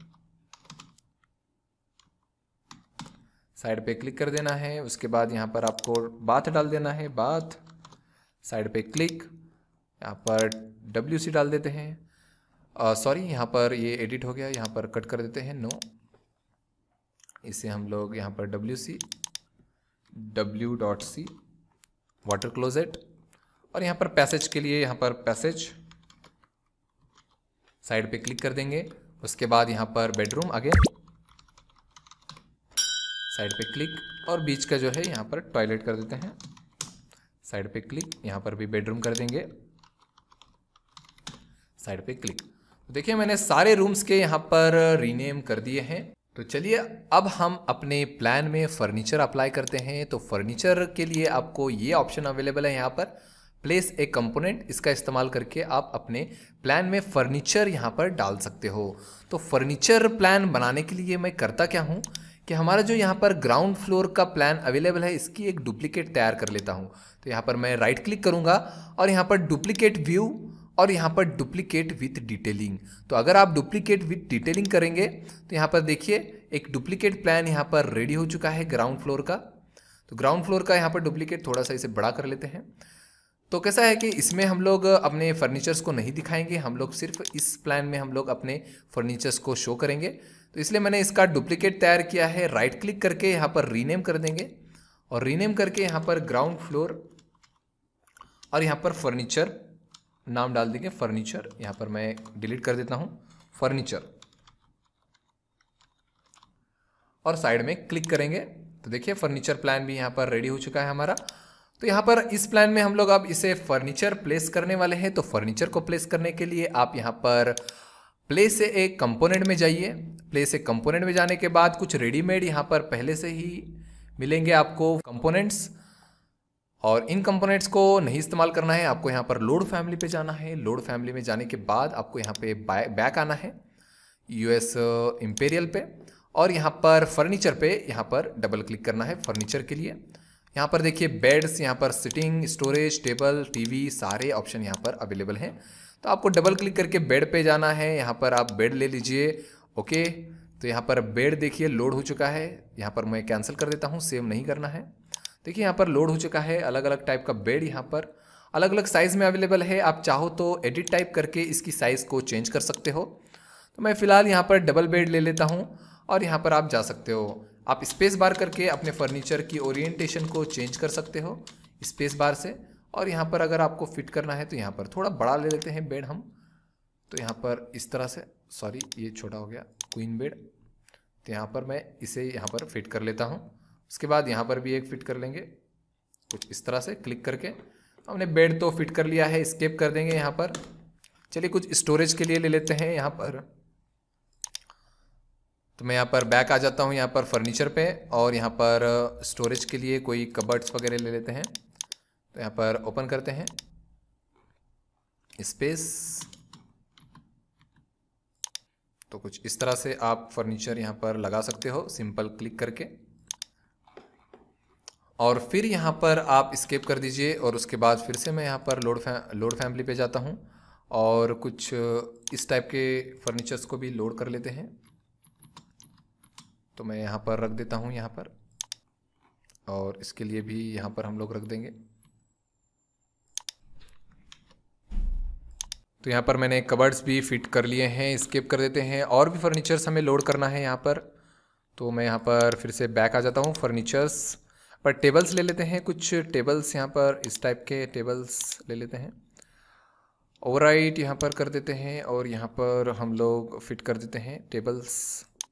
साइड पे क्लिक कर देना है। उसके बाद यहाँ पर आपको बाथ डाल देना है, बाथ। साइड पे क्लिक, यहाँ पर डब्ल्यू सी डाल देते हैं। सॉरी यहाँ पर ये एडिट हो गया, यहाँ पर कट कर देते हैं, नो। इसे हम लोग यहाँ पर W C W dot C water closet. और यहाँ पर पैसेज के लिए यहाँ पर पैसेज, साइड पे क्लिक कर देंगे। उसके बाद यहाँ पर बेडरूम आगे, साइड पे क्लिक और बीच का जो है यहाँ पर टॉयलेट कर देते हैं, साइड पे क्लिक। यहाँ पर भी बेडरूम कर देंगे, साइड पे क्लिक। तो देखिए मैंने सारे रूम्स के यहाँ पर रीनेम कर दिए हैं। तो चलिए अब हम अपने प्लान में फर्नीचर अप्लाई करते हैं। तो फर्नीचर के लिए आपको ये ऑप्शन अवेलेबल है यहाँ पर, प्लेस ए कंपोनेंट। इसका इस्तेमाल करके आप अपने प्लान में फर्नीचर यहाँ पर डाल सकते हो। तो फर्नीचर प्लान बनाने के लिए मैं करता क्या हूँ कि हमारा जो यहाँ पर ग्राउंड फ्लोर का प्लान अवेलेबल है, इसकी एक डुप्लीकेट तैयार कर लेता हूँ। तो यहाँ पर मैं राइट क्लिक करूँगा और यहाँ पर डुप्लीकेट व्यू और यहाँ पर डुप्लीकेट विथ डिटेलिंग। तो अगर आप डुप्लीकेट विथ डिटेलिंग करेंगे तो यहाँ पर देखिए एक डुप्लीकेट प्लान यहाँ पर रेडी हो चुका है ग्राउंड फ्लोर का। तो ग्राउंड फ्लोर का यहाँ पर डुप्लीकेट, थोड़ा सा इसे बड़ा कर लेते हैं। तो कैसा है कि इसमें हम लोग अपने फर्नीचर्स को नहीं दिखाएंगे, हम लोग सिर्फ इस प्लान में हम लोग अपने फर्नीचर्स को शो करेंगे। तो इसलिए मैंने इसका डुप्लीकेट तैयार किया है। राइट क्लिक करके यहाँ पर रीनेम कर देंगे और रीनेम करके यहाँ पर ग्राउंड फ्लोर और यहाँ पर फर्नीचर नाम डाल देंगे, फर्नीचर। यहाँ पर मैं डिलीट कर देता हूँ फर्नीचर और साइड में क्लिक करेंगे। तो देखिए फर्नीचर प्लान भी यहाँ पर रेडी हो चुका है हमारा। तो यहाँ पर इस प्लान में हम लोग अब इसे फर्नीचर प्लेस करने वाले हैं। तो फर्नीचर को प्लेस करने के लिए आप यहाँ पर प्लेस से एक कंपोनेंट में जाइए। प्लेस से कंपोनेंट में जाने के बाद कुछ रेडीमेड यहाँ पर पहले से ही मिलेंगे आपको कंपोनेंट्स, और इन कंपोनेंट्स को नहीं इस्तेमाल करना है। आपको यहाँ पर लोड फैमिली पे जाना है। लोड फैमिली में जाने के बाद आपको यहाँ पे बैक आना है यूएस इंपेरियल पे, और यहाँ पर फर्नीचर पे यहाँ पर डबल क्लिक करना है फर्नीचर के लिए। यहाँ पर देखिए बेड्स, यहाँ पर सिटिंग, स्टोरेज, टेबल, टीवी, सारे ऑप्शन यहाँ पर अवेलेबल हैं। तो आपको डबल क्लिक करके बेड पे जाना है। यहाँ पर आप बेड ले लीजिए। ओके, तो यहाँ पर बेड देखिए लोड हो चुका है। यहाँ पर मैं कैंसिल कर देता हूँ, सेव नहीं करना है। देखिए यहाँ पर लोड हो चुका है। अलग अलग टाइप का बेड यहाँ पर अलग अलग साइज़ में अवेलेबल है। आप चाहो तो एडिट टाइप करके इसकी साइज़ को चेंज कर सकते हो। तो मैं फ़िलहाल यहाँ पर डबल बेड ले लेता हूँ और यहाँ पर आप जा सकते हो। आप स्पेस बार करके अपने फर्नीचर की ओरिएंटेशन को चेंज कर सकते हो स्पेस बार से। और यहाँ पर अगर आपको फिट करना है तो यहाँ पर थोड़ा बड़ा ले लेते हैं बेड हम। तो यहाँ पर इस तरह से, सॉरी ये छोटा हो गया, क्वीन बेड। तो यहाँ पर मैं इसे यहाँ पर फिट कर लेता हूँ। उसके बाद यहाँ पर भी एक फिट कर लेंगे कुछ इस तरह से क्लिक करके। हमने बेड तो फिट कर लिया है, स्केप कर देंगे यहाँ पर। चलिए कुछ स्टोरेज के लिए ले लेते हैं यहाँ पर। तो मैं यहाँ पर बैक आ जाता हूँ यहाँ पर फर्नीचर पे, और यहाँ पर स्टोरेज के लिए कोई कबर्ड्स वगैरह ले लेते हैं। तो यहाँ पर ओपन करते हैं स्पेस। तो कुछ इस तरह से आप फर्नीचर यहाँ पर लगा सकते हो सिंपल क्लिक करके, और फिर यहाँ पर आप स्केप कर दीजिए। और उसके बाद फिर से मैं यहाँ पर लोड फै लोड फैमिली पे जाता हूँ और कुछ इस टाइप के फर्नीचर्स को भी लोड कर लेते हैं। तो मैं यहाँ पर रख देता हूँ यहाँ पर, और इसके लिए भी यहाँ पर हम लोग रख देंगे। तो यहाँ पर मैंने कबर्ड्स भी फिट कर लिए हैं, स्केप कर देते हैं। और भी फर्नीचर्स हमें लोड करना है यहाँ पर। तो मैं यहाँ पर फिर से बैक आ जाता हूँ फर्नीचर्स पर, टेबल्स ले लेते हैं। कुछ टेबल्स यहाँ पर इस टाइप के टेबल्स ले लेते हैं, ओवरराइट यहाँ पर कर देते हैं, और यहाँ पर हम लोग फिट कर देते हैं टेबल्स।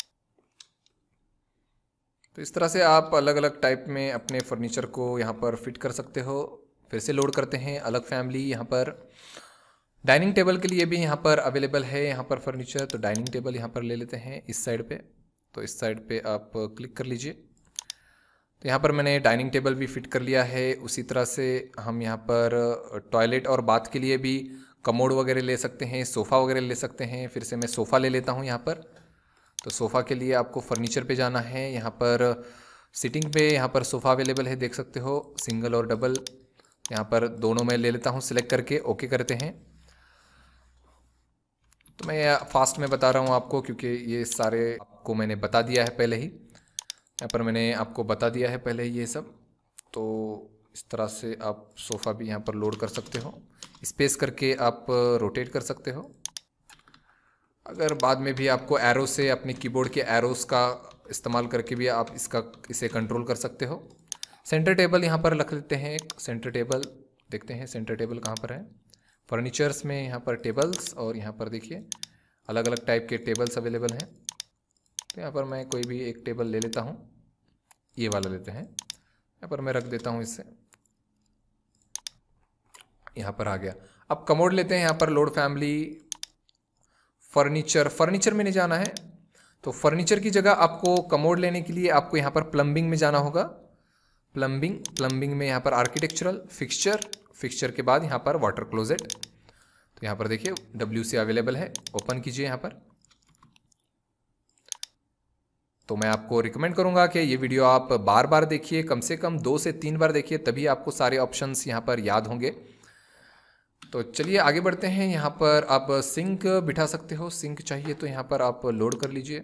तो इस तरह से आप अलग अलग टाइप में अपने फर्नीचर को यहाँ पर फिट कर सकते हो। फिर से लोड करते हैं अलग फैमिली। यहाँ पर डाइनिंग टेबल के लिए भी यहाँ पर अवेलेबल है यहाँ पर फर्नीचर। तो डाइनिंग टेबल यहाँ पर ले लेते हैं इस साइड पे। तो इस साइड पे आप क्लिक कर लीजिए। तो यहाँ पर मैंने डाइनिंग टेबल भी फिट कर लिया है। उसी तरह से हम यहाँ पर टॉयलेट और बाथ के लिए भी कमोड वगैरह ले सकते हैं, सोफ़ा वगैरह ले सकते हैं। फिर से मैं सोफ़ा ले लेता हूँ यहाँ पर। तो सोफ़ा के लिए आपको फर्नीचर पे जाना है। यहाँ पर सिटिंग पे यहाँ पर सोफ़ा अवेलेबल है, देख सकते हो, सिंगल और डबल। यहाँ पर दोनों मैं ले लेता हूँ सिलेक्ट करके, ओके करते हैं। तो मैं फास्ट में बता रहा हूँ आपको, क्योंकि ये सारे आपको मैंने बता दिया है पहले ही। यहाँ पर मैंने आपको बता दिया है पहले ही ये सब। तो इस तरह से आप सोफ़ा भी यहाँ पर लोड कर सकते हो, स्पेस करके आप रोटेट कर सकते हो। अगर बाद में भी आपको एरो से, अपने कीबोर्ड के एरोस का इस्तेमाल करके भी आप इसका इसे कंट्रोल कर सकते हो। सेंटर टेबल यहाँ पर रख लेते हैं, एक सेंटर टेबल देखते हैं सेंटर टेबल कहाँ पर है। फर्नीचर्स में यहाँ पर टेबल्स, और यहाँ पर देखिए अलग अलग टाइप के टेबल्स अवेलेबल हैं। तो यहाँ पर मैं कोई भी एक टेबल ले लेता हूँ, ये वाला लेते हैं। यहाँ पर मैं रख देता हूँ इसे, यहाँ पर आ गया। अब कमोड लेते हैं यहाँ पर, लोड फैमिली, फर्नीचर। फर्नीचर में नहीं जाना है, तो फर्नीचर की जगह आपको कमोड लेने के लिए आपको यहाँ पर प्लम्बिंग में जाना होगा। प्लम्बिंग प्लम्बिंग में यहाँ पर आर्किटेक्चरल, फिक्सचर, फिक्सचर के बाद यहाँ पर वाटर क्लोजेट। तो यहाँ पर देखिए डब्ल्यू सी अवेलेबल है, ओपन कीजिए यहाँ पर। तो मैं आपको रिकमेंड करूँगा कि ये वीडियो आप बार बार देखिए, कम से कम दो से तीन बार देखिए, तभी आपको सारे ऑप्शंस यहाँ पर याद होंगे। तो चलिए आगे बढ़ते हैं। यहाँ पर आप सिंक बिठा सकते हो, सिंक चाहिए तो यहाँ पर आप लोड कर लीजिए।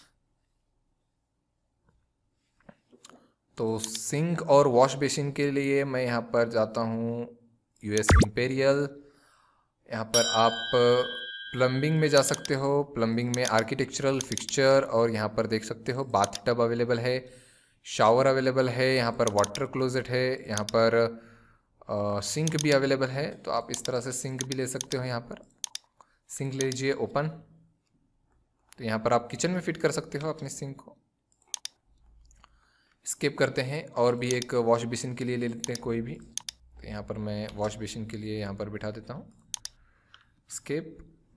तो सिंक और वॉश बेसिन के लिए मैं यहाँ पर जाता हूँ यूएस इंपेरियल। यहाँ पर आप प्लम्बिंग में जा सकते हो, प्लम्बिंग में आर्किटेक्चरल, फिक्सचर, और यहाँ पर देख सकते हो बाथ टब अवेलेबल है, शावर अवेलेबल है, यहाँ पर वाटर क्लोजेट है, यहाँ पर सिंक uh, भी अवेलेबल है। तो आप इस तरह से सिंक भी ले सकते हो। यहाँ पर सिंक ले लीजिए, ओपन। तो यहाँ पर आप किचन में फिट कर सकते हो अपने सिंक को। स्केप करते हैं, और भी एक वॉश बेसिन के लिए ले लेते हैं कोई भी। तो यहाँ पर मैं वॉश बेसिन के लिए यहाँ पर बिठा देता हूँ, स्केप।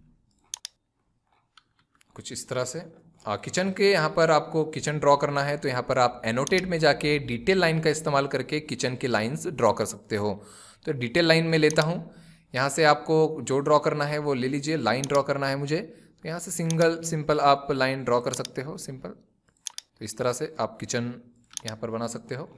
कुछ इस तरह से आ, किचन के यहाँ पर आपको किचन ड्रॉ करना है, तो यहाँ पर आप एनोटेट में जाके डिटेल लाइन का इस्तेमाल करके किचन के लाइंस ड्रॉ कर सकते हो। तो डिटेल लाइन में लेता हूँ, यहाँ से आपको जो ड्रॉ करना है वो ले लीजिए। लाइन ड्रॉ करना है मुझे, तो यहाँ से सिंगल सिंपल आप लाइन ड्रॉ कर सकते हो, सिंपल। तो इस तरह से आप किचन यहाँ पर बना सकते हो।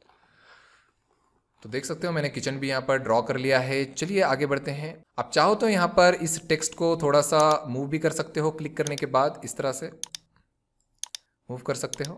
तो देख सकते हो मैंने किचन भी यहाँ पर ड्रॉ कर लिया है। चलिए आगे बढ़ते हैं। आप चाहो तो यहाँ पर इस टेक्स्ट को थोड़ा सा मूव भी कर सकते हो, क्लिक करने के बाद इस तरह से मूव कर सकते हो।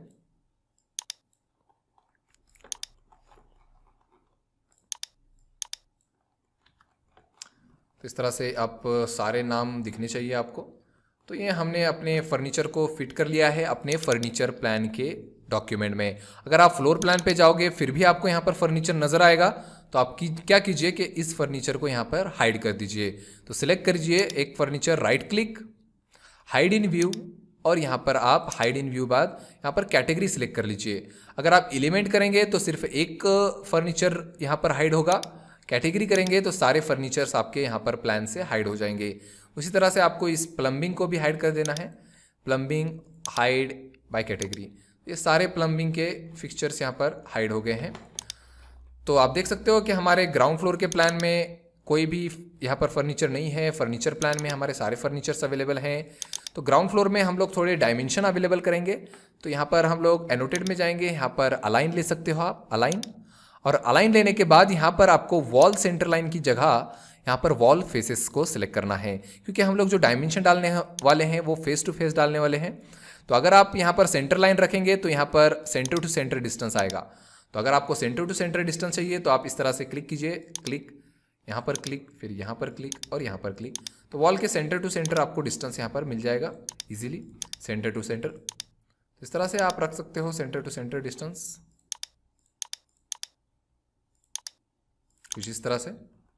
तो इस तरह से आप सारे नाम दिखने चाहिए आपको। तो ये हमने अपने फर्नीचर को फिट कर लिया है अपने फर्नीचर प्लान के डॉक्यूमेंट में। अगर आप फ्लोर प्लान पे जाओगे फिर भी आपको यहाँ पर फर्नीचर नज़र आएगा, तो आप की, क्या कीजिए कि इस फर्नीचर को यहाँ पर हाइड कर दीजिए। तो सिलेक्ट करिए एक furniture, right click, hide in view, और यहाँ पर आप हाइड इन व्यू बाद यहाँ पर कैटेगरी सिलेक्ट कर लीजिए। अगर आप एलिमेंट करेंगे तो सिर्फ एक फर्नीचर यहाँ पर हाइड होगा, कैटेगरी करेंगे तो सारे फर्नीचर्स आपके यहाँ पर प्लान से हाइड हो जाएंगे। उसी तरह से आपको इस प्लम्बिंग को भी हाइड कर देना है। Plumbing hide by category. ये सारे प्लम्बिंग के फिक्सचर्स यहाँ पर हाइड हो गए हैं। तो आप देख सकते हो कि हमारे ग्राउंड फ्लोर के प्लान में कोई भी यहाँ पर फर्नीचर नहीं है। फर्नीचर प्लान में हमारे सारे फर्नीचर्स अवेलेबल हैं। तो ग्राउंड फ्लोर में हम लोग थोड़े डायमेंशन अवेलेबल करेंगे। तो यहाँ पर हम लोग एनोटेड में जाएंगे, यहाँ पर अलाइन ले सकते हो आप, अलाइन। और अलाइन लेने के बाद यहाँ पर आपको वॉल सेंटर लाइन की जगह यहाँ पर वॉल फेसेस को सिलेक्ट करना है, क्योंकि हम लोग जो डायमेंशन डालने वाले हैं वो फेस टू फेस डालने वाले हैं। तो अगर आप यहाँ पर सेंटर लाइन रखेंगे तो यहाँ पर सेंटर टू सेंटर डिस्टेंस आएगा। तो अगर आपको सेंटर टू सेंटर डिस्टेंस चाहिए तो आप इस तरह से क्लिक कीजिए, क्लिक, यहाँ पर क्लिक, फिर यहाँ पर क्लिक और यहाँ पर क्लिक। तो वॉल के सेंटर टू सेंटर आपको डिस्टेंस यहाँ पर मिल जाएगा इजीली, सेंटर टू सेंटर। तो इस तरह से आप रख सकते हो सेंटर टू सेंटर डिस्टेंस, कुछ इस तरह से।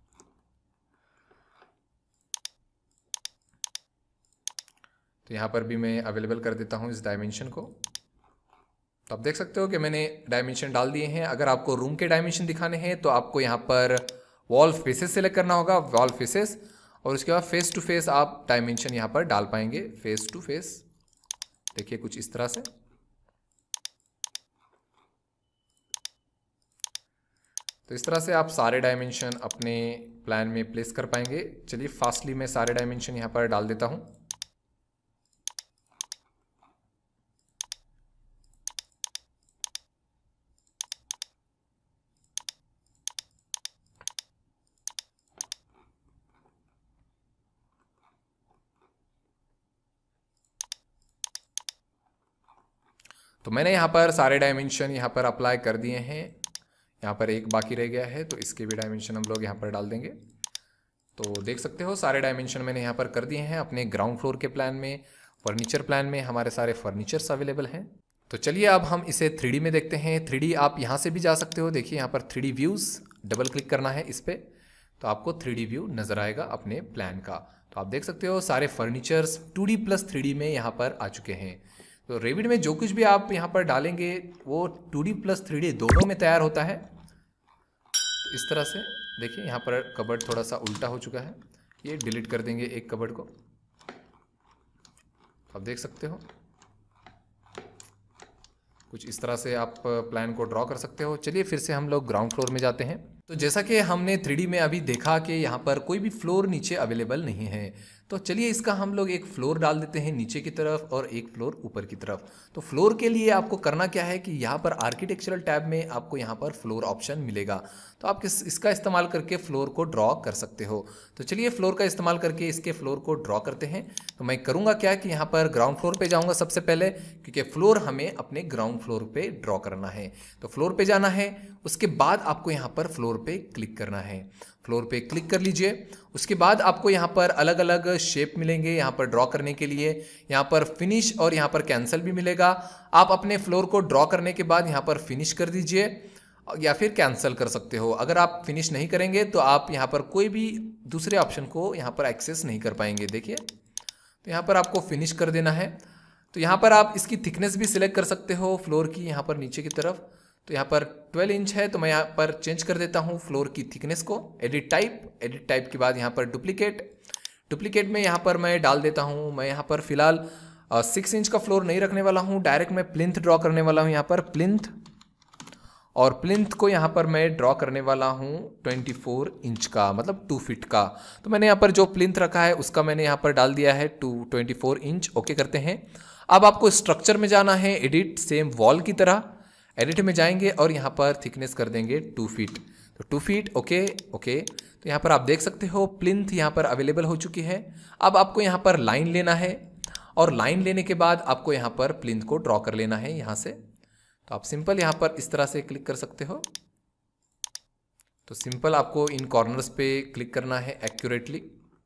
तो यहाँ पर भी मैं अवेलेबल कर देता हूँ इस डायमेंशन को। तो आप देख सकते हो कि मैंने डायमेंशन डाल दिए हैं। अगर आपको रूम के डायमेंशन दिखाने हैं तो आपको यहाँ पर वॉल फेसेस सेलेक्ट करना होगा, वॉल फेसेस, और उसके बाद फेस टू फेस आप डायमेंशन यहाँ पर डाल पाएंगे, फेस टू फेस। देखिए कुछ इस तरह से। तो इस तरह से आप सारे डायमेंशन अपने प्लान में प्लेस कर पाएंगे। चलिए फास्टली मैं सारे डायमेंशन यहाँ पर डाल देता हूँ। तो मैंने यहाँ पर सारे डायमेंशन यहाँ पर अप्लाई कर दिए हैं। यहाँ पर एक बाकी रह गया है, तो इसके भी डायमेंशन हम लोग यहाँ पर डाल देंगे। तो देख सकते हो सारे डायमेंशन मैंने यहाँ पर कर दिए हैं। अपने ग्राउंड फ्लोर के प्लान में, फर्नीचर प्लान में हमारे सारे फर्नीचर्स अवेलेबल हैं। तो चलिए अब हम इसे थ्री डी में देखते हैं। थ्री डी आप यहाँ से भी जा सकते हो। देखिए यहाँ पर three D views, double click करना है इस पर, तो आपको थ्री डी व्यू नज़र आएगा अपने प्लान का। तो आप देख सकते हो सारे furnitures two D plus three D में यहाँ पर आ चुके हैं। तो रेविड में जो कुछ भी आप यहाँ पर डालेंगे वो two D plus three D दोनों में तैयार होता है। तो इस तरह से देखिए यहाँ पर कबर्ड थोड़ा सा उल्टा हो चुका है, ये डिलीट कर देंगे एक कबर्ड को। आप देख सकते हो कुछ इस तरह से आप प्लान को ड्रॉ कर सकते हो। चलिए फिर से हम लोग ग्राउंड फ्लोर में जाते हैं। तो जैसा कि हमने थ्री डी में अभी देखा कि यहाँ पर कोई भी फ्लोर नीचे अवेलेबल नहीं है, तो चलिए इसका हम लोग एक फ्लोर डाल देते हैं नीचे की तरफ और एक फ्लोर ऊपर की तरफ। तो फ्लोर के लिए आपको करना क्या है कि यहाँ पर आर्किटेक्चरल टैब में आपको यहाँ पर फ्लोर ऑप्शन मिलेगा। तो आप किस इसका इस्तेमाल करके फ्लोर को ड्रॉ कर सकते हो। तो चलिए फ्लोर का इस्तेमाल करके इसके फ्लोर को ड्रॉ करते हैं। तो मैं करूँगा क्या कि यहाँ पर ग्राउंड फ्लोर पे जाऊँगा सबसे पहले, क्योंकि फ्लोर हमें अपने ग्राउंड फ्लोर पे ड्रॉ करना है। तो फ्लोर पे जाना है, उसके बाद आपको यहाँ पर फ्लोर पे क्लिक करना है। फ्लोर पे क्लिक कर लीजिए। उसके बाद आपको यहाँ पर अलग अलग शेप मिलेंगे यहाँ पर ड्रॉ करने के लिए। यहाँ पर फिनिश और यहाँ पर कैंसिल भी मिलेगा। आप अपने फ्लोर को ड्रॉ करने के बाद यहाँ पर फिनिश कर दीजिए या फिर कैंसिल कर सकते हो। अगर आप फिनिश नहीं करेंगे तो आप यहाँ पर कोई भी दूसरे ऑप्शन को यहाँ पर एक्सेस नहीं कर पाएंगे। देखिए तो यहाँ पर आपको फिनिश कर देना है। तो यहाँ पर आप इसकी थिकनेस भी सिलेक्ट कर सकते हो फ्लोर की, यहाँ पर नीचे की तरफ। तो यहाँ पर ट्वेल्व इंच है, तो मैं यहाँ पर चेंज कर देता हूँ फ्लोर की थिकनेस को। एडिट टाइप, एडिट टाइप के बाद यहाँ पर डुप्लीकेट, डुप्लीकेट में यहाँ पर मैं डाल देता हूँ। मैं यहाँ पर फिलहाल सिक्स इंच का फ्लोर नहीं रखने वाला हूँ, डायरेक्ट मैं प्लिंथ ड्रॉ करने वाला हूँ। यहाँ पर प्लिंथ, और प्लिंथ को यहाँ पर मैं ड्रॉ करने वाला हूँ ट्वेंटी फोर इंच का, मतलब टू फीट का। तो मैंने यहाँ पर जो प्लिंथ रखा है उसका मैंने यहाँ पर डाल दिया है two twenty four inch. Okay करते हैं। अब आपको स्ट्रक्चर में जाना है, एडिट, सेम वॉल की तरह एडिट में जाएंगे और यहाँ पर थिकनेस कर देंगे टू फीट। तो टू फीट ओके ओके। तो यहाँ पर आप देख सकते हो प्लिंथ यहाँ पर अवेलेबल हो चुकी है। अब आपको यहाँ पर लाइन लेना है और लाइन लेने के बाद आपको यहाँ पर प्लिंथ को ड्रॉ कर लेना है यहाँ से। तो आप सिंपल यहाँ पर इस तरह से क्लिक कर सकते हो। तो सिंपल आपको इन कॉर्नर्स पे क्लिक करना है एक्यूरेटली।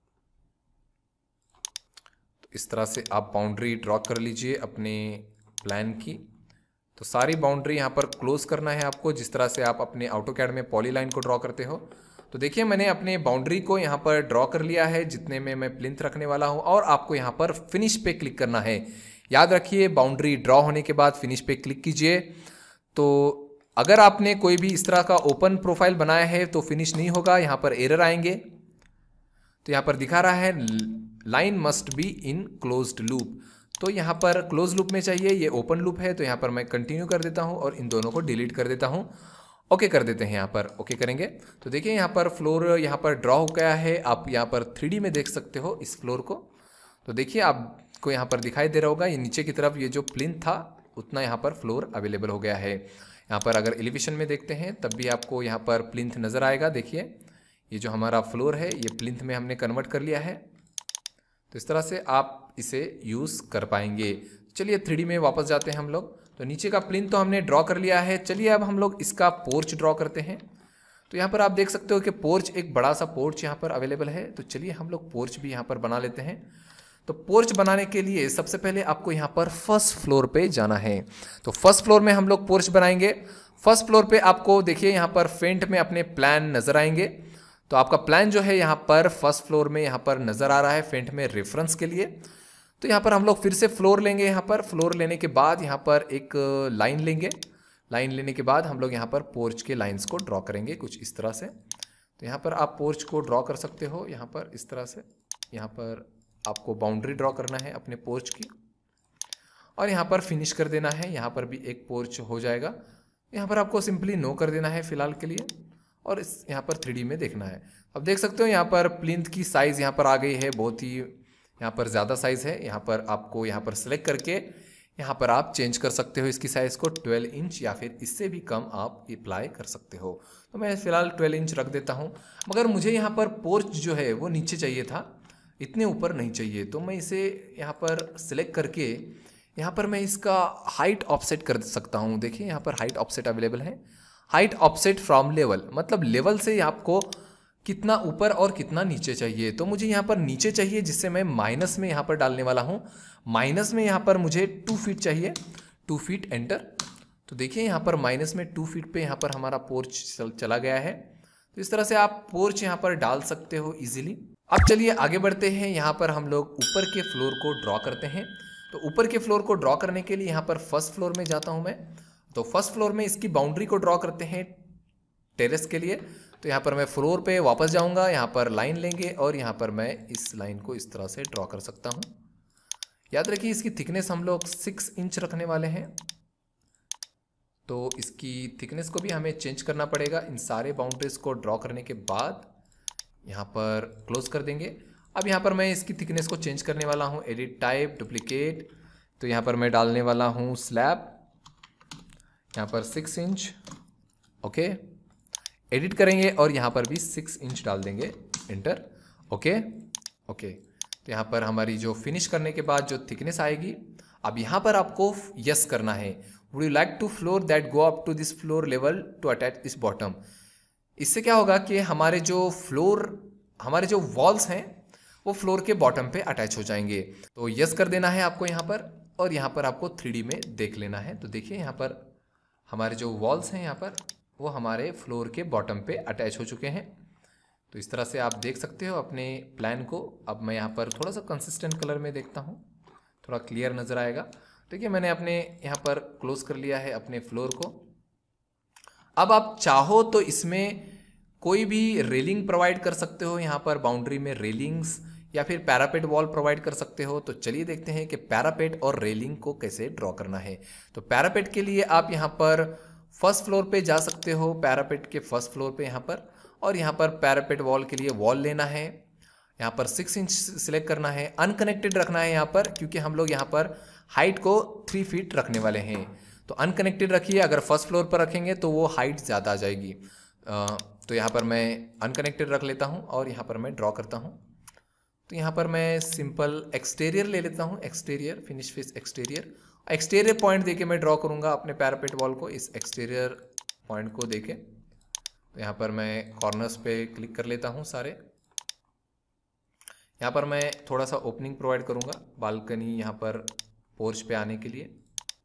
तो इस तरह से आप बाउंड्री ड्रॉ कर लीजिए अपने प्लान की। तो सारी बाउंड्री यहाँ पर क्लोज करना है आपको, जिस तरह से आप अपने ऑटोकैड में पॉलीलाइन को ड्रॉ करते हो। तो देखिए मैंने अपने बाउंड्री को यहाँ पर ड्रॉ कर लिया है जितने में मैं प्लिंथ रखने वाला हूँ, और आपको यहाँ पर फिनिश पे क्लिक करना है। याद रखिए बाउंड्री ड्रॉ होने के बाद फिनिश पे क्लिक कीजिए। तो अगर आपने कोई भी इस तरह का ओपन प्रोफाइल बनाया है तो फिनिश नहीं होगा, यहाँ पर एरर आएंगे। तो यहाँ पर दिखा रहा है line must be in closed loop. तो यहाँ पर क्लोज लूप में चाहिए, ये ओपन लूप है, तो यहाँ पर मैं कंटिन्यू कर देता हूँ और इन दोनों को डिलीट कर देता हूँ। ओके कर देते हैं, यहाँ पर ओके करेंगे तो देखिए यहाँ पर फ्लोर यहाँ पर ड्रॉ हो गया है। आप यहाँ पर थ्री डी में देख सकते हो इस फ्लोर को। तो देखिए आपको यहाँ पर दिखाई दे रहा होगा, ये नीचे की तरफ ये जो प्लिंथ था उतना यहाँ पर फ्लोर अवेलेबल हो गया है। यहाँ पर अगर एलिवेशन में देखते हैं तब भी आपको यहाँ पर प्लिंथ नज़र आएगा। देखिए ये जो हमारा फ्लोर है ये प्लिंथ में हमने कन्वर्ट कर लिया है। तो इस तरह से आप इसे यूज़ कर पाएंगे। चलिए थ्री डी में वापस जाते हैं हम लोग। तो नीचे का प्लिंथ तो हमने ड्रॉ कर लिया है। चलिए अब हम लोग इसका पोर्च ड्रॉ करते हैं। तो यहाँ पर आप देख सकते हो कि पोर्च, एक बड़ा सा पोर्च यहाँ पर अवेलेबल है। तो चलिए हम लोग पोर्च भी यहाँ पर बना लेते हैं। तो पोर्च बनाने के लिए सबसे पहले आपको यहाँ पर फर्स्ट फ्लोर पे जाना है। तो फर्स्ट फ्लोर में हम लोग पोर्च बनाएंगे। फर्स्ट फ्लोर पे आपको देखिए यहाँ पर फेंट में अपने प्लान नज़र आएंगे। तो आपका प्लान जो है यहाँ पर फर्स्ट फ्लोर में यहाँ पर नज़र आ रहा है फेंट में रेफरेंस के लिए। तो यहाँ पर हम लोग फिर से फ्लोर लेंगे। यहाँ पर फ्लोर लेने के बाद यहाँ पर एक लाइन लेंगे। लाइन लेने के बाद हम लोग यहाँ पर पोर्च के लाइंस को ड्रॉ करेंगे कुछ इस तरह से। तो यहाँ पर आप पोर्च को ड्रॉ कर सकते हो यहाँ पर इस तरह से। यहाँ पर आपको बाउंड्री ड्रॉ करना है अपने पोर्च की और यहाँ पर फिनिश कर देना है। यहाँ पर भी एक पोर्च हो जाएगा। यहाँ पर आपको सिंपली नो कर देना है फिलहाल के लिए और इस यहाँ पर थ्री डी में देखना है। अब देख सकते हो यहाँ पर प्लिंथ की साइज़ यहाँ पर आ गई है, बहुत ही यहाँ पर ज़्यादा साइज़ है। यहाँ पर आपको यहाँ पर सेलेक्ट करके यहाँ पर आप चेंज कर सकते हो इसकी साइज़ को ट्वेल्व इंच या फिर इससे भी कम आप अप्लाई कर सकते हो। तो मैं फ़िलहाल ट्वेल्व इंच रख देता हूँ। मगर मुझे यहाँ पर पोर्च जो है वो नीचे चाहिए था, इतने ऊपर नहीं चाहिए। तो मैं इसे यहाँ पर सिलेक्ट करके यहाँ पर मैं इसका हाइट ऑफसेट कर सकता हूँ। देखिए यहाँ पर हाइट ऑफसेट अवेलेबल है। हाइट ऑफसेट फ्रॉम लेवल, मतलब लेवल से आपको कितना ऊपर और कितना नीचे चाहिए। तो मुझे यहाँ पर नीचे चाहिए, जिससे मैं माइनस में यहाँ पर डालने वाला हूँ। माइनस में यहाँ पर मुझे टू फीट चाहिए, टू फीट एंटर। तो देखिए यहाँ पर माइनस में टू फीट पे यहाँ पर हमारा पोर्च चल, चला गया है। तो इस तरह से आप पोर्च यहाँ पर डाल सकते हो इजीली। अब चलिए आगे बढ़ते हैं। यहाँ पर हम लोग ऊपर के फ्लोर को ड्रॉ करते हैं। तो ऊपर के फ्लोर को ड्रॉ करने के लिए यहाँ पर फर्स्ट फ्लोर में जाता हूँ मैं। तो फर्स्ट फ्लोर में इसकी बाउंड्री को ड्रॉ करते हैं टेरेस के लिए। तो यहाँ पर मैं फ्लोर पे वापस जाऊँगा, यहाँ पर लाइन लेंगे और यहाँ पर मैं इस लाइन को इस तरह से ड्रॉ कर सकता हूँ। याद रखिए इसकी थिकनेस हम लोग सिक्स इंच रखने वाले हैं। तो इसकी थिकनेस को भी हमें चेंज करना पड़ेगा। इन सारे बाउंड्रीज को ड्रॉ करने के बाद यहाँ पर क्लोज कर देंगे। अब यहाँ पर मैं इसकी थिकनेस को चेंज करने वाला हूँ। एडिट टाइप डुप्लीकेट, तो यहाँ पर मैं डालने वाला हूँ स्लैब, यहाँ पर सिक्स इंच। ओके, एडिट करेंगे और यहाँ पर भी सिक्स इंच डाल देंगे, एंटर। ओके ओके तो यहाँ पर हमारी जो फिनिश करने के बाद जो थिकनेस आएगी, अब यहाँ पर आपको यस करना है। Would you like to floor that go up to this floor level to attach this bottom. इससे क्या होगा कि हमारे जो फ्लोर, हमारे जो वॉल्स हैं वो फ्लोर के बॉटम पे अटैच हो जाएंगे। तो यस कर देना है आपको यहाँ पर और यहाँ पर आपको थ्री डी में देख लेना है। तो देखिए यहाँ पर हमारे जो वॉल्स हैं यहाँ पर वो हमारे फ्लोर के बॉटम पे अटैच हो चुके हैं। तो इस तरह से आप देख सकते हो अपने प्लान को। अब मैं यहाँ पर थोड़ा सा कंसिस्टेंट कलर में देखता हूँ, थोड़ा क्लियर नज़र आएगा। देखिए मैंने अपने यहाँ पर क्लोज कर लिया है अपने फ्लोर को। अब आप चाहो तो इसमें कोई भी रेलिंग प्रोवाइड कर सकते हो, यहाँ पर बाउंड्री में रेलिंग्स या फिर पैरापेट वॉल प्रोवाइड कर सकते हो। तो चलिए देखते हैं कि पैरापेट और रेलिंग को कैसे ड्रॉ करना है। तो पैरापेट के लिए आप यहाँ पर फर्स्ट फ्लोर पे जा सकते हो, पैरापेट के फर्स्ट फ्लोर पे यहाँ पर, और यहाँ पर पैरापेट वॉल के लिए वॉल लेना है। यहाँ पर सिक्स इंच सिलेक्ट करना है, अनकनेक्टेड रखना है यहाँ पर, क्योंकि हम लोग यहाँ पर हाइट को थ्री फीट रखने वाले हैं। तो अनकनेक्टेड रखिए, अगर फर्स्ट फ्लोर पर रखेंगे तो वो हाइट ज़्यादा आ जाएगी। आ, तो यहाँ पर मैं अनकनेक्टेड रख लेता हूँ और यहाँ पर मैं ड्रॉ करता हूँ। तो यहाँ पर मैं सिंपल एक्सटीरियर ले लेता हूँ, एक्सटीरियर फिनिश फेस एक्सटीरियर। एक्सटीरियर पॉइंट देके मैं ड्रॉ करूँगा अपने पैरापेट वॉल को, इस एक्सटीरियर पॉइंट को देके। तो यहाँ पर मैं कॉर्नर्स पे क्लिक कर लेता हूँ सारे। यहाँ पर मैं थोड़ा सा ओपनिंग प्रोवाइड करूँगा, बालकनी यहाँ पर पोर्च पे आने के लिए।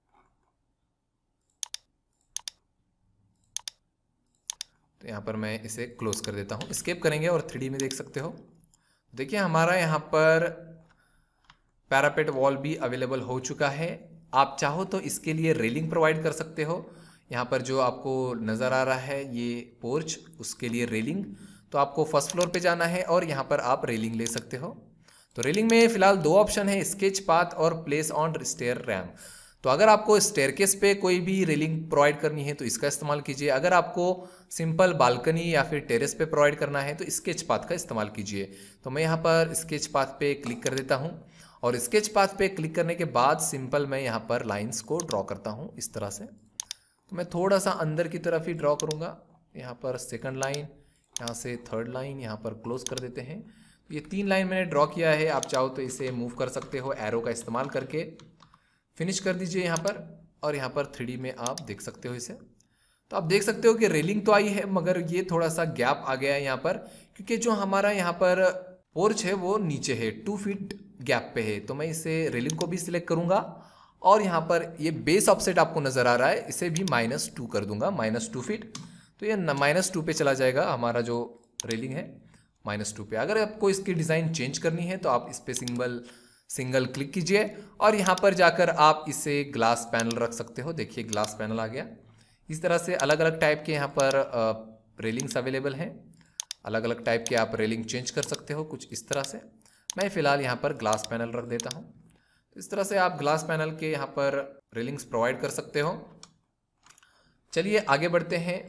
तो यहाँ पर मैं इसे क्लोज कर देता हूँ, एस्केप करेंगे और थ्री डी में देख सकते हो। देखिए हमारा यहाँ पर पैरापेट वॉल भी अवेलेबल हो चुका है। आप चाहो तो इसके लिए रेलिंग प्रोवाइड कर सकते हो। यहाँ पर जो आपको नज़र आ रहा है ये पोर्च, उसके लिए रेलिंग, तो आपको फर्स्ट फ्लोर पे जाना है और यहाँ पर आप रेलिंग ले सकते हो। तो रेलिंग में फिलहाल दो ऑप्शन है, स्केच पाथ और प्लेस ऑन स्टेयर रैम्प। तो अगर आपको स्टेयरकेस पे कोई भी रेलिंग प्रोवाइड करनी है तो इसका इस्तेमाल कीजिए। अगर आपको सिंपल बालकनी या फिर टेरेस पे प्रोवाइड करना है तो स्केच पाथ का इस्तेमाल कीजिए। तो मैं यहाँ पर स्केच पाथ पे क्लिक कर देता हूँ और स्केच पाथ पे क्लिक करने के बाद सिंपल मैं यहाँ पर लाइंस को ड्रॉ करता हूँ इस तरह से। तो मैं थोड़ा सा अंदर की तरफ ही ड्रॉ करूँगा। यहाँ पर सेकंड लाइन, यहाँ से थर्ड लाइन, यहाँ पर क्लोज कर देते हैं। ये तीन लाइन मैंने ड्रॉ किया है। आप चाहो तो इसे मूव कर सकते हो एरो का इस्तेमाल करके। फिनिश कर दीजिए यहाँ पर और यहाँ पर थ्री डी में आप देख सकते हो इसे। तो आप देख सकते हो कि रेलिंग तो आई है मगर ये थोड़ा सा गैप आ गया है यहाँ पर, क्योंकि जो हमारा यहाँ पर पोर्च है वो नीचे है, टू फीट गैप पे है। तो मैं इसे रेलिंग को भी सिलेक्ट करूँगा और यहाँ पर ये बेस ऑफसेट आपको नज़र आ रहा है, इसे भी माइनस टू कर दूंगा, माइनस टू फीट। तो ये माइनस टू पे चला जाएगा हमारा जो रेलिंग है, माइनस टू पे। अगर आपको इसकी डिज़ाइन चेंज करनी है तो आप इस पर सिंगल सिंगल क्लिक कीजिए और यहाँ पर जाकर आप इसे ग्लास पैनल रख सकते हो। देखिए ग्लास पैनल आ गया। इस तरह से अलग अलग टाइप के यहाँ पर रेलिंग्स अवेलेबल हैं। अलग अलग टाइप के आप रेलिंग चेंज कर सकते हो कुछ इस तरह से। मैं फ़िलहाल यहाँ पर ग्लास पैनल रख देता हूँ। तो इस तरह से आप ग्लास पैनल के यहाँ पर रेलिंग्स प्रोवाइड कर सकते हो। चलिए आगे बढ़ते हैं।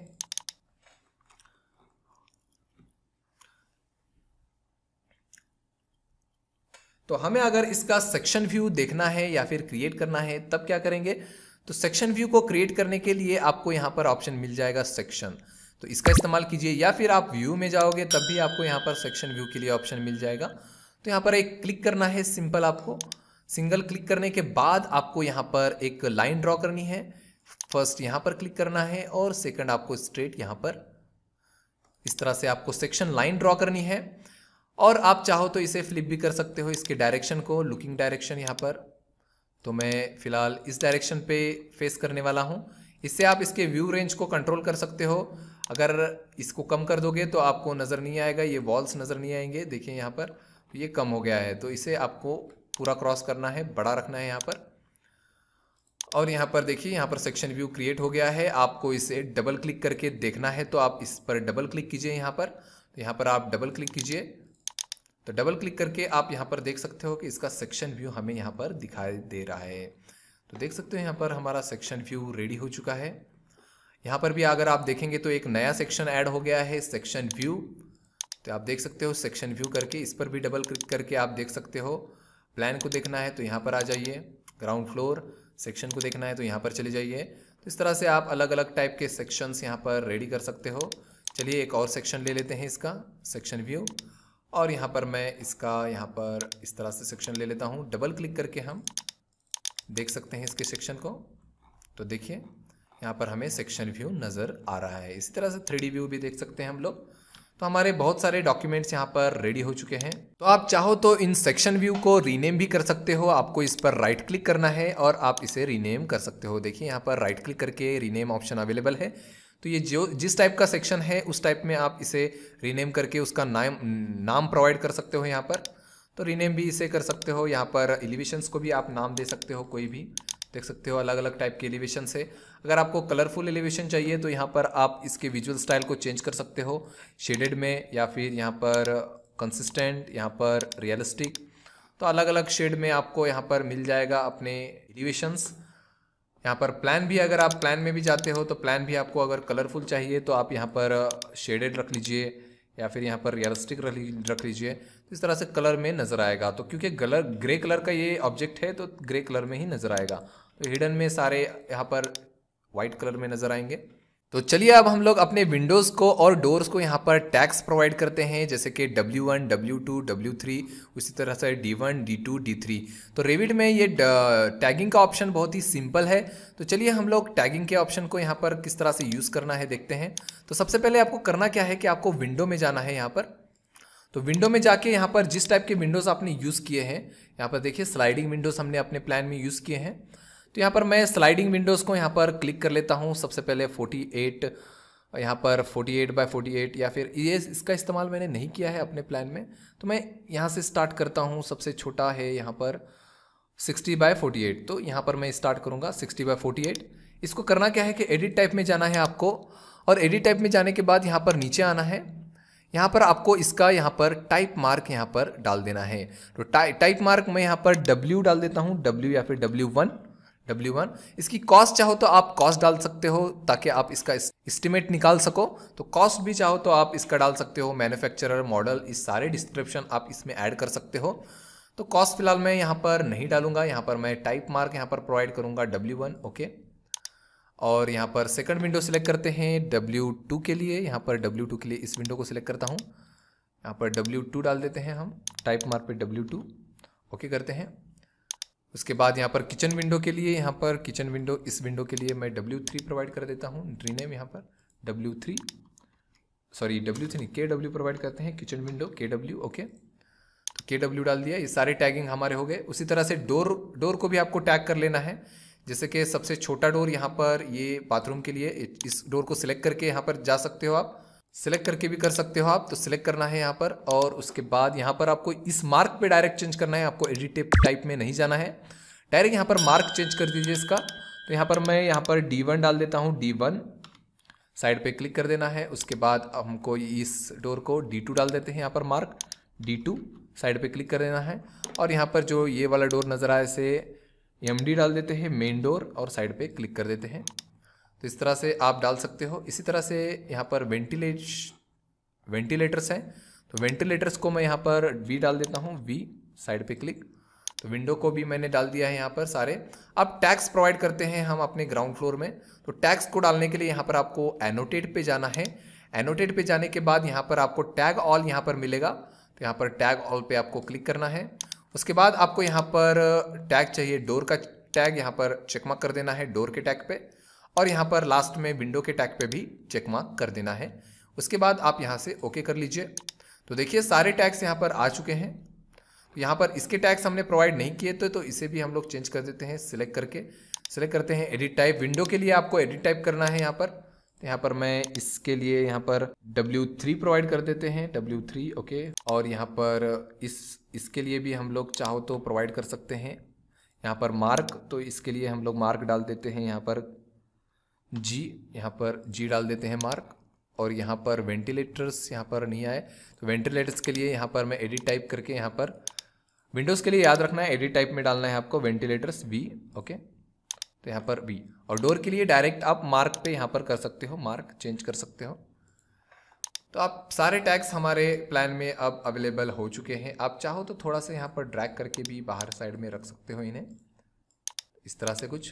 तो हमें अगर इसका सेक्शन व्यू देखना है या फिर क्रिएट करना है तब क्या करेंगे? तो सेक्शन व्यू को क्रिएट करने के लिए आपको यहाँ पर ऑप्शन मिल जाएगा सेक्शन, तो इसका इस्तेमाल कीजिए। या फिर आप व्यू में जाओगे तब भी आपको यहाँ पर सेक्शन व्यू के लिए ऑप्शन मिल जाएगा। तो यहाँ पर एक क्लिक करना है सिंपल, आपको सिंगल क्लिक करने के बाद आपको यहाँ पर एक लाइन ड्रॉ करनी है। फर्स्ट यहाँ पर क्लिक करना है और सेकंड आपको स्ट्रेट यहाँ पर इस तरह से आपको सेक्शन लाइन ड्रॉ करनी है। और आप चाहो तो इसे फ्लिप भी कर सकते हो, इसके डायरेक्शन को, लुकिंग डायरेक्शन यहाँ पर। तो मैं फिलहाल इस डायरेक्शन पे फेस करने वाला हूँ। इससे आप इसके व्यू रेंज को कंट्रोल कर सकते हो। अगर इसको कम कर दोगे तो आपको नज़र नहीं आएगा, ये वॉल्स नज़र नहीं आएंगे। देखिए यहाँ पर ये कम हो गया है, तो इसे आपको पूरा क्रॉस करना है, बड़ा रखना है यहाँ पर। और यहाँ पर देखिए यहाँ पर सेक्शन व्यू क्रिएट हो गया है। आपको इसे डबल क्लिक करके देखना है तो आप इस पर डबल क्लिक कीजिए यहाँ पर। तो यहाँ पर आप डबल क्लिक कीजिए, तो डबल क्लिक करके आप यहाँ पर देख सकते हो कि इसका सेक्शन व्यू हमें यहाँ पर दिखाई दे रहा है। तो देख सकते हो यहाँ पर हमारा सेक्शन व्यू रेडी हो चुका है। यहाँ पर भी अगर आप देखेंगे तो एक नया सेक्शन ऐड हो गया है, सेक्शन व्यू। तो आप देख सकते हो सेक्शन व्यू करके, इस पर भी डबल क्लिक करके आप देख सकते हो। प्लान को देखना है तो यहाँ पर आ जाइए, ग्राउंड फ्लोर सेक्शन को देखना है तो यहाँ पर चले जाइए। तो इस तरह से आप अलग अलग टाइप के सेक्शंस यहाँ पर रेडी कर सकते हो। चलिए एक और सेक्शन ले लेते हैं इसका, सेक्शन व्यू। और यहाँ पर मैं इसका यहाँ पर इस तरह से सेक्शन ले लेता हूँ। डबल क्लिक करके हम देख सकते हैं इसके सेक्शन को। तो देखिए यहाँ पर हमें सेक्शन व्यू नज़र आ रहा है। इसी तरह से थ्री डी व्यू भी देख सकते हैं हम लोग। तो हमारे बहुत सारे डॉक्यूमेंट्स यहाँ पर रेडी हो चुके हैं। तो आप चाहो तो इन सेक्शन व्यू को रीनेम भी कर सकते हो। आपको इस पर राइट क्लिक करना है और आप इसे रीनेम कर सकते हो। देखिए यहाँ पर राइट क्लिक करके रीनेम ऑप्शन अवेलेबल है। तो ये जो जिस टाइप का सेक्शन है उस टाइप में आप इसे रीनेम करके उसका नाम नाम प्रोवाइड कर सकते हो यहाँ पर। तो रीनेम भी इसे कर सकते हो। यहाँ पर एलिवेशंस को भी आप नाम दे सकते हो, कोई भी देख सकते हो, अलग अलग टाइप के एलिवेशन से। अगर आपको कलरफुल एलिवेशन चाहिए तो यहाँ पर आप इसके विजुअल स्टाइल को चेंज कर सकते हो, शेडेड में या फिर यहाँ पर कंसिस्टेंट, यहाँ पर रियलिस्टिक। तो अलग अलग शेड में आपको यहाँ पर मिल जाएगा अपने एलिवेशंस। यहाँ पर प्लान भी, अगर आप प्लान में भी जाते हो तो प्लान भी आपको अगर कलरफुल चाहिए तो आप यहाँ पर शेडेड रख लीजिए या फिर यहाँ पर रियलिस्टिक रख लीजिए। तो इस तरह से कलर में नज़र आएगा। तो क्योंकि कलर ग्रे कलर का ये ऑब्जेक्ट है तो ग्रे कलर में ही नज़र आएगा। तो हिडन में सारे यहाँ पर वाइट कलर में नज़र आएंगे। तो चलिए अब हम लोग अपने विंडोज़ को और डोर्स को यहाँ पर टैग्स प्रोवाइड करते हैं, जैसे कि W one, W two, W three, उसी तरह से D one, D two, D three. तो रेविट में ये टैगिंग का ऑप्शन बहुत ही सिंपल है। तो चलिए हम लोग टैगिंग के ऑप्शन को यहाँ पर किस तरह से यूज़ करना है देखते हैं। तो सबसे पहले आपको करना क्या है कि आपको विंडो में जाना है यहाँ पर। तो विंडो में जाके यहाँ पर जिस टाइप के विंडोज़ आपने यूज़ किए हैं, यहाँ पर देखिए स्लाइडिंग विंडोज़ हमने अपने प्लान में यूज़ किए हैं। तो यहाँ पर मैं स्लाइडिंग विंडोज़ को यहाँ पर क्लिक कर लेता हूँ। सबसे पहले अड़तालीस, यहाँ पर अड़तालीस बाय अड़तालीस, या फिर ये इसका इस्तेमाल मैंने नहीं किया है अपने प्लान में। तो मैं यहाँ से स्टार्ट करता हूँ। सबसे छोटा है यहाँ पर साठ बाय अड़तालीस। तो यहाँ पर मैं स्टार्ट करूँगा साठ बाय अड़तालीस। इसको करना क्या है कि एडिट टाइप में जाना है आपको, और एडिट टाइप में जाने के बाद यहाँ पर नीचे आना है। यहाँ पर आपको इसका यहाँ पर टाइप मार्क यहाँ पर डाल देना है। तो टाइ टाइप मार्क मैं यहाँ पर डब्ल्यू डाल देता हूँ, डब्ल्यू या फिर डब्ल्यू वन डब्ल्यू वन। इसकी कॉस्ट चाहो तो आप कॉस्ट डाल सकते हो ताकि आप इसका एस्टिमेट निकाल सको, तो कॉस्ट भी चाहो तो आप इसका डाल सकते हो। मैन्युफैक्चरर, मॉडल, इस सारे डिस्क्रिप्शन आप इसमें ऐड कर सकते हो। तो कॉस्ट फिलहाल मैं यहाँ पर नहीं डालूंगा, यहाँ पर मैं टाइप मार्क यहाँ पर प्रोवाइड करूँगा डब्ल्यू वन। ओके, और यहाँ पर सेकंड विंडो सिलेक्ट करते हैं डब्ल्यू टू के लिए। यहाँ पर डब्ल्यू टू के लिए इस विंडो को सिलेक्ट करता हूँ, यहाँ पर डब्ल्यू टू डाल देते हैं हम, टाइप मार्क पे डब्ल्यू टू। ओके करते हैं। उसके बाद यहाँ पर किचन विंडो के लिए, यहाँ पर किचन विंडो, इस विंडो के लिए मैं डब्ल्यू थ्री प्रोवाइड कर देता हूँ। रीनेम यहाँ पर W three, sorry W three K W provide करते हैं, kitchen window K W. Okay, तो के डब्ल्यू डाल दिया। ये सारे टैगिंग हमारे हो गए। उसी तरह से डोर डोर को भी आपको टैग कर लेना है। जैसे कि सबसे छोटा डोर यहाँ पर ये बाथरूम के लिए, इस डोर को सिलेक्ट करके यहाँ पर जा सकते हो, आप सिलेक्ट करके भी कर सकते हो आप। तो सिलेक्ट करना है यहाँ पर, और उसके बाद यहाँ पर आपको इस मार्क पे डायरेक्ट चेंज करना है, आपको एडिट टाइप में नहीं जाना है, डायरेक्ट यहाँ पर मार्क चेंज कर दीजिए इसका। तो यहाँ पर मैं यहाँ पर डी वन डाल देता हूँ, डी वन साइड पे क्लिक कर देना है। उसके बाद हमको इस डोर को डी टू डाल देते हैं, यहाँ पर मार्क डी टू साइड पे क्लिक कर देना है। और यहाँ पर जो ये वाला डोर नज़र आए से एम डी डाल देते हैं, मेन डोर, और साइड पे क्लिक कर देते हैं। तो इस तरह से आप डाल सकते हो। इसी तरह से यहाँ पर वेंटिलेट वेंटिलेटर्स हैं, तो वेंटिलेटर्स को मैं यहाँ पर वी डाल देता हूँ, वी साइड पे क्लिक। तो विंडो को भी मैंने डाल दिया है यहाँ पर सारे। अब टैग्स प्रोवाइड करते हैं हम अपने ग्राउंड फ्लोर में। तो टैग्स को डालने के लिए यहाँ पर आपको एनोटेट पे जाना है। एनोटेट पे जाने के बाद यहाँ पर आपको टैग ऑल यहाँ पर मिलेगा, तो यहाँ पर टैग ऑल पे आपको क्लिक करना है। उसके बाद आपको यहाँ पर टैग चाहिए, डोर का टैग, यहाँ पर चेकमार्क कर देना है डोर के टैग पे, और यहाँ पर लास्ट में विंडो के टैग पे भी चेकमार्क कर देना है। उसके बाद आप यहाँ से ओके कर लीजिए। तो देखिए सारे टैग्स यहाँ पर आ चुके हैं। तो यहाँ पर इसके टैग्स हमने प्रोवाइड नहीं किए थे, तो इसे भी हम लोग चेंज कर देते हैं। सिलेक्ट करके सिलेक्ट करते हैं एडिट टाइप। विंडो के लिए आपको एडिट टाइप करना है यहाँ पर, तो यहाँ पर मैं इसके लिए यहाँ पर डब्ल्यू थ्री प्रोवाइड कर देते हैं, डब्ल्यू थ्री। ओके, और यहाँ पर इस इसके लिए भी हम लोग चाहो तो प्रोवाइड कर सकते हैं यहाँ पर मार्क, तो इसके लिए हम लोग मार्क डाल देते हैं यहाँ पर जी, यहाँ पर जी डाल देते हैं मार्क। और यहाँ पर वेंटिलेटर्स यहाँ पर नहीं आए, तो वेंटिलेटर्स के लिए यहाँ पर मैं एडिट टाइप करके, यहाँ पर विंडोज़ के लिए याद रखना है एडिट टाइप में डालना है आपको, वेंटिलेटर्स वी। ओके, तो यहाँ पर वी। और डोर के लिए डायरेक्ट आप मार्क पे यहाँ पर कर सकते हो, मार्क चेंज कर सकते हो। तो आप सारे टैग्स हमारे प्लान में अब अवेलेबल हो चुके हैं। आप चाहो तो थोड़ा सा यहाँ पर ड्रैग करके भी बाहर साइड में रख सकते हो इन्हें, इस तरह से कुछ।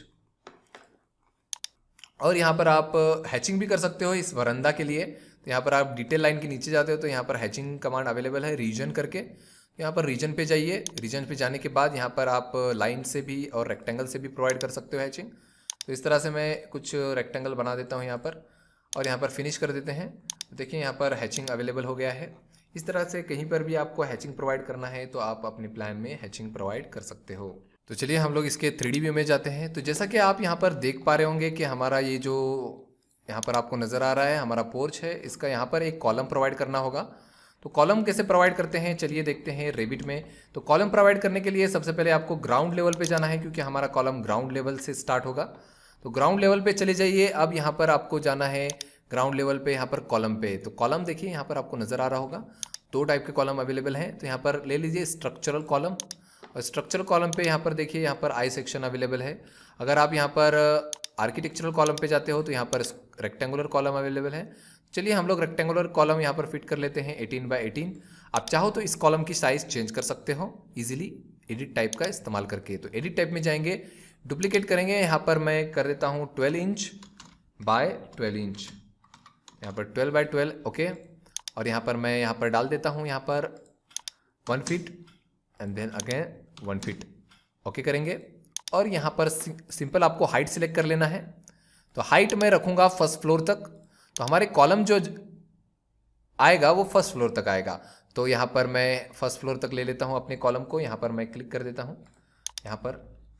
और यहाँ पर आप हैचिंग भी कर सकते हो इस वरांदा के लिए। तो यहाँ पर आप डिटेल लाइन के नीचे जाते हो तो यहाँ पर हैचिंग कमांड अवेलेबल है, रीजन करके। यहाँ पर रीजन पे जाइए। रीजन पे जाने के बाद यहाँ पर आप लाइन से भी और रेक्टेंगल से भी प्रोवाइड कर सकते हो हैचिंग। तो इस तरह से मैं कुछ रेक्टेंगल बना देता हूँ यहाँ पर, और यहाँ पर फिनिश कर देते हैं। देखिए यहाँ पर हैचिंग अवेलेबल हो गया है। इस तरह से कहीं पर भी आपको हैचिंग प्रोवाइड करना है तो आप अपने प्लान में हैचिंग प्रोवाइड कर सकते हो। तो चलिए हम लोग इसके थ्री डी व्यू में जाते हैं। तो जैसा कि आप यहाँ पर देख पा रहे होंगे कि हमारा ये जो यहाँ पर आपको नज़र आ रहा है हमारा पोर्च है, इसका यहाँ पर एक कॉलम प्रोवाइड करना होगा। तो कॉलम कैसे प्रोवाइड करते हैं चलिए देखते हैं रेविट में। तो कॉलम प्रोवाइड करने के लिए सबसे पहले आपको ग्राउंड लेवल पे जाना है, क्योंकि हमारा कॉलम ग्राउंड लेवल से स्टार्ट होगा। तो ग्राउंड लेवल पे चले जाइए। अब यहाँ पर आपको जाना है ग्राउंड लेवल पे, यहाँ पर कॉलम पे। तो कॉलम देखिए यहाँ पर आपको नज़र आ रहा होगा, दो टाइप के कॉलम अवेलेबल हैं। तो यहाँ पर ले लीजिए स्ट्रक्चरल कॉलम, और स्ट्रक्चरल कॉलम पे यहाँ पर देखिए यहाँ पर आई सेक्शन अवेलेबल है। अगर आप यहाँ पर आर्किटेक्चरल कॉलम पे जाते हो तो यहाँ पर रेक्टेंगुलर कॉलम अवेलेबल है। चलिए हम लोग रेक्टेंगुलर कॉलम यहाँ पर फिट कर लेते हैं एटीन बाई एटीन। आप चाहो तो इस कॉलम की साइज़ चेंज कर सकते हो इजीली एडिट टाइप का इस्तेमाल करके। तो एडिट टाइप में जाएंगे, डुप्लीकेट करेंगे। यहाँ पर मैं कर देता हूँ twelve inch by twelve inch, यहाँ पर ट्वेल्व बाई ट्वेल्व। ओके, और यहाँ पर मैं यहाँ पर डाल देता हूँ यहाँ पर one feet and then again one feet. Okay करेंगे, और यहाँ पर सिंपल आपको हाइट सिलेक्ट कर लेना है। तो हाइट मैं रखूँगा फर्स्ट फ्लोर तक। तो हमारे कॉलम जो आएगा वो फर्स्ट फ्लोर तक आएगा। तो यहाँ पर मैं फर्स्ट फ्लोर तक ले लेता हूँ अपने कॉलम को। यहाँ पर मैं क्लिक कर देता हूँ यहाँ पर,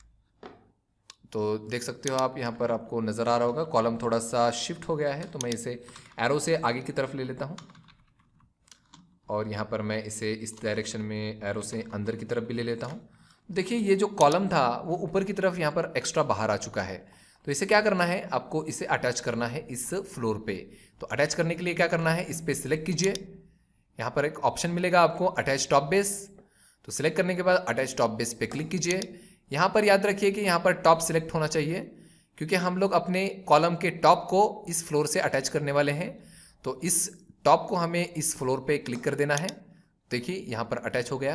तो देख सकते हो आप यहाँ पर आपको नज़र आ रहा होगा कॉलम थोड़ा सा शिफ्ट हो गया है। तो मैं इसे एरो से आगे की तरफ ले लेता हूँ, और यहाँ पर मैं इसे इस डायरेक्शन में एरो से अंदर की तरफ भी ले लेता हूँ। देखिए ये जो कॉलम था वो ऊपर की तरफ यहाँ पर एक्स्ट्रा बाहर आ चुका है। तो इसे क्या करना है, आपको इसे अटैच करना है इस फ्लोर पे। तो अटैच करने के लिए क्या करना है, इस पर सिलेक्ट कीजिए, यहाँ पर एक ऑप्शन मिलेगा आपको अटैच टॉप बेस। तो सिलेक्ट करने के बाद अटैच टॉप बेस पे क्लिक कीजिए। यहाँ पर याद रखिए कि यहाँ पर टॉप सिलेक्ट होना चाहिए, क्योंकि हम लोग अपने कॉलम के टॉप को इस फ्लोर से अटैच करने वाले हैं। तो इस टॉप को हमें इस फ्लोर पे क्लिक कर देना है। देखिए यहाँ पर अटैच हो गया।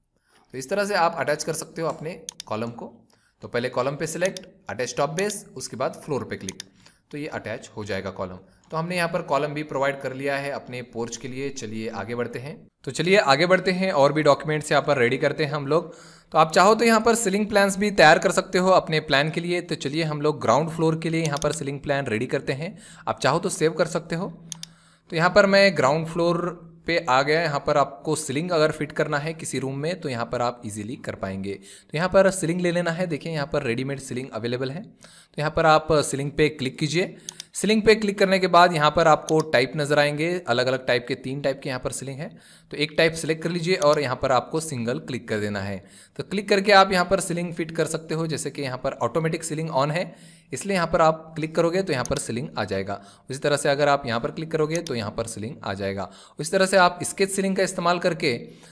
तो इस तरह से आप अटैच कर सकते हो अपने कॉलम को। तो पहले कॉलम पे सिलेक्ट, अटैच टॉप बेस, उसके बाद फ्लोर पे क्लिक, तो ये अटैच हो जाएगा कॉलम। तो हमने यहाँ पर कॉलम भी प्रोवाइड कर लिया है अपने पोर्च के लिए। चलिए आगे बढ़ते हैं। तो चलिए आगे बढ़ते हैं और भी डॉक्यूमेंट्स यहाँ पर रेडी करते हैं हम लोग। तो आप चाहो तो यहाँ पर सीलिंग प्लान्स भी तैयार कर सकते हो अपने प्लान के लिए। तो चलिए हम लोग ग्राउंड फ्लोर के लिए यहाँ पर सीलिंग प्लान रेडी करते हैं। आप चाहो तो सेव कर सकते हो। तो यहाँ पर मैं ग्राउंड फ्लोर पे आ गया। यहाँ पर आपको सीलिंग अगर फिट करना है किसी रूम में तो यहाँ पर आप इजीली कर पाएंगे। तो यहाँ पर सीलिंग ले लेना है। देखिए यहाँ पर रेडीमेड सीलिंग अवेलेबल है। तो यहाँ पर आप सीलिंग पे क्लिक कीजिए। सीलिंग पे क्लिक करने के बाद यहाँ पर आपको टाइप नजर आएंगे, अलग अलग टाइप के, तीन टाइप के यहाँ पर सीलिंग है। तो एक टाइप सिलेक्ट कर लीजिए और यहाँ पर आपको सिंगल क्लिक कर देना है। तो क्लिक करके आप यहाँ पर सीलिंग फिट कर सकते हो। जैसे कि यहाँ पर ऑटोमेटिक सीलिंग ऑन है, इसलिए यहाँ पर आप क्लिक करोगे तो यहाँ पर सीलिंग आ जाएगा। उसी तरह से अगर आप यहाँ पर क्लिक करोगे तो यहाँ पर सीलिंग आ जाएगा। उसी तरह से आप स्केच सीलिंग का इस्तेमाल करके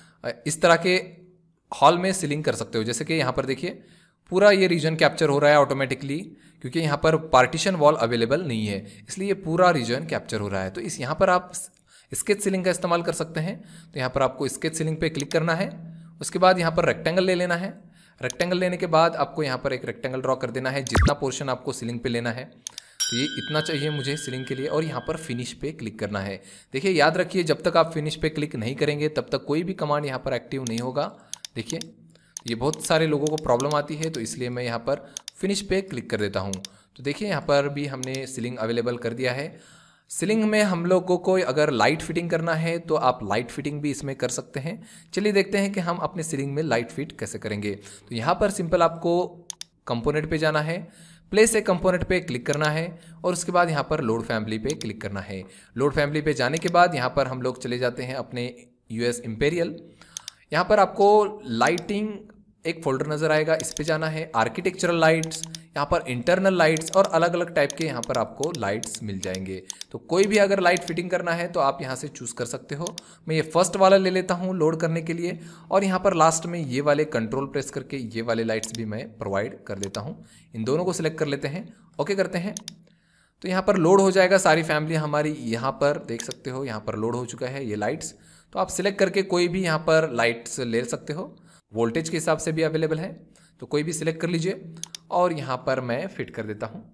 इस तरह के हॉल में सीलिंग कर सकते हो। जैसे कि यहाँ पर देखिए पूरा ये रीजन कैप्चर हो रहा है ऑटोमेटिकली, क्योंकि यहाँ पर पार्टीशन वॉल अवेलेबल नहीं है, इसलिए पूरा रीजन कैप्चर हो रहा है। तो इस यहाँ पर आप स्केच सीलिंग का इस्तेमाल कर सकते हैं। तो यहाँ पर आपको स्केच सीलिंग पे क्लिक करना है। उसके बाद यहाँ पर रेक्टेंगल ले लेना है। रेक्टेंगल लेने के बाद आपको यहाँ पर एक रेक्टेंगल ड्रॉ कर देना है, जितना पोर्शन आपको सीलिंग पे लेना है। तो ये इतना चाहिए मुझे सीलिंग के लिए, और यहाँ पर फिनिश पे क्लिक करना है। देखिए याद रखिए, जब तक आप फिनिश पे क्लिक नहीं करेंगे तब तक कोई भी कमांड यहाँ पर एक्टिव नहीं होगा। देखिए ये बहुत सारे लोगों को प्रॉब्लम आती है, तो इसलिए मैं यहाँ पर फिनिश पे क्लिक कर देता हूँ। तो देखिए यहाँ पर भी हमने सीलिंग अवेलेबल कर दिया है। सीलिंग में हम लोगों को अगर लाइट फिटिंग करना है तो आप लाइट फिटिंग भी इसमें कर सकते हैं। चलिए देखते हैं कि हम अपने सीलिंग में लाइट फिट कैसे करेंगे। तो यहाँ पर सिंपल आपको कंपोनेंट पे जाना है, प्लेस ए कंपोनेंट पे क्लिक करना है, और उसके बाद यहाँ पर लोड फैमिली पे क्लिक करना है। लोड फैमिली पे जाने के बाद यहाँ पर हम लोग चले जाते हैं अपने यूएस इंपेरियल। यहाँ पर आपको लाइटिंग एक फोल्डर नजर आएगा, इस पे जाना है। आर्किटेक्चरल लाइट्स, यहाँ पर इंटरनल लाइट्स, और अलग अलग टाइप के यहाँ पर आपको लाइट्स मिल जाएंगे। तो कोई भी अगर लाइट फिटिंग करना है तो आप यहाँ से चूज कर सकते हो। मैं ये फर्स्ट वाला ले लेता हूँ लोड करने के लिए, और यहाँ पर लास्ट में ये वाले कंट्रोल प्रेस करके ये वाले लाइट्स भी मैं प्रोवाइड कर देता हूँ। इन दोनों को सिलेक्ट कर लेते हैं, ओके करते हैं। तो यहाँ पर लोड हो जाएगा सारी फैमिली हमारी। यहाँ पर देख सकते हो यहाँ पर लोड हो चुका है ये लाइट्स। तो आप सिलेक्ट करके कोई भी यहाँ पर लाइट्स ले सकते हो, वोल्टेज के हिसाब से भी अवेलेबल है। तो कोई भी सिलेक्ट कर लीजिए और यहाँ पर मैं फिट कर देता हूँ।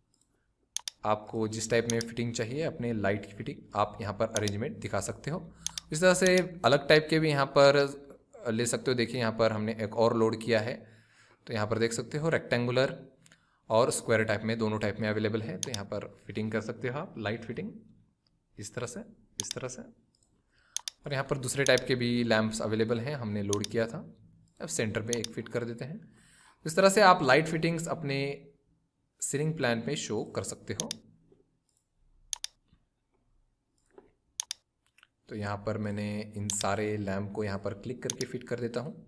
आपको जिस टाइप में फिटिंग चाहिए अपने लाइट की फिटिंग आप यहाँ पर अरेंजमेंट दिखा सकते हो। इस तरह से अलग टाइप के भी यहाँ पर ले सकते हो। देखिए यहाँ पर हमने एक और लोड किया है, तो यहाँ पर देख सकते हो रेक्टेंगुलर और स्क्वायर टाइप में, दोनों टाइप में अवेलेबल है। तो यहाँ पर फिटिंग कर सकते हो आप लाइट फिटिंग इस तरह से, इस तरह से। और यहाँ पर दूसरे टाइप के भी लैंप्स अवेलेबल हैं, हमने लोड किया था। अब सेंटर पे एक फिट कर देते हैं। इस तरह से आप लाइट फिटिंग्स अपने सीलिंग प्लान में शो कर सकते हो। तो यहाँ पर मैंने इन सारे लैंप को यहाँ पर क्लिक करके फिट कर देता हूँ।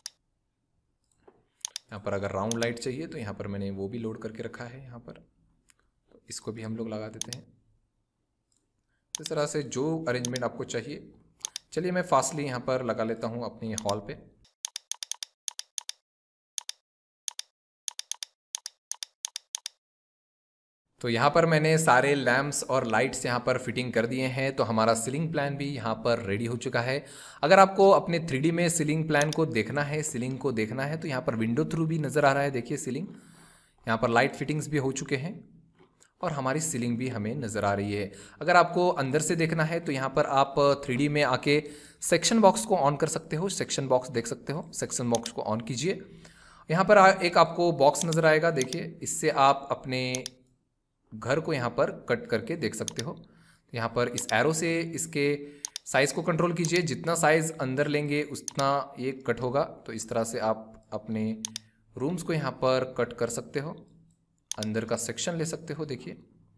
यहाँ पर अगर राउंड लाइट चाहिए तो यहाँ पर मैंने वो भी लोड करके रखा है यहाँ पर, तो इसको भी हम लोग लगा देते हैं। इस तरह से जो अरेंजमेंट आपको चाहिए। चलिए मैं फास्टली यहाँ पर लगा लेता हूँ अपनी हॉल पे। तो यहाँ पर मैंने सारे लैंप्स और लाइट्स यहाँ पर फिटिंग कर दिए हैं। तो हमारा सीलिंग प्लान भी यहाँ पर रेडी हो चुका है। अगर आपको अपने थ्री डी में सीलिंग प्लान को देखना है, सीलिंग को देखना है, तो यहाँ पर विंडो थ्रू भी नज़र आ रहा है। देखिए सीलिंग, यहाँ पर लाइट फिटिंग्स भी हो चुके हैं और हमारी सीलिंग भी हमें नज़र आ रही है। अगर आपको अंदर से देखना है तो यहाँ पर आप थ्री डी में आके सेक्शन बॉक्स को ऑन कर सकते हो। सेक्शन बॉक्स देख सकते हो, सेक्शन बॉक्स को ऑन कीजिए। यहाँ पर एक आपको बॉक्स नज़र आएगा, देखिए इससे आप अपने घर को यहाँ पर कट करके देख सकते हो। यहाँ पर इस एरो से इसके साइज़ को कंट्रोल कीजिए, जितना साइज़ अंदर लेंगे उतना ये कट होगा। तो इस तरह से आप अपने रूम्स को यहाँ पर कट कर सकते हो, अंदर का सेक्शन ले सकते हो। देखिए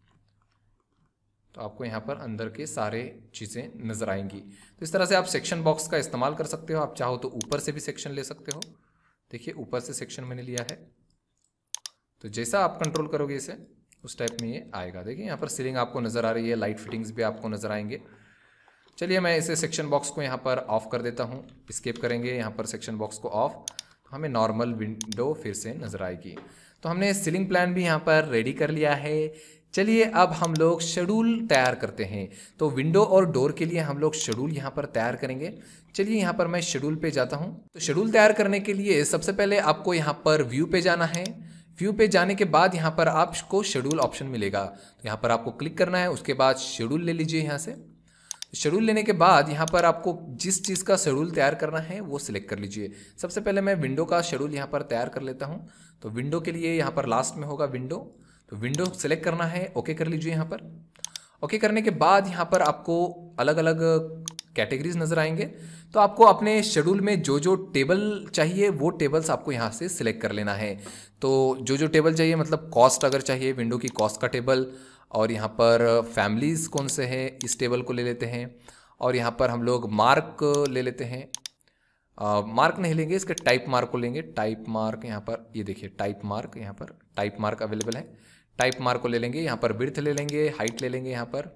तो आपको यहाँ पर अंदर के सारे चीज़ें नज़र आएंगी। तो इस तरह से आप सेक्शन बॉक्स का इस्तेमाल कर सकते हो। आप चाहो तो ऊपर से भी सेक्शन ले सकते हो। देखिए ऊपर से सेक्शन मैंने लिया है, तो जैसा आप कंट्रोल करोगे इसे उस टाइप में ये आएगा। देखिए यहाँ पर सीलिंग आपको नज़र आ रही है, लाइट फिटिंग्स भी आपको नज़र आएंगे। चलिए मैं इसे सेक्शन बॉक्स को यहाँ पर ऑफ कर देता हूँ, स्केप करेंगे यहाँ पर सेक्शन बॉक्स को ऑफ, तो हमें नॉर्मल विंडो फिर से नज़र आएगी। तो हमने सीलिंग प्लान भी यहाँ पर रेडी कर लिया है। चलिए अब हम लोग शेड्यूल तैयार करते हैं। तो विंडो और डोर के लिए हम लोग शेड्यूल यहाँ पर तैयार करेंगे। चलिए यहाँ पर मैं शेड्यूल पे जाता हूँ। तो शेड्यूल तैयार करने के लिए सबसे पहले आपको यहाँ पर व्यू पे जाना है। व्यू पे जाने के बाद यहाँ पर आपको शेड्यूल ऑप्शन मिलेगा, तो यहाँ पर आपको क्लिक करना है। उसके बाद शेड्यूल ले लीजिए। यहाँ से शेड्यूल लेने के बाद यहाँ पर आपको जिस चीज़ का शेड्यूल तैयार करना है वो सिलेक्ट कर लीजिए। सबसे पहले मैं विंडो का शेड्यूल यहाँ पर तैयार कर लेता हूँ। तो विंडो के लिए यहाँ पर लास्ट में होगा विंडो, तो विंडो सेलेक्ट करना है, ओके कर लीजिए। यहाँ पर ओके करने के बाद यहाँ पर आपको अलग अलग कैटेगरीज नज़र आएंगे। तो आपको अपने शेड्यूल में जो जो टेबल चाहिए वो टेबल्स आपको यहाँ से सिलेक्ट कर लेना है। तो जो जो टेबल चाहिए, मतलब कॉस्ट अगर चाहिए विंडो की कॉस्ट का टेबल, और यहाँ पर फैमिलीज़ कौन से हैं इस टेबल को ले लेते हैं, और यहाँ पर हम लोग मार्क ले लेते हैं। आ, मार्क नहीं लेंगे, इसके टाइप मार्क को लेंगे। टाइप मार्क यहाँ पर ये देखिए, टाइप मार्क यहाँ पर टाइप मार्क अवेलेबल है। टाइप मार्क को ले लेंगे। यहाँ पर विड्थ ले लेंगे, हाइट ले लेंगे, यहाँ पर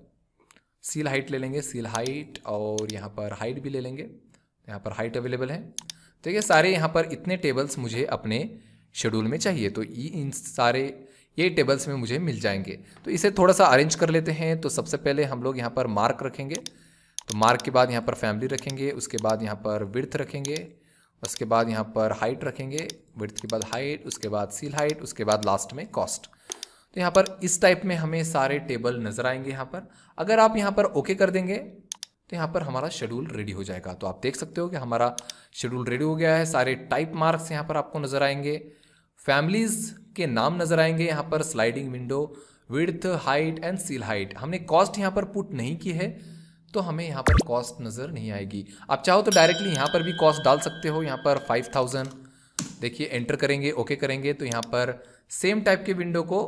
सील हाइट ले लेंगे, सील हाइट, और यहाँ पर हाइट भी ले लेंगे। यहाँ पर हाइट अवेलेबल है। तो ये सारे यहाँ पर इतने टेबल्स मुझे अपने शेड्यूल में चाहिए, तो ये इन सारे ये टेबल्स में मुझे मिल जाएंगे। तो इसे थोड़ा सा अरेंज कर लेते हैं। तो सबसे पहले हम लोग यहाँ पर मार्क रखेंगे। तो मार्क के बाद यहाँ पर फैमिली रखेंगे, उसके बाद यहाँ पर विड्थ रखेंगे, उसके बाद यहाँ पर हाइट रखेंगे, विड्थ के बाद हाइट, उसके बाद सील हाइट, उसके बाद लास्ट में कॉस्ट। तो यहाँ पर इस टाइप में हमें सारे टेबल नज़र आएंगे। यहाँ पर अगर आप यहाँ पर ओके कर देंगे तो यहाँ पर हमारा शेड्यूल रेडी हो जाएगा। तो आप देख सकते हो कि हमारा शेड्यूल रेडी हो गया है। सारे टाइप मार्क्स यहाँ पर आपको नज़र आएंगे, फैमिलीज़ के नाम नज़र आएंगे, यहाँ पर sliding window, width, height and sill height. हमने कॉस्ट यहाँ पर पुट नहीं की है तो हमें यहाँ पर कॉस्ट नज़र नहीं आएगी। आप चाहो तो डायरेक्टली यहाँ पर भी कॉस्ट डाल सकते हो। यहाँ पर फाइव थाउजेंड देखिए, एंटर करेंगे, ओके करेंगे तो यहाँ पर सेम टाइप के विंडो को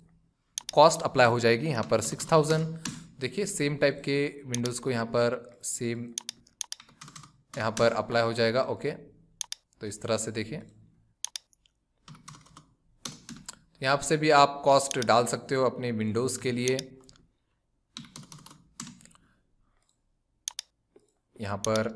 कॉस्ट अप्लाई हो जाएगी। यहाँ पर सिक्स थाउजेंड देखिए, सेम टाइप के विंडोज़ को यहाँ पर सेम यहाँ पर अप्लाई हो जाएगा। ओके, तो इस तरह से देखिए, यहाँ से भी आप कॉस्ट डाल सकते हो अपने विंडोज़ के लिए। यहाँ पर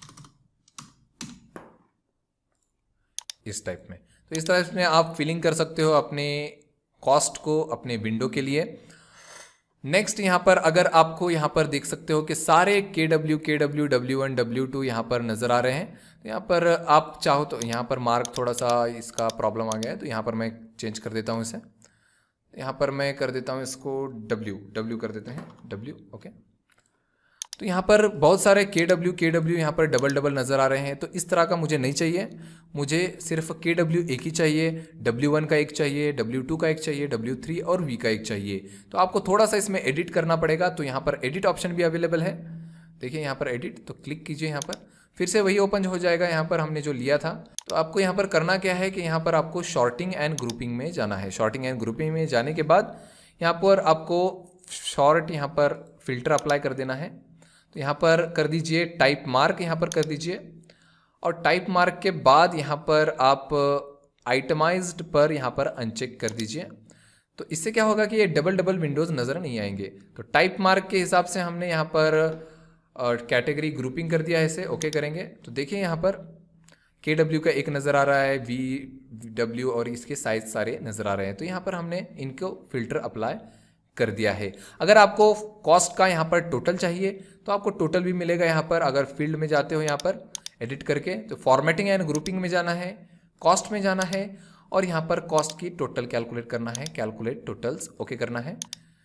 इस टाइप में, तो इस तरह में आप फिलिंग कर सकते हो अपने कॉस्ट को अपने विंडो के लिए। नेक्स्ट यहाँ पर अगर आपको यहाँ पर देख सकते हो कि सारे K W K W W one W two यहाँ पर नज़र आ रहे हैं। तो यहाँ पर आप चाहो तो यहाँ पर मार्क थोड़ा सा इसका प्रॉब्लम आ गया है, तो यहाँ पर मैं चेंज कर देता हूँ इसे। यहाँ पर मैं कर देता हूँ इसको डब्ल्यू डब्ल्यू कर देते हैं, डब्ल्यू। ओके, तो यहाँ पर बहुत सारे के डब्ल्यू के डब्ल्यू यहाँ पर डबल डबल नज़र आ रहे हैं। तो इस तरह का मुझे नहीं चाहिए, मुझे सिर्फ के डब्ल्यू एक ही चाहिए, डब्ल्यू वन का एक चाहिए, डब्ल्यू टू का एक चाहिए, डब्ल्यू थ्री और वी का एक चाहिए। तो आपको थोड़ा सा इसमें एडिट करना पड़ेगा। तो यहाँ पर एडिट ऑप्शन भी अवेलेबल है। देखिए यहाँ पर एडिट, तो क्लिक कीजिए, यहाँ पर फिर से वही ओपन हो जाएगा यहाँ पर हमने जो लिया था। तो आपको यहाँ पर करना क्या है कि यहाँ पर आपको शॉर्टिंग एंड ग्रुपिंग में जाना है। शॉर्टिंग एंड ग्रुपिंग में जाने के बाद यहाँ पर आपको शॉर्ट यहाँ पर फिल्टर अप्लाई कर देना है। तो यहाँ पर कर दीजिए टाइप मार्क, यहाँ पर कर दीजिए, और टाइप मार्क के बाद यहाँ पर आप आइटमाइज्ड पर यहाँ पर अनचेक कर दीजिए। तो इससे क्या होगा कि ये डबल डबल विंडोज़ नज़र नहीं आएंगे। तो टाइप मार्क के हिसाब से हमने यहाँ पर कैटेगरी ग्रुपिंग कर दिया है, इसे ओके करेंगे। तो देखिए यहाँ पर के डब्ल्यू का एक नज़र आ रहा है, वी डब्ल्यू और इसके साइज सारे नज़र आ रहे हैं। तो यहाँ पर हमने इनको फिल्टर अप्लाई कर दिया है। अगर आपको कॉस्ट का यहाँ पर टोटल चाहिए तो आपको टोटल भी मिलेगा। यहाँ पर अगर फील्ड में जाते हो यहाँ पर एडिट करके, तो फॉर्मेटिंग एंड ग्रुपिंग में जाना है, कॉस्ट में जाना है, और यहाँ पर कॉस्ट की टोटल कैलकुलेट करना है, कैलकुलेट टोटल्स ओके करना है।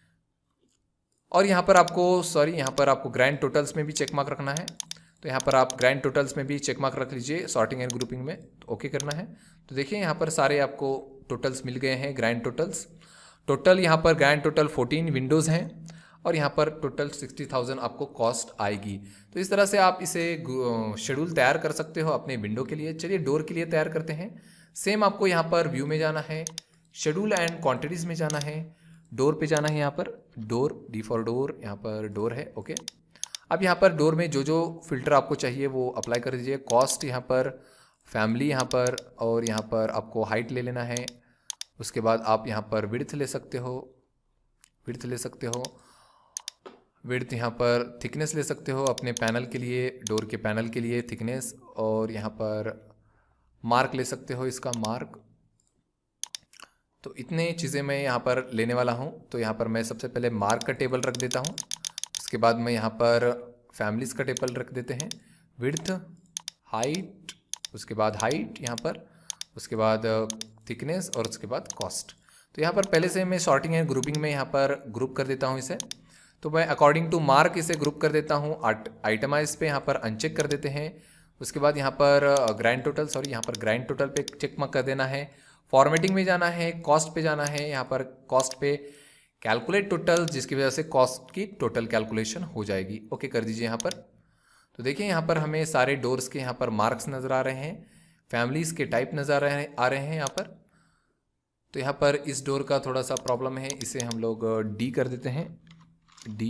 और यहाँ पर आपको सॉरी यहाँ पर आपको ग्रैंड टोटल्स में भी चेक मार्क रखना है। तो यहाँ पर आप ग्रैंड टोटल्स में भी चेक मार्क रख लीजिए, सॉर्टिंग एंड ग्रुपिंग में, तो ओके करना है। तो देखिए यहाँ पर सारे आपको टोटल्स मिल गए हैं, ग्रैंड टोटल्स। टोटल यहाँ पर ग्रैंड टोटल फोर्टीन विंडोज़ हैं, और यहाँ पर टोटल सिक्सटी थाउजेंड आपको कॉस्ट आएगी। तो इस तरह से आप इसे शेड्यूल तैयार कर सकते हो अपने विंडो के लिए। चलिए डोर के लिए तैयार करते हैं। सेम आपको यहाँ पर व्यू में जाना है, शेड्यूल एंड क्वांटिटीज़ में जाना है, डोर पे जाना है। यहाँ पर डोर, डी फॉर डोर, यहाँ पर डोर है। ओके, अब यहाँ पर डोर में जो जो फिल्टर आपको चाहिए वो अप्लाई कर दीजिए। कॉस्ट यहाँ पर, फैमिली यहाँ पर, और यहाँ पर आपको हाइट ले लेना है। उसके बाद आप यहाँ पर विड्थ ले सकते हो, विड्थ ले सकते हो, विड्थ यहाँ पर थिकनेस ले सकते हो अपने पैनल के लिए, डोर के पैनल के लिए थिकनेस, और यहाँ पर मार्क ले सकते हो, इसका मार्क। तो इतने चीज़ें मैं यहाँ पर लेने वाला हूँ। तो यहाँ पर मैं सबसे पहले मार्क का टेबल रख देता हूँ, उसके बाद मैं यहाँ पर फैमिलीज का टेबल रख देते हैं, विड्थ, हाइट, उसके बाद हाइट यहाँ पर, उसके बाद थिकनेस और उसके बाद कॉस्ट। तो यहाँ पर पहले से मैं सॉर्टिंग एंड ग्रुपिंग में यहाँ पर ग्रुप कर देता हूँ इसे। तो मैं अकॉर्डिंग टू मार्क इसे ग्रुप कर देता हूँ। आइटमाइज पे यहाँ पर अनचेक कर देते हैं। उसके बाद यहाँ पर ग्रैंड टोटल, सॉरी यहाँ पर ग्रैंड टोटल पे चेक मार्क कर देना है। फॉर्मेटिंग में जाना है, कॉस्ट पे जाना है, यहाँ पर कॉस्ट पे कैलकुलेट टोटल, जिसकी वजह से कॉस्ट की टोटल कैलकुलेशन हो जाएगी। ओके कर दीजिए यहाँ पर। तो देखिए यहाँ पर हमें सारे डोर्स के यहाँ पर मार्क्स नज़र आ रहे हैं, फैमिलीज़ के टाइप नज़र आ रहे हैं आ रहे हैं यहाँ पर। तो यहाँ पर इस डोर का थोड़ा सा प्रॉब्लम है, इसे हम लोग डी कर देते हैं, डी।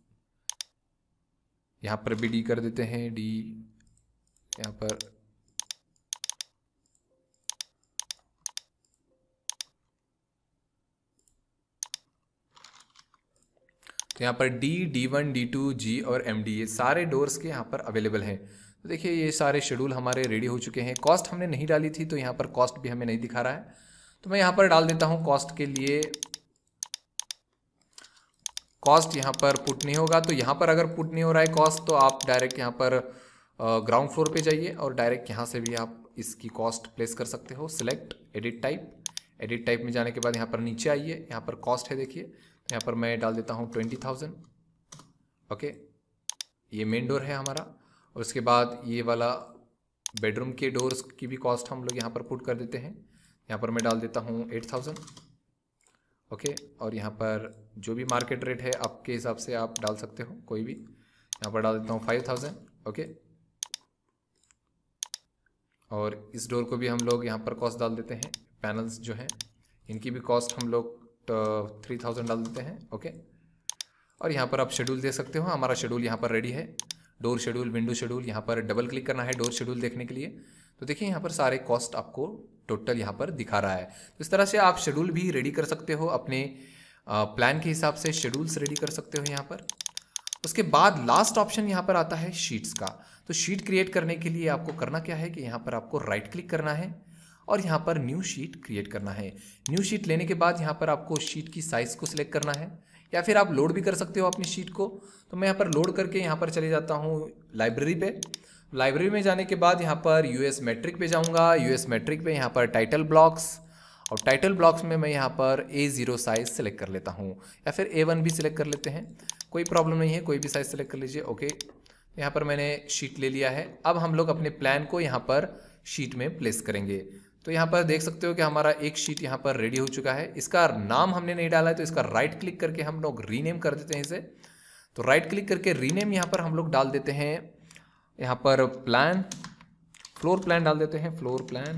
यहाँ पर भी डी कर देते हैं, डी यहाँ पर। तो यहाँ पर D, D one, D two, G और एम डी, ये सारे डोर्स के यहाँ पर अवेलेबल हैं। तो देखिए ये सारे शेड्यूल हमारे रेडी हो चुके हैं। कॉस्ट हमने नहीं डाली थी, तो यहाँ पर कॉस्ट भी हमें नहीं दिखा रहा है। तो मैं यहाँ पर डाल देता हूँ कॉस्ट के लिए। कॉस्ट यहाँ पर पुट नहीं होगा, तो यहाँ पर अगर पुट नहीं हो रहा है कॉस्ट, तो आप डायरेक्ट यहाँ पर ग्राउंड फ्लोर पे जाइए और डायरेक्ट यहाँ से भी आप इसकी कॉस्ट प्लेस कर सकते हो। Select edit type, edit type में जाने के बाद यहाँ पर नीचे आइए, यहाँ पर कॉस्ट है देखिए, तो यहाँ पर मैं डाल देता हूँ ट्वेंटी थाउजेंड। ओके, ये मेन डोर है हमारा। और उसके बाद ये वाला बेडरूम के डोर्स की भी कॉस्ट हम लोग यहाँ पर पुट कर देते हैं। यहाँ पर मैं डाल देता हूँ एट थाउजेंड। ओके, और यहाँ पर जो भी मार्केट रेट है आपके हिसाब से आप डाल सकते हो कोई भी। यहाँ पर डाल देता हूँ फाइव थाउजेंड। ओके, और इस डोर को भी हम लोग यहाँ पर कॉस्ट डाल देते हैं। पैनल्स जो हैं इनकी भी कॉस्ट हम लोग थ्री थाउजेंड डाल देते हैं। ओके, और यहाँ पर आप शेड्यूल दे सकते हो। हमारा शेड्यूल यहाँ पर रेडी है, डोर शेड्यूल, विंडो शेड्यूल। यहाँ पर डबल क्लिक करना है डोर शेड्यूल देखने के लिए। तो देखिए यहाँ पर सारे कॉस्ट आपको टोटल यहाँ पर दिखा रहा है। तो इस तरह से आप शेड्यूल भी रेडी कर सकते हो, अपने प्लान के हिसाब से शेड्यूल्स रेडी कर सकते हो यहाँ पर। उसके बाद लास्ट ऑप्शन यहाँ पर आता है शीट्स का। तो शीट क्रिएट करने के लिए आपको करना क्या है कि यहाँ पर आपको राइट क्लिक करना है और यहाँ पर न्यू शीट क्रिएट करना है। न्यू शीट लेने के बाद यहाँ पर आपको शीट की साइज़ को सिलेक्ट करना है, या फिर आप लोड भी कर सकते हो अपनी शीट को। तो मैं यहाँ पर लोड करके यहाँ पर चले जाता हूँ लाइब्रेरी पे। लाइब्रेरी में जाने के बाद यहाँ पर यूएस मैट्रिक पे जाऊँगा। यूएस मैट्रिक पे यहाँ पर टाइटल ब्लॉक्स, और टाइटल ब्लॉक्स में मैं यहाँ पर ए ज़ीरो साइज़ सेलेक्ट कर लेता हूँ, या फिर ए वन भी सिलेक्ट कर लेते हैं, कोई प्रॉब्लम नहीं है, कोई भी साइज़ सेलेक्ट कर लीजिए। ओके, यहाँ पर मैंने शीट ले लिया है। अब हम लोग अपने प्लान को यहाँ पर शीट में प्लेस करेंगे। तो यहाँ पर देख सकते हो कि हमारा एक शीट यहाँ पर रेडी हो चुका है। इसका नाम हमने नहीं डाला है, तो इसका राइट क्लिक करके हम लोग रीनेम कर देते हैं इसे। तो राइट क्लिक करके रीनेम यहाँ पर हम लोग डाल देते हैं, यहाँ पर प्लान, फ्लोर प्लान डाल देते हैं, फ्लोर प्लान।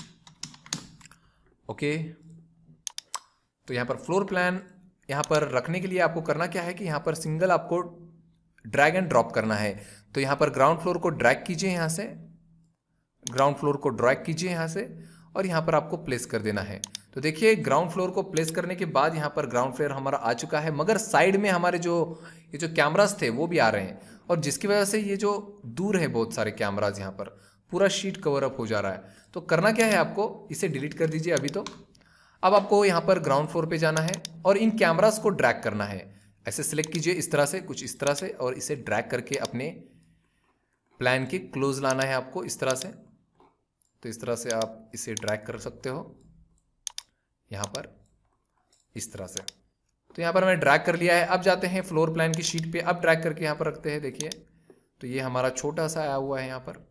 ओके, तो यहाँ पर फ्लोर प्लान यहाँ पर रखने के लिए आपको करना क्या है कि यहाँ पर सिंगल आपको ड्रैग एंड ड्रॉप करना है। तो यहाँ पर ग्राउंड फ्लोर को ड्रैग कीजिए, यहाँ से ग्राउंड फ्लोर को ड्रैग कीजिए यहाँ से, और यहाँ पर आपको प्लेस कर देना है। तो देखिए ग्राउंड फ्लोर को प्लेस करने के बाद यहाँ पर ग्राउंड फ्लोर हमारा आ चुका है, मगर साइड में हमारे जो ये जो कैमरास थे वो भी आ रहे हैं, और जिसकी वजह से ये जो दूर है बहुत सारे कैमराज, यहाँ पर पूरा शीट कवर अप हो जा रहा है। तो करना क्या है आपको, इसे डिलीट कर दीजिए अभी। तो अब आपको यहाँ पर ग्राउंड फ्लोर पे जाना है और इन कैमरास को ड्रैग करना है। ऐसे सिलेक्ट कीजिए इस तरह से, कुछ इस तरह से, और इसे ड्रैग करके अपने प्लान के क्लोज लाना है आपको इस तरह से। तो इस तरह से आप इसे ड्रैग कर सकते हो यहाँ पर इस तरह से। तो यहाँ पर मैंने ड्रैग कर लिया है। अब जाते हैं फ्लोर प्लान की शीट पे, अब ड्रैग करके यहाँ पर रखते हैं। देखिए तो ये हमारा छोटा सा आया हुआ है यहाँ पर।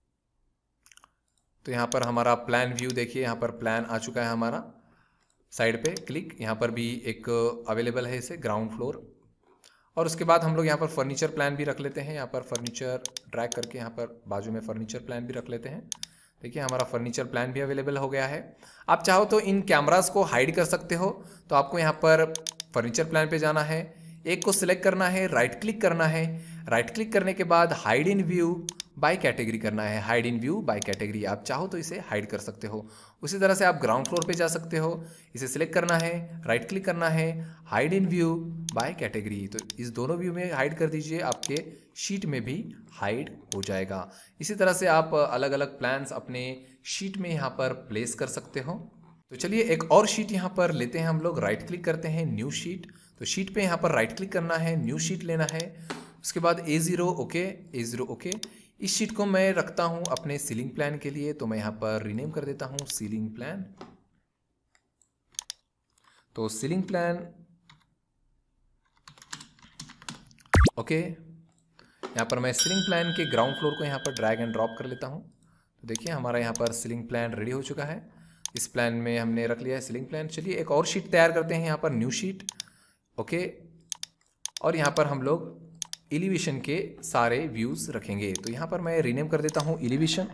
तो यहाँ पर हमारा प्लान व्यू देखिए, यहाँ पर प्लान आ चुका है हमारा। साइड पे क्लिक, यहाँ पर भी एक अवेलेबल है इसे ग्राउंड फ्लोर। और उसके बाद हम लोग यहाँ पर फर्नीचर प्लान भी रख लेते हैं। यहाँ पर फर्नीचर ड्रैग करके यहाँ पर बाजू में फर्नीचर प्लान भी रख लेते हैं। देखिए हमारा फर्नीचर प्लान भी अवेलेबल हो गया है। आप चाहो तो इन कैमरास को हाइड कर सकते हो। तो आपको यहाँ पर फर्नीचर प्लान पे जाना है, एक को सिलेक्ट करना है, राइट क्लिक करना है। राइट क्लिक करने के बाद hide in view, by category करना है, hide in view by category. आप चाहो तो इसे हाइड कर सकते हो। उसी तरह से आप ग्राउंड फ्लोर पे जा सकते हो, इसे सिलेक्ट करना है, राइट क्लिक करना है, hide in view by category. तो इस दोनों व्यू में हाइड कर दीजिए, आपके शीट में भी हाइड हो जाएगा। इसी तरह से आप अलग अलग प्लान्स अपने शीट में यहाँ पर प्लेस कर सकते हो। तो चलिए एक और शीट यहाँ पर लेते हैं हम लोग, राइट क्लिक करते हैं, न्यू शीट। तो शीट पे यहाँ पर राइट क्लिक करना है, न्यू शीट लेना है, उसके बाद A zero okay, A zero okay. इस शीट को मैं रखता हूँ अपने सीलिंग प्लान के लिए, तो मैं यहाँ पर रीनेम कर देता हूँ सीलिंग प्लान। तो सीलिंग प्लान ओके, यहाँ पर मैं सीलिंग प्लान के ग्राउंड फ्लोर को यहाँ पर ड्रैग एंड ड्रॉप कर लेता हूँ। तो देखिए हमारा यहाँ पर सीलिंग प्लान रेडी हो चुका है। इस प्लान में हमने रख लिया है सीलिंग प्लान। चलिए एक और शीट तैयार करते हैं, यहाँ पर न्यू शीट ओके, और यहाँ पर हम लोग एलिवेशन के सारे व्यूज़ रखेंगे। तो यहाँ पर मैं रीनेम कर देता हूँ एलिवेशन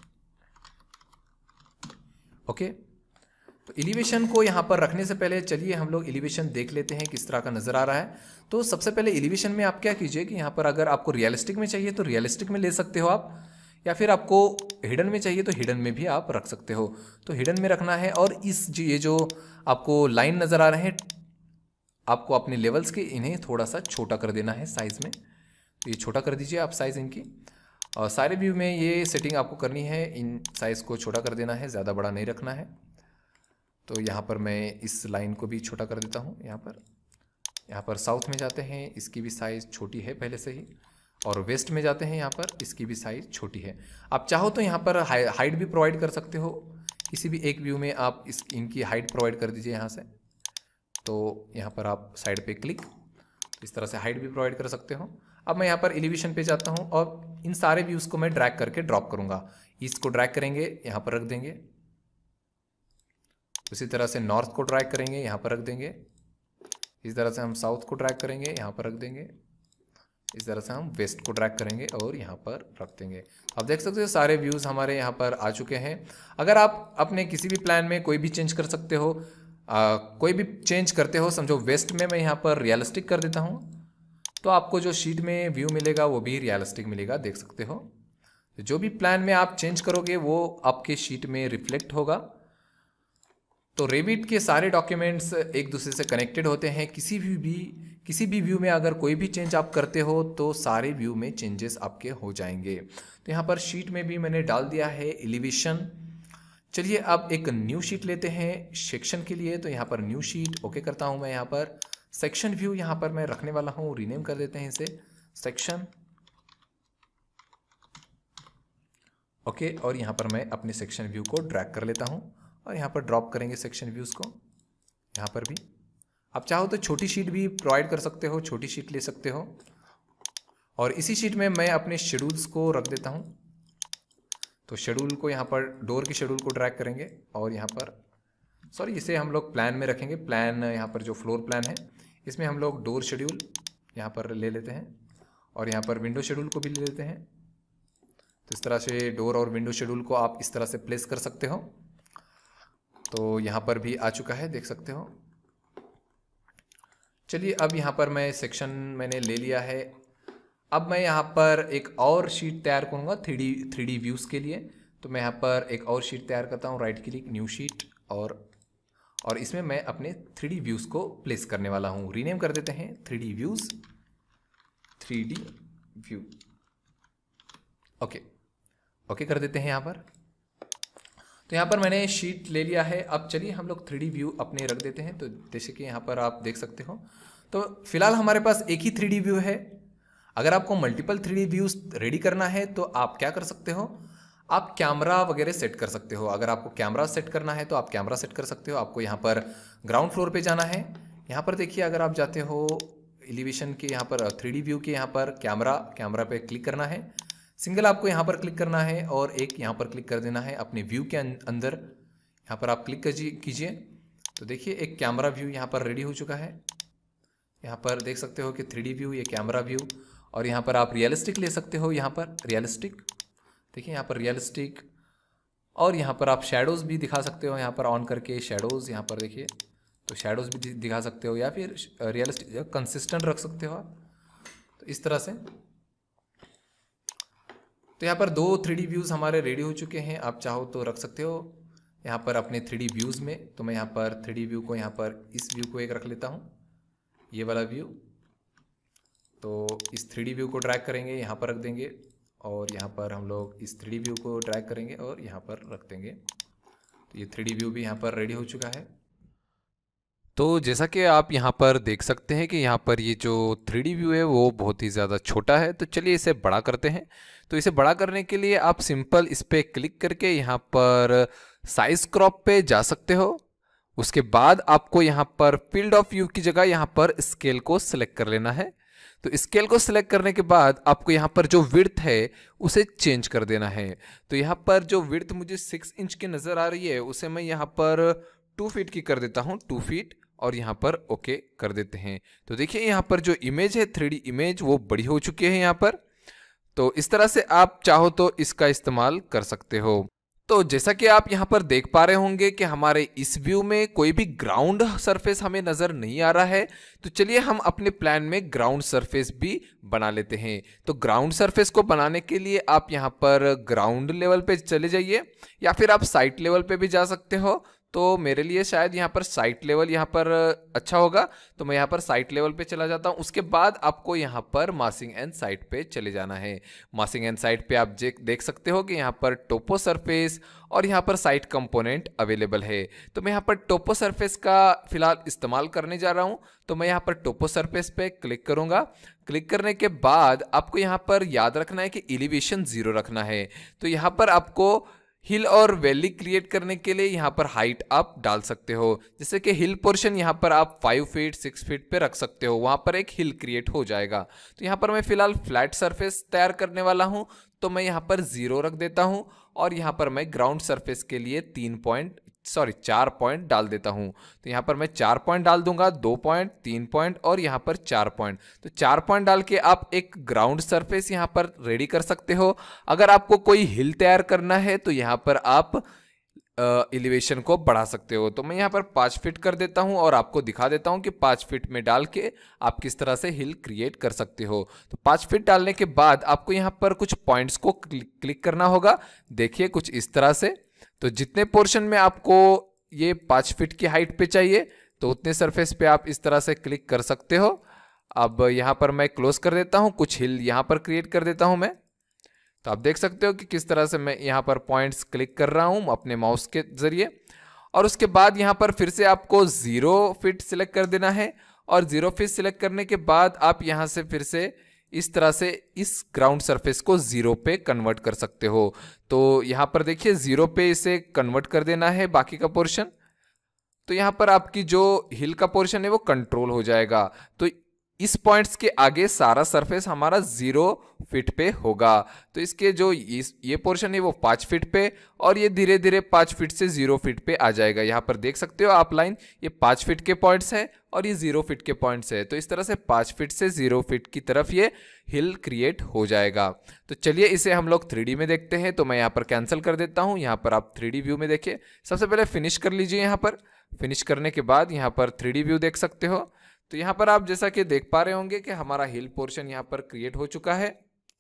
ओके। तो एलिवेशन को यहाँ पर रखने से पहले चलिए हम लोग एलिवेशन देख लेते हैं किस तरह का नज़र आ रहा है। तो सबसे पहले एलिवेशन में आप क्या कीजिए कि यहाँ पर अगर आपको रियलिस्टिक में चाहिए तो रियलिस्टिक में ले सकते हो आप, या फिर आपको हिडन में चाहिए तो हिडन में भी आप रख सकते हो। तो हिडन में रखना है, और इस जो ये जो आपको लाइन नज़र आ रहे हैं आपको अपने लेवल्स के, इन्हें थोड़ा सा छोटा कर देना है साइज़ में। तो ये छोटा कर दीजिए आप साइज़ इनकी, और सारे व्यू में ये सेटिंग आपको करनी है, इन साइज़ को छोटा कर देना है, ज़्यादा बड़ा नहीं रखना है। तो यहाँ पर मैं इस लाइन को भी छोटा कर देता हूँ। यहाँ पर यहाँ पर साउथ में जाते हैं, इसकी भी साइज़ छोटी है पहले से ही, और वेस्ट में जाते हैं यहाँ पर इसकी भी साइज़ छोटी है। आप चाहो तो यहाँ पर हाइट भी प्रोवाइड कर सकते हो, किसी भी एक व्यू में आप इस इनकी हाइट प्रोवाइड कर दीजिए यहाँ से। तो यहाँ पर आप साइड पे क्लिक, इस तरह से हाइट भी प्रोवाइड कर सकते हो। अब मैं यहाँ पर एलिवेशन पे जाता हूँ और इन सारे व्यूज़ को मैं ड्रैग करके ड्रॉप करूँगा। ईस्ट को ड्रैग करेंगे, यहाँ पर रख देंगे। उसी तरह से नॉर्थ को ड्रैग करेंगे, यहाँ पर रख देंगे। इस तरह से हम साउथ को ड्रैग करेंगे, यहाँ पर रख देंगे। इस तरह से हम वेस्ट को ड्रैग करेंगे और यहाँ पर रख देंगे। आप देख सकते हो सारे व्यूज़ हमारे यहाँ पर आ चुके हैं। अगर आप अपने किसी भी प्लान में कोई भी चेंज कर सकते हो, आ, कोई भी चेंज करते हो, समझो वेस्ट में मैं यहाँ पर रियलिस्टिक कर देता हूँ, तो आपको जो शीट में व्यू मिलेगा वो भी रियलिस्टिक मिलेगा, देख सकते हो। जो भी प्लान में आप चेंज करोगे वो आपके शीट में रिफ्लेक्ट होगा। तो रेविट के सारे डॉक्यूमेंट्स एक दूसरे से कनेक्टेड होते हैं। किसी भी भी किसी भी व्यू में अगर कोई भी चेंज आप करते हो तो सारे व्यू में चेंजेस आपके हो जाएंगे। तो यहाँ पर शीट में भी मैंने डाल दिया है एलिवेशन। चलिए अब एक न्यू शीट लेते हैं सेक्शन के लिए। तो यहाँ पर न्यू शीट ओके करता हूँ मैं। यहाँ पर सेक्शन व्यू यहाँ पर मैं रखने वाला हूँ, रीनेम कर देते हैं इसे सेक्शन ओके। और यहाँ पर मैं अपने सेक्शन व्यू को ड्रैग कर लेता हूँ और यहाँ पर ड्रॉप करेंगे सेक्शन व्यूज़ को। यहाँ पर भी आप चाहो तो छोटी शीट भी प्रोवाइड कर सकते हो, छोटी शीट ले सकते हो। और इसी शीट में मैं अपने शेड्यूल्स को रख देता हूँ। तो शेड्यूल को यहाँ पर डोर की शेड्यूल को ड्रैग करेंगे और यहाँ पर सॉरी इसे हम लोग प्लान में रखेंगे। प्लान यहाँ पर जो फ्लोर प्लान है इसमें हम लोग डोर शेड्यूल यहाँ पर ले लेते हैं और यहाँ पर विंडो शेड्यूल को भी ले लेते हैं। तो इस तरह से डोर और विंडो शेड्यूल को आप इस तरह से प्लेस कर सकते हो। तो यहाँ पर भी आ चुका है, देख सकते हो। चलिए अब यहाँ पर मैं सेक्शन मैंने ले लिया है। अब मैं यहाँ पर एक और शीट तैयार करूँगा three D three D views के लिए। तो मैं यहाँ पर एक और शीट तैयार करता हूँ, राइट क्लिक न्यू शीट, और और इसमें मैं अपने थ्री डी व्यूज़ को प्लेस करने वाला हूँ। रीनेम कर देते हैं three D views, three D view okay okay कर देते हैं यहाँ पर। तो यहाँ पर मैंने शीट ले लिया है। अब चलिए हम लोग थ्री डी व्यू अपने रख देते हैं। तो जैसे कि यहाँ पर आप देख सकते हो, तो फिलहाल हमारे पास एक ही थ्री डी व्यू है। अगर आपको multiple three D views ready करना है तो आप क्या कर सकते हो, आप कैमरा वगैरह सेट कर सकते हो। अगर आपको कैमरा सेट करना है तो आप कैमरा सेट कर सकते हो। आपको यहाँ पर ग्राउंड फ्लोर पे जाना है। यहाँ पर देखिए अगर आप जाते हो एलिवेशन के यहाँ पर थ्री डी व्यू के यहाँ पर कैमरा कैमरा पे क्लिक करना है। सिंगल आपको यहाँ पर क्लिक करना है और एक यहाँ पर क्लिक कर देना है अपने व्यू के अंदर। यहाँ पर आप क्लिक कीजिए तो देखिए एक कैमरा व्यू यहाँ पर रेडी हो चुका है। यहाँ पर देख सकते हो कि थ्री डी व्यू, ये कैमरा व्यू। और यहाँ पर आप रियलिस्टिक ले सकते हो। यहाँ पर रियलिस्टिक देखिए, यहाँ पर रियलिस्टिक, और यहाँ पर आप शेडोज़ भी दिखा सकते हो। यहाँ पर ऑन करके शेडोज़ यहाँ पर देखिए, तो शेडोज़ भी दिखा सकते हो, या फिर रियलिस्टिक कंसिस्टेंट रख सकते हो आप। तो इस तरह से तो यहाँ पर दो थ्री डी व्यूज़ हमारे रेडी हो चुके हैं, आप चाहो तो रख सकते हो यहाँ पर अपने थ्री डी व्यूज़ में। तो मैं यहाँ पर थ्री डी व्यू को यहाँ पर इस व्यू को एक रख लेता हूँ, ये वाला व्यू। तो इस थ्री डी व्यू को ड्रैग करेंगे, यहाँ पर रख देंगे, और यहाँ पर हम लोग इस थ्री डी व्यू को ड्रैग करेंगे और यहाँ पर रख देंगे। तो ये थ्री डी व्यू भी यहाँ पर रेडी हो चुका है। तो जैसा कि आप यहाँ पर देख सकते हैं कि यहाँ पर ये जो थ्री डी व्यू है वो बहुत ही ज़्यादा छोटा है। तो चलिए इसे बड़ा करते हैं। तो इसे बड़ा करने के लिए आप सिंपल इस पर क्लिक करके यहाँ पर साइज क्रॉप पे जा सकते हो। उसके बाद आपको यहाँ पर फील्ड ऑफ व्यू की जगह यहाँ पर स्केल को सिलेक्ट कर लेना है। तो स्केल को सिलेक्ट करने के बाद आपको यहाँ पर जो विड्थ है उसे चेंज कर देना है। तो यहाँ पर जो विड्थ मुझे सिक्स इंच की नज़र आ रही है उसे मैं यहाँ पर टू फीट की कर देता हूँ, टू फीट, और यहाँ पर ओके कर देते हैं। तो देखिए यहाँ पर जो इमेज है थ्री डी इमेज वो बड़ी हो चुकी है यहाँ पर। तो इस तरह से आप चाहो तो इसका इस्तेमाल कर सकते हो। तो जैसा कि आप यहाँ पर देख पा रहे होंगे कि हमारे इस व्यू में कोई भी ग्राउंड सरफेस हमें नज़र नहीं आ रहा है। तो चलिए हम अपने प्लान में ग्राउंड सरफेस भी बना लेते हैं। तो ग्राउंड सरफेस को बनाने के लिए आप यहाँ पर ग्राउंड लेवल पे चले जाइए, या फिर आप साइट लेवल पे भी जा सकते हो। तो मेरे लिए शायद यहाँ पर साइट लेवल यहाँ पर अच्छा होगा, तो मैं यहाँ पर साइट लेवल पे चला जाता हूँ। उसके बाद आपको यहाँ पर मासिंग एंड साइट पे चले जाना है। मासिंग एंड साइट पे आप देख सकते हो कि यहाँ पर टोपो सरफेस और यहाँ पर साइट कंपोनेंट अवेलेबल है। तो मैं यहाँ पर टोपो सरफेस का फिलहाल इस्तेमाल करने जा रहा हूँ। तो मैं यहाँ पर टोपो सरफेस पे क्लिक करूँगा। क्लिक करने के बाद आपको यहाँ पर याद रखना है कि एलिवेशन ज़ीरो रखना है। तो यहाँ पर आपको हिल और वैली क्रिएट करने के लिए यहाँ पर हाइट आप डाल सकते हो। जैसे कि हिल पोर्शन यहाँ पर आप फाइव फीट सिक्स फीट पे रख सकते हो, वहाँ पर एक हिल क्रिएट हो जाएगा। तो यहाँ पर मैं फिलहाल फ्लैट सरफेस तैयार करने वाला हूँ, तो मैं यहाँ पर ज़ीरो रख देता हूँ, और यहाँ पर मैं ग्राउंड सरफेस के लिए तीन पॉइंट सॉरी चार पॉइंट डाल देता हूँ। तो यहाँ पर मैं चार पॉइंट डाल दूंगा, दो पॉइंट, तीन पॉइंट और यहाँ पर चार पॉइंट। तो चार पॉइंट डाल के आप एक ग्राउंड सरफेस यहाँ पर रेडी कर सकते हो। अगर आपको कोई हिल तैयार करना है तो यहाँ पर आप एलिवेशन को बढ़ा सकते हो। तो मैं यहाँ पर पाँच फीट कर देता हूँ और आपको दिखा देता हूँ कि पाँच फीट में डाल के आप किस तरह से हिल क्रिएट कर सकते हो। तो पाँच फीट डालने के बाद आपको यहाँ पर कुछ पॉइंट्स को क्लिक करना होगा। देखिए कुछ इस तरह से। तो जितने पोर्शन में आपको ये पाँच फीट की हाइट पे चाहिए तो उतने सरफेस पे आप इस तरह से क्लिक कर सकते हो। अब यहाँ पर मैं क्लोज कर देता हूँ, कुछ हिल यहाँ पर क्रिएट कर देता हूँ मैं। तो आप देख सकते हो कि किस तरह से मैं यहाँ पर पॉइंट्स क्लिक कर रहा हूँ अपने माउस के जरिए। और उसके बाद यहाँ पर फिर से आपको ज़ीरो फिट सिलेक्ट कर देना है, और ज़ीरो फिट सिलेक्ट करने के बाद आप यहाँ से फिर से इस तरह से इस ग्राउंड सरफेस को ज़ीरो पे कन्वर्ट कर सकते हो। तो यहाँ पर देखिए ज़ीरो पे इसे कन्वर्ट कर देना है बाकी का पोर्शन। तो यहाँ पर आपकी जो हिल का पोर्शन है वो कंट्रोल हो जाएगा। तो इस पॉइंट्स के आगे सारा सरफेस हमारा ज़ीरो फिट पे होगा। तो इसके जो इस ये पोर्शन है वो पाँच फीट पे, और ये धीरे धीरे पाँच फीट से ज़ीरो फिट पे आ जाएगा। यहाँ पर देख सकते हो आप लाइन, ये पाँच फीट के पॉइंट्स है और ये ज़ीरो फिट के पॉइंट्स है। तो इस तरह से पाँच फीट से ज़ीरो फिट की तरफ ये हिल क्रिएट हो जाएगा। तो चलिए इसे हम लोग थ्री डी में देखते हैं। तो मैं यहाँ पर कैंसिल कर देता हूँ। यहाँ पर आप थ्री डी व्यू में देखिए, सबसे पहले फिनिश कर लीजिए। यहाँ पर फिनिश करने के बाद यहाँ पर थ्री डी व्यू देख सकते हो। तो यहाँ पर आप जैसा कि देख पा रहे होंगे कि हमारा हिल पोर्शन यहाँ पर क्रिएट हो चुका है।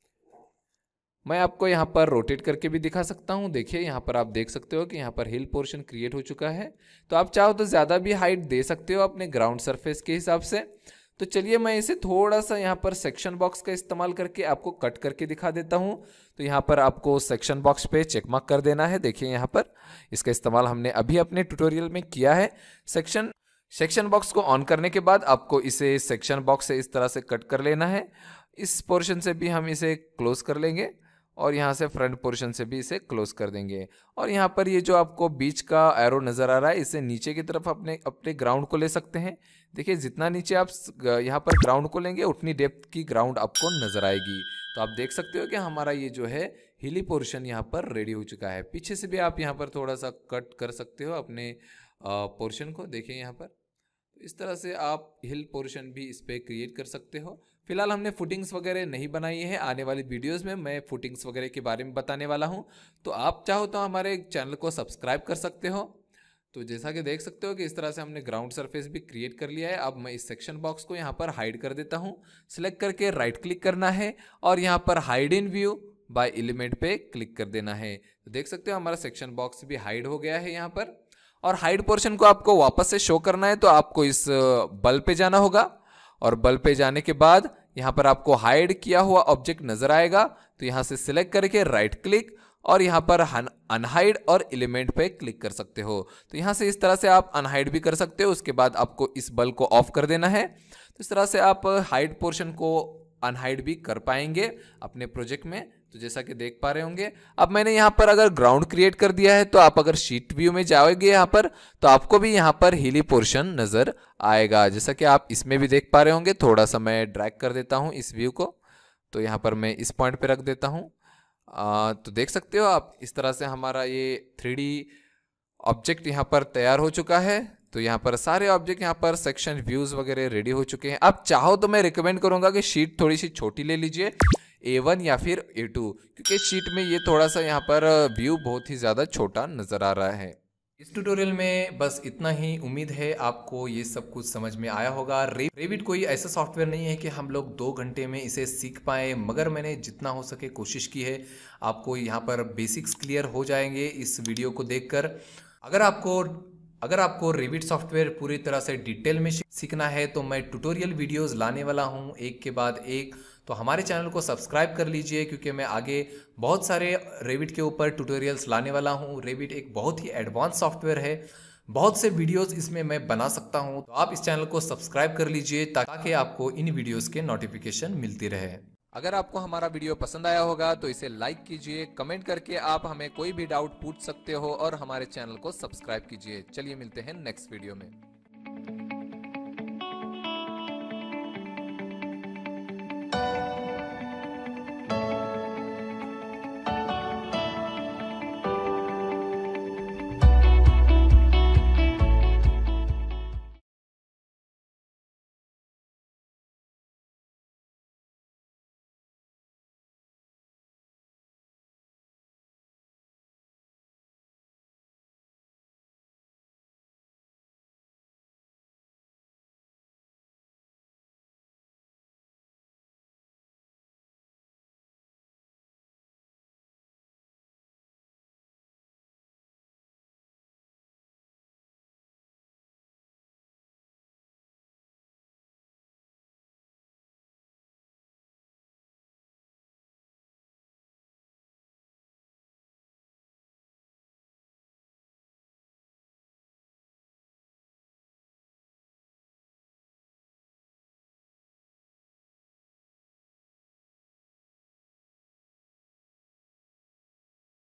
मैं आपको यहाँ पर रोटेट करके भी दिखा सकता हूँ। देखिए यहाँ पर आप देख सकते हो कि यहाँ पर हिल पोर्शन क्रिएट हो चुका है। तो आप चाहो तो ज़्यादा भी हाइट दे सकते हो अपने ग्राउंड सरफेस के हिसाब से। तो चलिए मैं इसे थोड़ा सा यहाँ पर सेक्शन बॉक्स का इस्तेमाल करके आपको कट करके दिखा देता हूँ। तो यहाँ पर आपको सेक्शन बॉक्स पे चेक मार्क कर देना है। देखिए यहाँ पर इसका इस्तेमाल हमने अभी अपने ट्यूटोरियल में किया है। सेक्शन सेक्शन बॉक्स को ऑन करने के बाद आपको इसे सेक्शन बॉक्स से इस तरह से कट कर लेना है। इस पोर्शन से भी हम इसे क्लोज कर लेंगे, और यहाँ से फ्रंट पोर्शन से भी इसे क्लोज कर देंगे। और यहाँ पर ये जो आपको बीच का एरो नज़र आ रहा है, इसे नीचे की तरफ अपने अपने ग्राउंड को ले सकते हैं। देखिए जितना नीचे आप यहाँ पर ग्राउंड को लेंगे उतनी डेप्थ की ग्राउंड आपको नज़र आएगी। तो आप देख सकते हो कि हमारा ये जो है हिली पोर्शन यहाँ पर रेडी हो चुका है। पीछे से भी आप यहाँ पर थोड़ा सा कट कर सकते हो अपने पोर्शन को। देखिए यहाँ पर इस तरह से आप हिल पोर्शन भी इस पर क्रिएट कर सकते हो। फिलहाल हमने फुटिंग्स वगैरह नहीं बनाई है। आने वाली वीडियोस में मैं फुटिंग्स वगैरह के बारे में बताने वाला हूं। तो आप चाहो तो हमारे चैनल को सब्सक्राइब कर सकते हो। तो जैसा कि देख सकते हो कि इस तरह से हमने ग्राउंड सरफेस भी क्रिएट कर लिया है। अब मैं इस सेक्शन बॉक्स को यहाँ पर हाइड कर देता हूँ। सिलेक्ट करके राइट क्लिक करना है और यहाँ पर hide in view by element पे क्लिक कर देना है। तो देख सकते हो हमारा सेक्शन बॉक्स भी हाइड हो गया है यहाँ पर। और हाइड पोर्शन को आपको वापस से शो करना है तो आपको इस बल पे जाना होगा, और बल पे जाने के बाद यहाँ पर आपको हाइड किया हुआ ऑब्जेक्ट नजर आएगा। तो यहाँ से सिलेक्ट करके राइट क्लिक और यहाँ पर अनहाइड और एलिमेंट पे क्लिक कर सकते हो। तो यहाँ से इस तरह से आप अनहाइड भी कर सकते हो। उसके बाद आपको इस बल को ऑफ कर देना है। तो इस तरह से आप हाइड पोर्शन को अनहाइड भी कर पाएंगे अपने प्रोजेक्ट में। तो जैसा कि देख पा रहे होंगे, अब मैंने यहाँ पर अगर ग्राउंड क्रिएट कर दिया है तो आप अगर शीट व्यू में जाओगे यहाँ पर तो आपको भी यहाँ पर हिली पोर्शन नजर आएगा, जैसा कि आप इसमें भी देख पा रहे होंगे। थोड़ा सा मैं ड्रैग कर देता हूँ इस व्यू को, तो यहाँ पर मैं इस पॉइंट पे रख देता हूँ। तो देख सकते हो आप इस तरह से हमारा ये थ्री डी ऑब्जेक्ट यहाँ पर तैयार हो चुका है। तो यहाँ पर सारे ऑब्जेक्ट यहाँ पर सेक्शन व्यूज वगैरह रेडी हो चुके हैं। अब चाहो तो मैं रिकमेंड करूंगा कि शीट थोड़ी सी छोटी ले लीजिए, ए वन या फिर ए टू, क्योंकि शीट में ये थोड़ा सा यहाँ पर व्यू बहुत ही ज़्यादा छोटा नज़र आ रहा है। इस ट्यूटोरियल में बस इतना ही। उम्मीद है आपको ये सब कुछ समझ में आया होगा। रेविट कोई ऐसा सॉफ्टवेयर नहीं है कि हम लोग दो घंटे में इसे सीख पाए, मगर मैंने जितना हो सके कोशिश की है। आपको यहाँ पर बेसिक्स क्लियर हो जाएंगे इस वीडियो को देखकर। अगर आपको अगर आपको रेविट सॉफ्टवेयर पूरी तरह से डिटेल में सीखना है तो मैं ट्यूटोरियल वीडियोस लाने वाला हूं एक के बाद एक। तो हमारे चैनल को सब्सक्राइब कर लीजिए, क्योंकि मैं आगे बहुत सारे रेविट के ऊपर ट्यूटोरियल्स लाने वाला हूं। रेविट एक बहुत ही एडवांस सॉफ्टवेयर है, बहुत से वीडियोस इसमें मैं बना सकता हूं। तो आप इस चैनल को सब्सक्राइब कर लीजिए ताकि आपको इन वीडियोस के नोटिफिकेशन मिलती रहे। अगर आपको हमारा वीडियो पसंद आया होगा तो इसे लाइक कीजिए, कमेंट करके आप हमें कोई भी डाउट पूछ सकते हो और हमारे चैनल को सब्सक्राइब कीजिए। चलिए मिलते हैं नेक्स्ट वीडियो में।